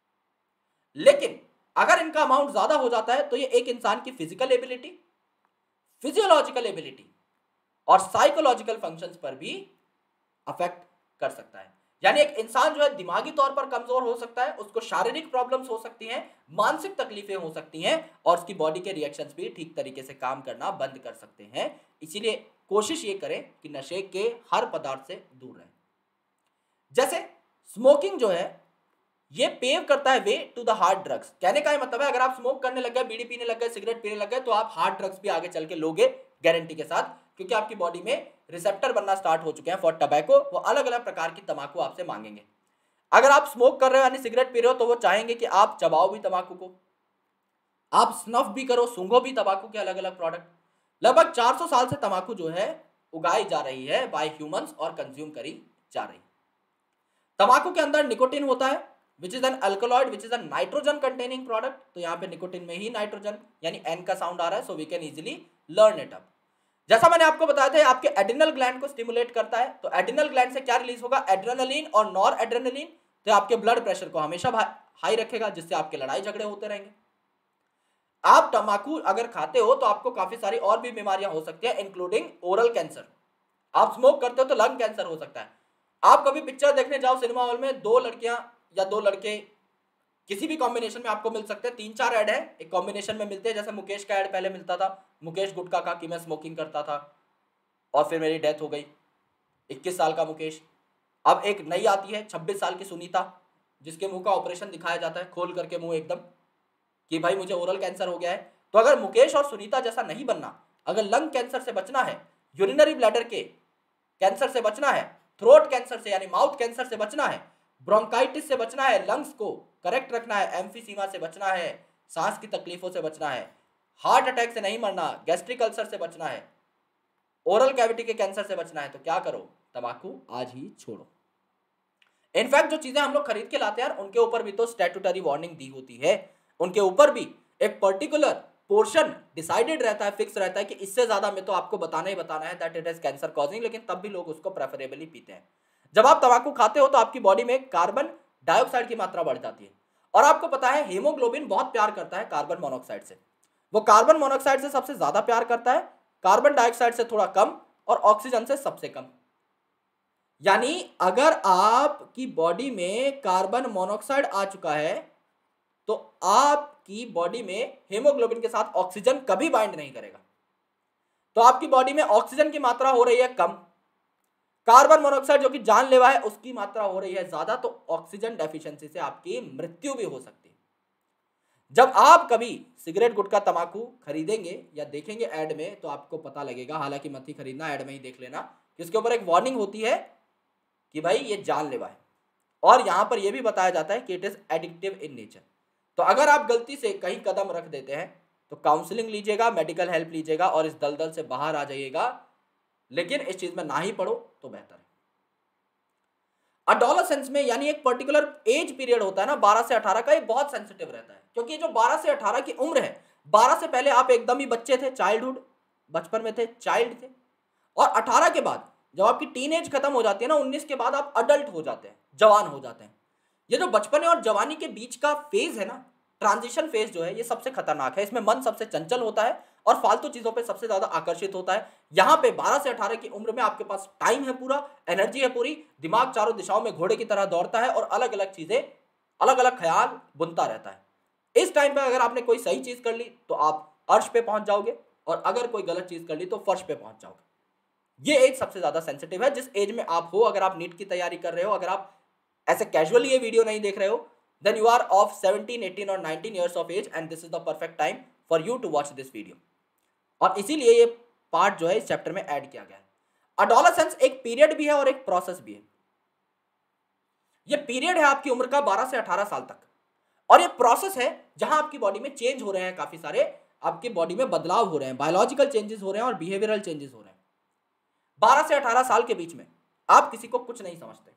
लेकिन अगर इनका अमाउंट ज्यादा हो जाता है तो ये एक इंसान की फिजिकल एबिलिटी, फिजियोलॉजिकल एबिलिटी और साइकोलॉजिकल फंक्शंस पर भी अफेक्ट कर सकता है। यानी एक इंसान जो है दिमागी तौर पर कमजोर हो सकता है, उसको शारीरिक प्रॉब्लम्स हो सकती हैं, मानसिक तकलीफें हो सकती हैं और उसकी बॉडी के रिएक्शंस भी ठीक तरीके से काम करना बंद कर सकते हैं। इसीलिए कोशिश ये करें कि नशे के हर पदार्थ से दूर रहें। जैसे स्मोकिंग जो है ये पेव करता है way to the hard drugs. कहने का मतलब है अगर आप स्मोक करने लग गए, बीड़ी पीने लग गए, सिगरेट पीने लग गए, तो आप हार्ड ड्रग्स भी आगे चल के लोगे गारंटी के साथ, क्योंकि आपकी बॉडी में रिसेप्टर बनना स्टार्ट हो चुके हैं फॉर टबैको। वो अलग अलग प्रकार की तंबाकू आपसे मांगेंगे। अगर आप स्मोक कर रहे हो यानी सिगरेट पी रहे हो, तो वो चाहेंगे कि आप चबाओ भी तंबाकू को, आप स्नफ भी करो, सूंघो भी तंबाकू के अलग अलग प्रोडक्ट। लगभग 400 साल से तंबाकू जो है उगाई जा रही है बाय ह्यूमंस और कंज्यूम करी जा रही है। तंबाकू के अंदर निकोटिन होता है which is an alkaloid which is a nitrogen containing product. तो यहाँ पे निकोटिन में ही नाइट्रोजन यानी एन का साउंड आ रहा है, so we can easily learn it up. जैसा मैंने आपको बताया था आपके एड्रिनल ग्लैंड को स्टिमुलेट करता है, तो एड्रिनल ग्लैंड से क्या रिलीज होगा? एड्रेनलिन और नॉर एड्रेनलिन। तो आपके ब्लड प्रेशर को हमेशा हाई रखेगा, जिससे आपके लड़ाई झगड़े होते रहेंगे। आप तंबाकू अगर खाते हो तो आपको काफी सारी और भी बीमारियां हो सकती है, इंक्लूडिंग ओरल कैंसर। आप स्मोक करते हो तो लंग कैंसर हो सकता है। आप कभी पिक्चर देखने जाओ सिनेमा हॉल में, 2 लड़कियां या 2 लड़के किसी भी कॉम्बिनेशन में आपको मिल सकते हैं। 3-4 ऐड है एक कॉम्बिनेशन में मिलते हैं। जैसे मुकेश का ऐड पहले मिलता था, मुकेश गुटखा का, कि मैं स्मोकिंग करता था और फिर मेरी डेथ हो गई, 21 साल का मुकेश। अब एक नई आती है 26 साल की सुनीता, जिसके मुंह का ऑपरेशन दिखाया जाता है, खोल करके मुंह एकदम, कि भाई मुझे ओरल कैंसर हो गया है। तो अगर मुकेश और सुनीता जैसा नहीं बनना, अगर लंग कैंसर से बचना है, यूरिनरी ब्लैडर के कैंसर से बचना है, थ्रोट कैंसर से यानी माउथ कैंसर से बचना है, ब्रोंकाइटिस से बचना है, लंग्स को करेक्ट रखना है, एम्फीसीमा से बचना है, सांस की तकलीफों से बचना है, हार्ट अटैक से नहीं मरना, गैस्ट्रिक अल्सर से बचना है, ओरल कैविटी के कैंसर से बचना है, तो क्या करो? तंबाकू आज ही छोड़ो। इनफैक्ट जो चीजें हम लोग खरीद के लाते हैं उनके ऊपर भी तो स्टैट्यूटरी वार्निंग दी होती है, उनके ऊपर भी एक पर्टिकुलर पोर्शन डिसाइडेड रहता है, फिक्स रहता है कि इससे ज्यादा में तो आपको बताना ही बताना है that it is cancer causing, लेकिन तब भी लोग उसको प्रेफरेबली पीते हैं। जब आप तंबाकू खाते हो तो आपकी बॉडी में कार्बन डाइऑक्साइड की मात्रा बढ़ जाती है, और आपको पता है हीमोग्लोबिन बहुत प्यार करता है कार्बन मोनोऑक्साइड से। वो कार्बन मोनोऑक्साइड से सबसे ज्यादा प्यार करता है, कार्बन डाइऑक्साइड से थोड़ा कम, और ऑक्सीजन से सबसे कम। यानी अगर आपकी बॉडी में कार्बन मोनोऑक्साइड आ चुका है तो आपकी बॉडी में हीमोग्लोबिन के साथ ऑक्सीजन कभी बाइंड नहीं करेगा। तो आपकी बॉडी में ऑक्सीजन की मात्रा हो रही है कम, कार्बन मोनोऑक्साइड जो कि जानलेवा है उसकी मात्रा हो रही है ज्यादा, तो ऑक्सीजन डेफिशिएंसी से आपकी मृत्यु भी हो सकती है। जब आप कभी सिगरेट गुटखा तंबाकू खरीदेंगे या देखेंगे ऐड में तो आपको पता लगेगा, हालांकि मत ही खरीदना, ऐड में ही देख लेना कि उसके ऊपर एक वार्निंग होती है कि भाई ये जानलेवा है, और यहां पर यह भी बताया जाता है कि it is addictive in nature. तो अगर आप गलती से कहीं कदम रख देते हैं तो काउंसलिंग लीजिएगा, मेडिकल हेल्प लीजिएगा और इस दलदल से बाहर आ जाइएगा, लेकिन इस चीज में ना ही पड़ो तो बेहतर है। अडोलेसेंस में यानी एक पर्टिकुलर एज पीरियड होता है ना 12 से 18 का, ये बहुत सेंसिटिव रहता है, क्योंकि जो 12 से 18 की उम्र है, 12 से पहले आप एकदम ही बच्चे थे, चाइल्डहुड, बचपन में थे, चाइल्ड थे, और 18 के बाद जब आपकी टीनेज खत्म हो जाती है ना, 19 के बाद आप अडल्ट हो जाते हैं, जवान हो जाते हैं। ये जो बचपन और जवानी के बीच का फेज है ना, ट्रांजिशन फेज जो है, ये सबसे खतरनाक है। इसमें मन सबसे चंचल होता है और फालतू चीजों पे सबसे ज्यादा आकर्षित होता है। यहाँ पे 12 से 18 की उम्र में आपके पास टाइम है पूरा, एनर्जी है पूरी, दिमाग चारों दिशाओं में घोड़े की तरह दौड़ता है और अलग अलग चीजें, अलग अलग ख्याल बुनता रहता है। इस टाइम पे अगर आपने कोई सही चीज कर ली तो आप अर्श पे पहुंच जाओगे, और अगर कोई गलत चीज कर ली तो फर्श पे पहुंच जाओगे। ये एज सबसे ज्यादा सेंसिटिव है। जिस एज में आप हो, अगर आप नीट की तैयारी कर रहे हो, अगर आप ऐसे कैजुअली ये वीडियो नहीं देख रहे हो, then you are of 17, 18 और 19 years of age and this is the perfect time for you to watch this video। और इसीलिए ये पार्ट जो है इस चैप्टर में ऐड किया गया है। अडोलेसेंस एक पीरियड भी है और एक प्रोसेस भी है। ये पीरियड है आपकी उम्र का 12 से 18 साल तक, और ये प्रोसेस है जहां आपकी बॉडी में चेंज हो रहे हैं, काफी सारे आपकी बॉडी में बदलाव हो रहे हैं, बायोलॉजिकल चेंजेस हो रहे हैं और बिहेवियरल चेंजेस हो रहे हैं। 12 से 18 साल के बीच में आप किसी को कुछ नहीं समझते।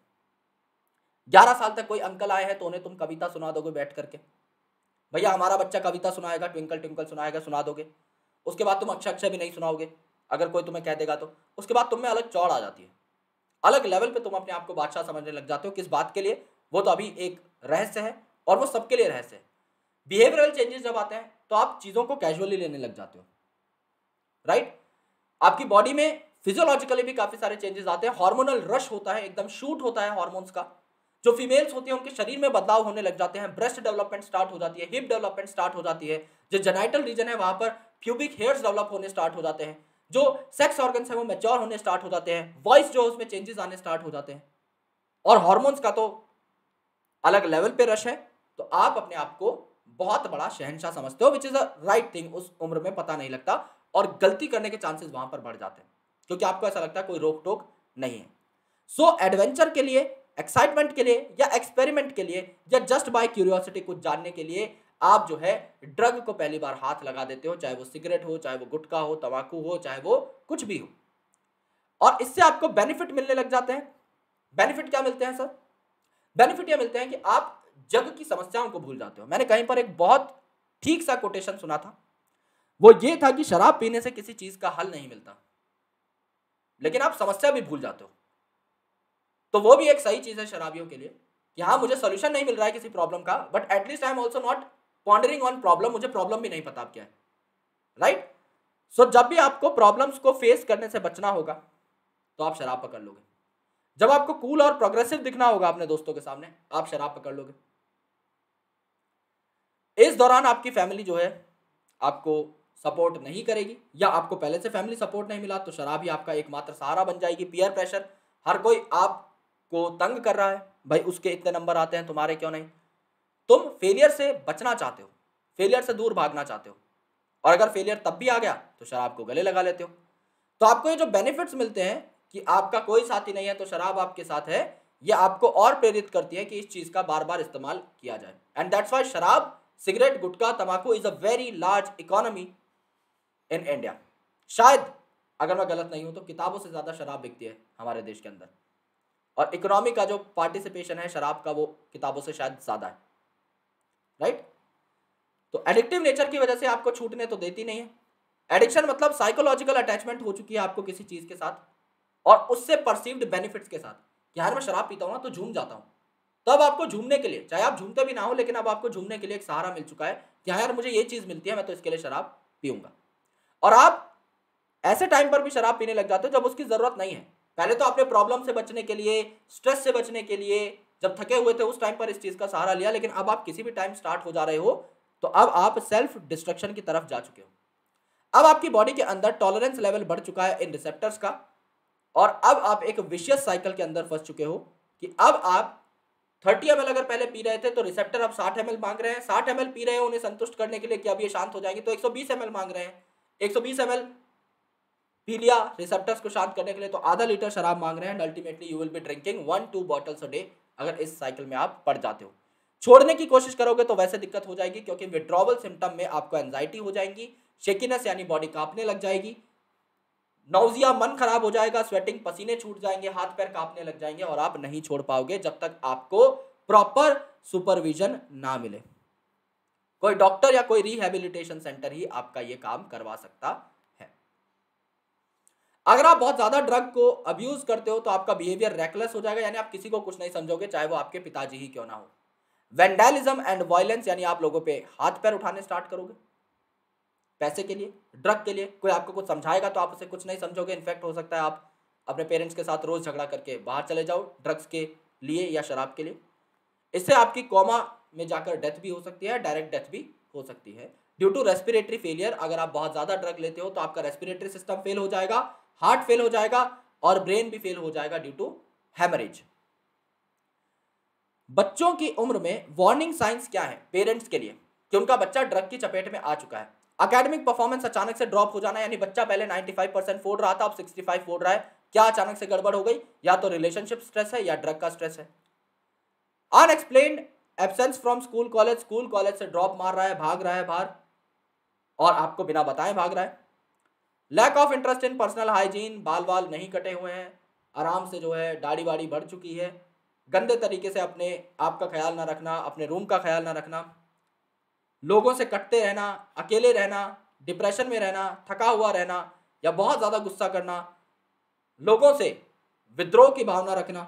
11 साल तक कोई अंकल आए हैं तो उन्हें तुम कविता सुना दोगे बैठ करके, भैया हमारा बच्चा कविता सुनाएगा, ट्विंकल ट्विंकल सुनाएगा, सुना दोगे। उसके बाद तुम अक्षर अक्षर भी नहीं सुनाओगे अगर कोई तुम्हें कह देगा तो। उसके बाद तुम में अलग चौड़ आ जाती है, अलग लेवल पे तुम अपने आप को बादशाह समझने लग जाते हो। किस बात के लिए, वो तो अभी एक रहस्य है, और वो सबके लिए रहस्य है। बिहेवियरल चेंजेस जब आते हैं तो आप चीजों को कैजुअली लेने लग जाते हो, राइट। आपकी बॉडी में फिजियोलॉजिकली भी काफी सारे चेंजेस आते हैं, हार्मोनल रश होता है, एकदम शूट होता है हार्मोन्स का। जो फीमेल्स होती हैं उनके शरीर में बदलाव होने लग जाते हैं, ब्रेस्ट डेवलपमेंट स्टार्ट हो जाती है, हिप डेवलपमेंट स्टार्ट हो जाती है, जो जेनाइटल रीजन है वहां पर प्यूबिक हेयर्स डेवलप होने स्टार्ट हो जाते हैं, जो सेक्स ऑर्गन्स है वो मैच्योर होने स्टार्ट हो जाते हैं, वॉइस जो उसमें चेंजेस आने स्टार्ट हो जाते हैं, और हार्मोन्स का तो अलग लेवल पे रश है। तो आप अपने आप को बहुत बड़ा शहंशाह समझते हो, which is a right thing. उस उम्र में पता नहीं लगता और गलती करने के चांसेस वहां पर बढ़ जाते हैं, क्योंकि आपको ऐसा लगता है कोई रोक टोक नहीं है। सो एडवेंचर के लिए, एक्साइटमेंट के लिए, या एक्सपेरिमेंट के लिए, या जस्ट बाय क्यूरियोसिटी कुछ जानने के लिए आप जो है ड्रग को पहली बार हाथ लगा देते हो, चाहे वो सिगरेट हो, चाहे वो गुटखा हो, तंबाकू हो, चाहे वो कुछ भी हो, और इससे आपको बेनिफिट मिलने लग जाते हैं। बेनिफिट क्या मिलते हैं सर? बेनिफिट ये मिलते हैं कि आप जग की समस्याओं को भूल जाते हो। मैंने कहीं पर एक बहुत ठीक सा कोटेशन सुना था, वो ये था कि शराब पीने से किसी चीज का हल नहीं मिलता, लेकिन आप समस्या भी भूल जाते हो। तो वो भी एक सही चीज है शराबियों के लिए कि हाँ मुझे सॉल्यूशन नहीं मिल रहा है किसी प्रॉब्लम का, but at least I am also not pondering on problem, मुझे प्रॉब्लम भी नहीं पता आप क्या है, राइट। सो जब भी आपको प्रॉब्लम्स को फेस करने से बचना होगा तो आप शराब पकड़ लोगे। जब आपको कूल और प्रोग्रेसिव दिखना होगा अपने दोस्तों के सामने, आप शराब पकड़ लोगे। इस दौरान आपकी फैमिली जो है आपको सपोर्ट नहीं करेगी, या आपको पहले से फैमिली सपोर्ट नहीं मिला तो शराब ही आपका एकमात्र सहारा बन जाएगी। पीयर प्रेशर, हर कोई आपको तंग कर रहा है, भाई उसके इतने नंबर आते हैं तुम्हारे क्यों नहीं। तुम फेलियर से बचना चाहते हो, फेलियर से दूर भागना चाहते हो, और अगर फेलियर तब भी आ गया तो शराब को गले लगा लेते हो। तो आपको ये जो बेनिफिट्स मिलते हैं कि आपका कोई साथी नहीं है तो शराब आपके साथ है, ये आपको और प्रेरित करती है कि इस चीज का बार बार इस्तेमाल किया जाए। And that's why sharab, cigarette, gutkha, tambaku is a very large economy in India. शायद अगर मैं गलत नहीं हूं तो किताबों से ज्यादा शराब बिकती है हमारे देश के अंदर, और इकोनॉमी का जो पार्टिसिपेशन है शराब का वो किताबों से शायद ज्यादा है, राइट। तो एडिक्टिव नेचर की वजह से आपको छूटने तो देती नहीं है। एडिक्शन मतलब साइकोलॉजिकल अटैचमेंट हो चुकी है आपको किसी चीज के साथ और उससे परसीव्ड बेनिफिट्स के साथ। यार मैं शराब पीता हूं ना तो झूम जाता हूं, तब आपको झूमने के लिए, चाहे आप झूमते भी ना हो, लेकिन अब आपको झूमने के लिए एक सहारा मिल चुका है कि हाँ यार मुझे ये चीज मिलती है, मैं तो इसके लिए शराब पीऊंगा। और आप ऐसे टाइम पर भी शराब पीने लग जाते हो जब उसकी जरूरत नहीं है। पहले तो आपने प्रॉब्लम से बचने के लिए, स्ट्रेस से बचने के लिए, जब थके हुए थे उस टाइम पर इस चीज का सहारा लिया, लेकिन अब आप किसी भी टाइम स्टार्ट हो जा रहे हो तो अब आप सेल्फ डिस्ट्रक्शन की तरफ जा चुके हो। अब आपकी बॉडी के अंदर टॉलरेंस लेवल बढ़ चुका है इन रिसेप्टर्स का, और अब आप एक विशियस साइकिल के अंदर फंस चुके हो कि अब आप 30 ml अगर पहले पी रहे थे तो रिसेप्टर अब 60 ml मांग रहे हैं, 60 ml पी रहे हैं उन्हें संतुष्ट करने के लिए कि अब ये शांत हो जाएंगे तो 120 ml मांग रहे हैं, 120 ml पी लिया रिसेप्टर्स को शांत करने के लिए तो आधा लीटर शराब मांग रहे हैं। Ultimately you will be drinking 1-2 bottles a day अगर इस साइकिल में आप पड़ जाते हो। छोड़ने की कोशिश करोगे तो वैसे दिक्कत हो जाएगी, क्योंकि विड्रॉवल सिम्टम में आपको एंजाइटी हो जाएगी, शेकीनेस यानी बॉडी कांपने लग जाएगी, नाउजिया, मन खराब हो जाएगा, स्वेटिंग, पसीने छूट जाएंगे, हाथ पैर कांपने लग जाएंगे और आप नहीं छोड़ पाओगे जब तक आपको प्रॉपर सुपरविजन ना मिले। कोई डॉक्टर या कोई रिहैबिलिटेशन सेंटर ही आपका ये काम करवा सकता है। अगर आप बहुत ज्यादा ड्रग को अब्यूज करते हो तो आपका बिहेवियर रेकलेस हो जाएगा, यानी आप किसी को कुछ नहीं समझोगे, चाहे वो आपके पिताजी ही क्यों ना हो। वेंडलिज्म एंड वायलेंस यानी आप लोगों पे हाथ पैर उठाने स्टार्ट करोगे पैसे के लिए, ड्रग के लिए। कोई आपको कुछ समझाएगा तो आप उसे कुछ नहीं समझोगे। इनफैक्ट हो सकता है आप अपने पेरेंट्स के साथ रोज झगड़ा करके बाहर चले जाओ ड्रग्स के लिए या शराब के लिए। इससे आपकी कोमा में जाकर डेथ भी हो सकती है, डायरेक्ट डेथ भी हो सकती है ड्यू टू रेस्पिरेटरी फेलियर। अगर आप बहुत ज्यादा ड्रग लेते हो तो आपका रेस्पिरेटरी सिस्टम फेल हो जाएगा, हार्ट फेल हो जाएगा और ब्रेन भी फेल हो जाएगा ड्यू टू हेमरेज। बच्चों की उम्र में वार्निंग साइंस क्या है पेरेंट्स के लिए कि उनका बच्चा ड्रग की चपेट में आ चुका है? एकेडमिक परफॉर्मेंस अचानक से ड्रॉप हो जाना, यानी बच्चा पहले 95% फोड़ रहा था अब 65 फोड़ रहा है। क्या अचानक से गड़बड़ हो गई? या तो रिलेशनशिप स्ट्रेस है या ड्रग का स्ट्रेस है। Unexplained absence from school college से ड्रॉप मार रहा है, भाग रहा है बाहर और आपको बिना बताए भाग रहा है। Lack of interest in personal hygiene, बाल नहीं कटे हुए हैं, आराम से जो है दाढ़ी वाड़ी बढ़ चुकी है, गंदे तरीके से अपने आप का ख्याल ना रखना, अपने रूम का ख्याल ना रखना, लोगों से कटते रहना, अकेले रहना, डिप्रेशन में रहना, थका हुआ रहना या बहुत ज़्यादा गुस्सा करना, लोगों से विद्रोह की भावना रखना,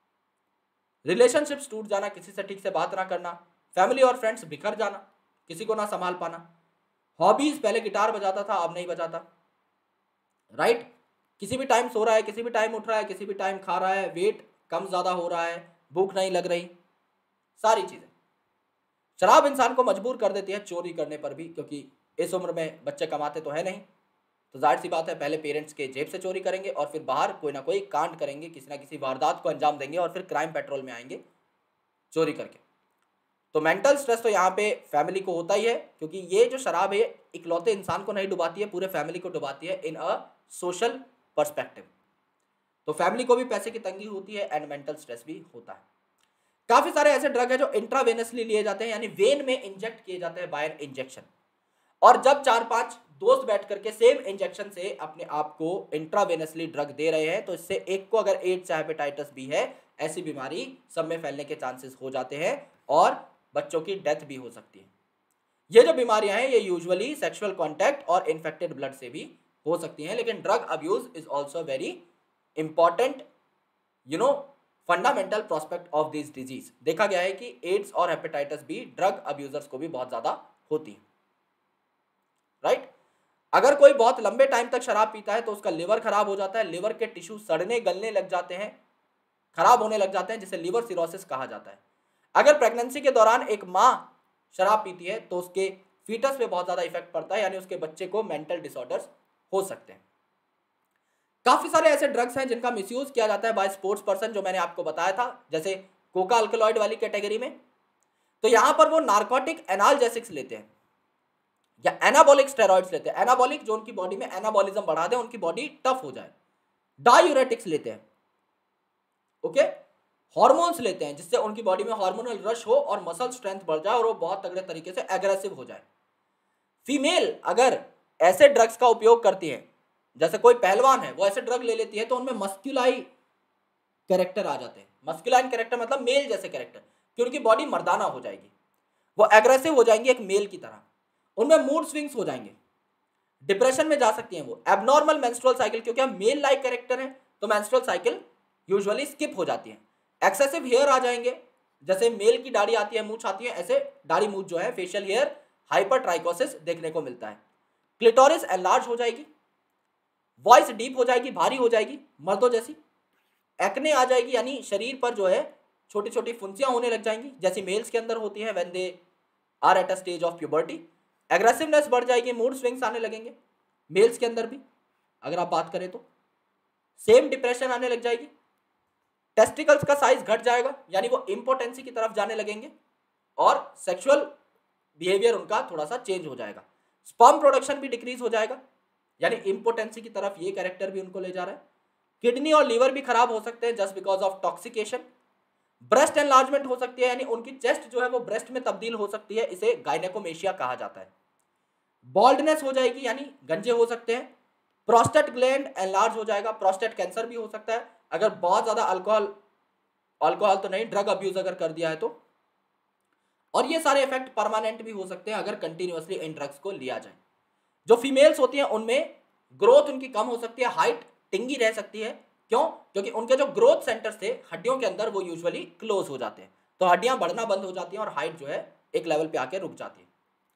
रिलेशनशिप्स टूट जाना, किसी से ठीक से बात ना करना, फैमिली और फ्रेंड्स बिखर जाना, किसी को ना संभाल पाना, हॉबीज पहले गिटार बजाता था अब नहीं बजाता, राइट? किसी भी टाइम सो रहा है, किसी भी टाइम उठ रहा है, किसी भी टाइम खा रहा है, वेट कम ज़्यादा हो रहा है, भूख नहीं लग रही, सारी चीज़ें। शराब इंसान को मजबूर कर देती है चोरी करने पर भी, क्योंकि इस उम्र में बच्चे कमाते तो है नहीं, तो जाहिर सी बात है पहले पेरेंट्स के जेब से चोरी करेंगे और फिर बाहर कोई ना कोई कांड करेंगे, किसी ना किसी वारदात को अंजाम देंगे और फिर क्राइम पेट्रोल में आएंगे चोरी करके। तो मेंटल स्ट्रेस तो यहाँ पे फैमिली को होता ही है, क्योंकि ये जो शराब है इकलौते इंसान को नहीं डुबाती है, पूरे फैमिली को डुबाती है इन अ सोशल पर्सपेक्टिव। तो फैमिली को भी पैसे की तंगी होती है एंड मेंटल स्ट्रेस भी होता है। काफी सारे ऐसे ड्रग है जो इंट्रावेनसली लिए जाते हैं, यानी वेन में इंजेक्ट किए जाते हैं बाय एन इंजेक्शन। और जब 4-5 दोस्त बैठ करके सेम इंजेक्शन से अपने आप को इंट्रावेनसली ड्रग दे रहे हैं तो इससे एक को अगर एड्स या हेपेटाइटिस बी है, ऐसी बीमारी सब में फैलने के चांसेस हो जाते हैं और बच्चों की डेथ भी हो सकती है। ये जो बीमारियां हैं ये यूजुअली सेक्सुअल कांटेक्ट और इन्फेक्टेड ब्लड से भी हो सकती हैं, लेकिन drug abuse is also very important fundamental prospect of this disease. देखा गया है कि एड्स और हेपेटाइटिस बी ड्रग अब्यूजर्स को भी बहुत ज्यादा होती है, राइट? अगर कोई बहुत लंबे टाइम तक शराब पीता है तो उसका लिवर खराब हो जाता है, लिवर के टिश्यू सड़ने गलने लग जाते हैं, खराब होने लग जाते हैं, जिसे लिवर सिरोसिस कहा जाता है। अगर प्रेगनेंसी के दौरान एक माँ शराब पीती है तो उसके फीटस पे बहुत ज्यादा इफेक्ट पड़ता है, यानी उसके बच्चे को मेंटल डिसऑर्डर्स हो सकते हैं। काफी सारे ऐसे ड्रग्स हैं जिनका मिसयूज किया जाता है बाय स्पोर्ट्स पर्सन, जो मैंने आपको बताया था, जैसे कोका अल्कलॉइड वाली कैटेगरी में। तो यहां पर वो नार्कोटिक एनाल्जेसिक्स लेते हैं या एनाबॉलिक स्टेरॉइड्स लेते हैं। एनाबॉलिक जो उनकी बॉडी में एनाबॉलिज्म बढ़ा दे, उनकी बॉडी टफ हो जाए। डायूरेटिक्स लेते हैं, ओके, हार्मोन्स लेते हैं जिससे उनकी बॉडी में हार्मोनल रश हो और मसल स्ट्रेंथ बढ़ जाए और वो बहुत तगड़े तरीके से एग्रेसिव हो जाए। फीमेल अगर ऐसे ड्रग्स का उपयोग करती है, जैसे कोई पहलवान है वो ऐसे ड्रग ले लेती है तो उनमें मस्कुलाई कैरेक्टर आ जाते हैं। मस्कुलाइन कैरेक्टर मतलब मेल जैसे कैरेक्टर, कि उनकी बॉडी मर्दाना हो जाएगी, वो एग्रेसिव हो जाएंगी एक मेल की तरह। उनमें मूड स्विंग्स हो जाएंगे, डिप्रेशन में जा सकती हैं वो। एबनॉर्मल मेंस्ट्रुअल साइकिल, क्योंकि हम मेल लाइक कैरेक्टर हैं तो मेंस्ट्रुअल साइकिल यूजुअली स्किप हो जाती है। एक्सेसिव हेयर आ जाएंगे, जैसे मेल की दाढ़ी आती है, मूछ आती है, ऐसे दाढ़ी मूछ जो है, फेशियल हेयर, हाइपरट्राइकोसिस देखने को मिलता है। क्लिटोरिस एनलार्ज हो जाएगी, वॉइस डीप हो जाएगी, भारी हो जाएगी मर्दों जैसी। एक्ने आ जाएगी, यानी शरीर पर जो है छोटी छोटी फुंसियां होने लग जाएंगी, जैसी मेल्स के अंदर होती है when they are at a stage of puberty. Aggressiveness बढ़ जाएगी, मूड स्विंग्स आने लगेंगे मेल्स के अंदर भी अगर आप बात करें तो। सेम डिप्रेशन आने लग जाएगी। टेस्टिकल्स का साइज घट जाएगा, यानी वो इंपोटेंसी की तरफ जाने लगेंगे, और सेक्सुअल बिहेवियर उनका थोड़ा सा चेंज हो जाएगा। स्पर्म प्रोडक्शन भी डिक्रीज हो जाएगा, यानी इंपोटेंसी की तरफ ये कैरेक्टर भी उनको ले जा रहा है। किडनी और लीवर भी खराब हो सकते हैं just because of toxication. Breast enlargement हो सकती है, यानी उनकी चेस्ट जो है वो ब्रेस्ट में तब्दील हो सकती है, इसे गायनेकोमेशिया कहा जाता है। बॉल्डनेस हो जाएगी, यानी गंजे हो सकते हैं। प्रोस्टेट ग्लैंड एनलार्ज हो जाएगा, प्रोस्टेट कैंसर भी हो सकता है अगर बहुत ज्यादा अल्कोहल तो नहीं, ड्रग अब्यूज अगर कर दिया है तो। और ये सारे इफेक्ट परमानेंट भी हो सकते हैं अगर कंटिन्यूअसली इन ड्रग्स को लिया जाए। जो फीमेल्स होती हैं उनमें ग्रोथ उनकी कम हो सकती है, हाइट टिंगी रह सकती है। क्यों? क्योंकि उनके जो ग्रोथ सेंटर्स थे हड्डियों के अंदर वो यूजुअली क्लोज हो जाते हैं, तो हड्डियां बढ़ना बंद हो जाती हैं और हाइट जो है एक लेवल पे आके रुक जाती है।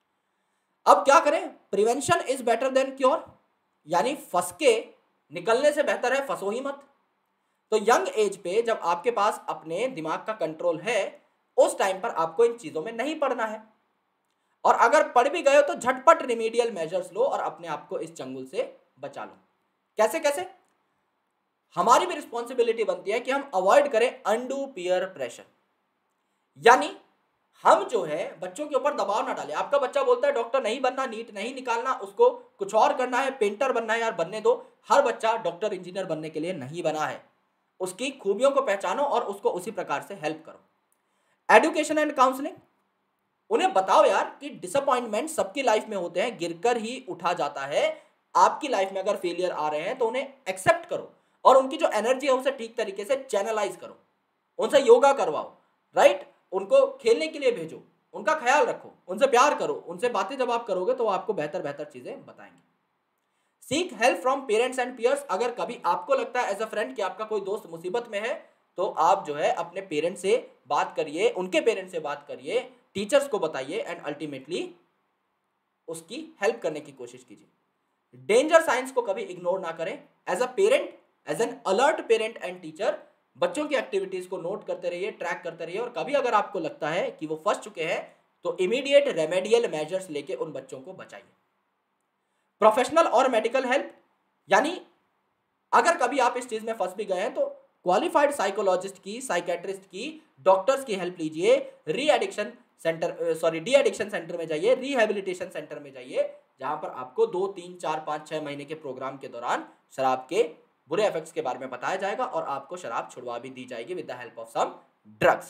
अब क्या करें? Prevention is better than cure, यानी फंस के निकलने से बेहतर है फंसो ही मत। तो यंग एज पे जब आपके पास अपने दिमाग का कंट्रोल है, उस टाइम पर आपको इन चीजों में नहीं पड़ना है, और अगर पड़ भी गए तो झटपट रिमीडियल मेजर्स लो और अपने आप को इस चंगुल से बचा लो। कैसे कैसे? हमारी भी रिस्पॉन्सिबिलिटी बनती है कि हम अवॉइड करें अनडू पीयर प्रेशर, यानी हम जो है बच्चों के ऊपर दबाव ना डालें। आपका बच्चा बोलता है डॉक्टर नहीं बनना, नीट नहीं निकालना, उसको कुछ और करना है, पेंटर बनना है, यार बनने दो। हर बच्चा डॉक्टर इंजीनियर बनने के लिए नहीं बना है, उसकी खूबियों को पहचानो और उसको उसी प्रकार से हेल्प करो। एजुकेशन एंड काउंसलिंग, उन्हें बताओ यार कि डिसअपॉइंटमेंट सबकी लाइफ में होते हैं, गिरकर ही उठा जाता है। आपकी लाइफ में अगर फेलियर आ रहे हैं तो उन्हें एक्सेप्ट करो और उनकी जो एनर्जी है उसे ठीक तरीके से चैनलाइज करो, उनसे योगा करवाओ, राइट? उनको खेलने के लिए भेजो, उनका ख्याल रखो, उनसे प्यार करो, उनसे बातें जब आप करोगे तो वो आपको बेहतर बेहतर चीजें बताएंगे। Seek help from parents and peers, अगर कभी आपको लगता है एज अ फ्रेंड कि आपका कोई दोस्त मुसीबत में है तो आप जो है अपने पेरेंट्स से बात करिए, उनके पेरेंट्स से बात करिए, टीचर्स को बताइए एंड अल्टीमेटली उसकी हेल्प करने की कोशिश कीजिए। डेंजर साइंस को कभी इग्नोर ना करें। As a parent, as an alert parent and teacher, बच्चों की एक्टिविटीज को नोट करते रहिए, ट्रैक करते रहिए, और कभी अगर आपको लगता है कि वो फंस चुके हैं तो इमीडिएट रेमेडियल मेजर्स लेके उन बच्चों को बचाइए। प्रोफेशनल और मेडिकल हेल्प, यानी अगर कभी आप इस चीज में फंस भी गए हैं तो क्वालिफाइड साइकोलॉजिस्ट की, साइकेट्रिस्ट की, डॉक्टर्स की हेल्प लीजिए। डी एडिक्शन सेंटर में जाइए, रिहेबिलिटेशन सेंटर में जाइए, जहां पर आपको 2, 3, 4, 5, 6 महीने के प्रोग्राम के दौरान शराब के बुरे इफेक्ट्स के बारे में बताया जाएगा और आपको शराब छुड़वा भी दी जाएगी with the help of some drugs.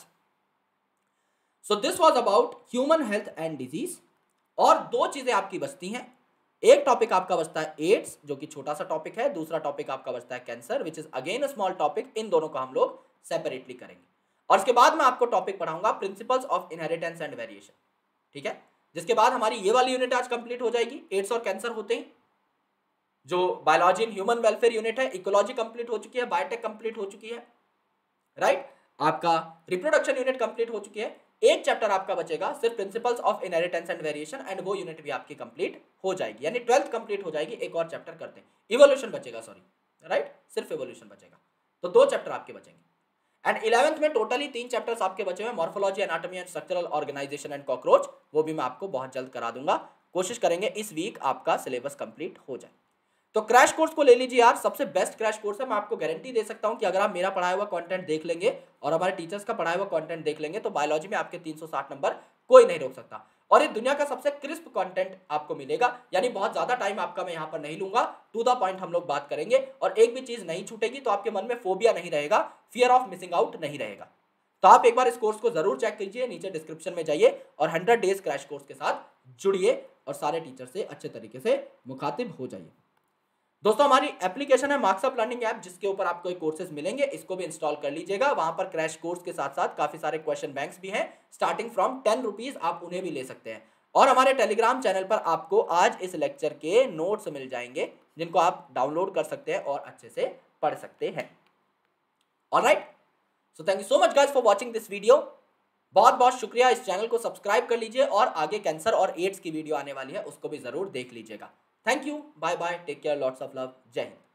So this was about human health and disease. और दो चीजें आपकी बचती हैं। एक टॉपिक आपका बचता है एड्स, जो कि छोटा सा टॉपिक है। दूसरा टॉपिक आपका बचता है cancer, which is again a small topic. इन दोनों को हम लोग सेपरेटली करेंगे और इसके बाद मैं आपको टॉपिक पढ़ाऊंगा principles of inheritance and variation, ठीक है? जिसके बाद हमारी ये वाली यूनिट आज कंप्लीट हो जाएगी। एड्स और कैंसर होते ही जो biology and human welfare unit है, इकोलॉजी कंप्लीट हो चुकी है, बायोटेक कंप्लीट हो चुकी है, राइट? आपका रिप्रोडक्शन यूनिट कंप्लीट हो चुकी है। एक चैप्टर आपका बचेगा सिर्फ principles of inheritance and variation, and वो यूनिट भी आपकी कंप्लीट हो जाएगी, यानी 12th कंप्लीट हो जाएगी। एक और चैप्टर करते हैं, इवोल्यूशन बचेगा, सॉरी, राइट? सिर्फ इवोल्यूशन बचेगा, तो 2 चैप्टर आपके बचेंगे। एंड 11th में टोटली 3 चैप्टर्स आपके बचे हुए, morphology, anatomy and structural organisation and cockroach, वो भी मैं आपको बहुत जल्द करा दूंगा। कोशिश करेंगे इस वीक आपका सिलेबस कंप्लीट हो जाए। तो क्रैश कोर्स को ले लीजिए यार, सबसे बेस्ट क्रैश कोर्स है। मैं आपको गारंटी दे सकता हूं कि अगर आप मेरा पढ़ाया हुआ कंटेंट देख लेंगे और हमारे टीचर्स का पढ़ाया हुआ कंटेंट देख लेंगे तो बायोलॉजी में आपके 360 नंबर कोई नहीं रोक सकता। और ये दुनिया का सबसे क्रिस्प कंटेंट आपको मिलेगा, यानी बहुत ज्यादा टाइम आपका मैं यहाँ पर नहीं लूंगा, टू द पॉइंट हम लोग बात करेंगे और एक भी चीज नहीं छूटेगी, तो आपके मन में फोबिया नहीं रहेगा, फियर ऑफ मिसिंग आउट नहीं रहेगा। तो आप एक बार इस कोर्स को जरूर चेक कीजिए, नीचे डिस्क्रिप्शन में जाइए और 100 डेज क्रैश कोर्स के साथ जुड़िए और सारे टीचर से अच्छे तरीके से मुखातिब हो जाइए। दोस्तों हमारी एप्लीकेशन है मार्क्स अप लर्निंग ऐप, जिसके ऊपर आपको कोर्सेज मिलेंगे, इसको भी इंस्टॉल कर लीजिएगा। वहां पर क्रैश कोर्स के साथ साथ काफी सारे क्वेश्चन बैंक्स भी हैं, स्टार्टिंग फ्रॉम 10 रुपीज आप उन्हें भी ले सकते हैं। और हमारे टेलीग्राम चैनल पर आपको आज इस लेक्चर के नोट्स मिल जाएंगे जिनको आप डाउनलोड कर सकते हैं और अच्छे से पढ़ सकते हैं। Alright, so thank you so much guys for watching this video. बहुत बहुत शुक्रिया। इस चैनल को सब्सक्राइब कर लीजिए और आगे कैंसर और एड्स की वीडियो आने वाली है, उसको भी जरूर देख लीजिएगा। Thank you, bye bye, take care, lots of love, Jai Hind.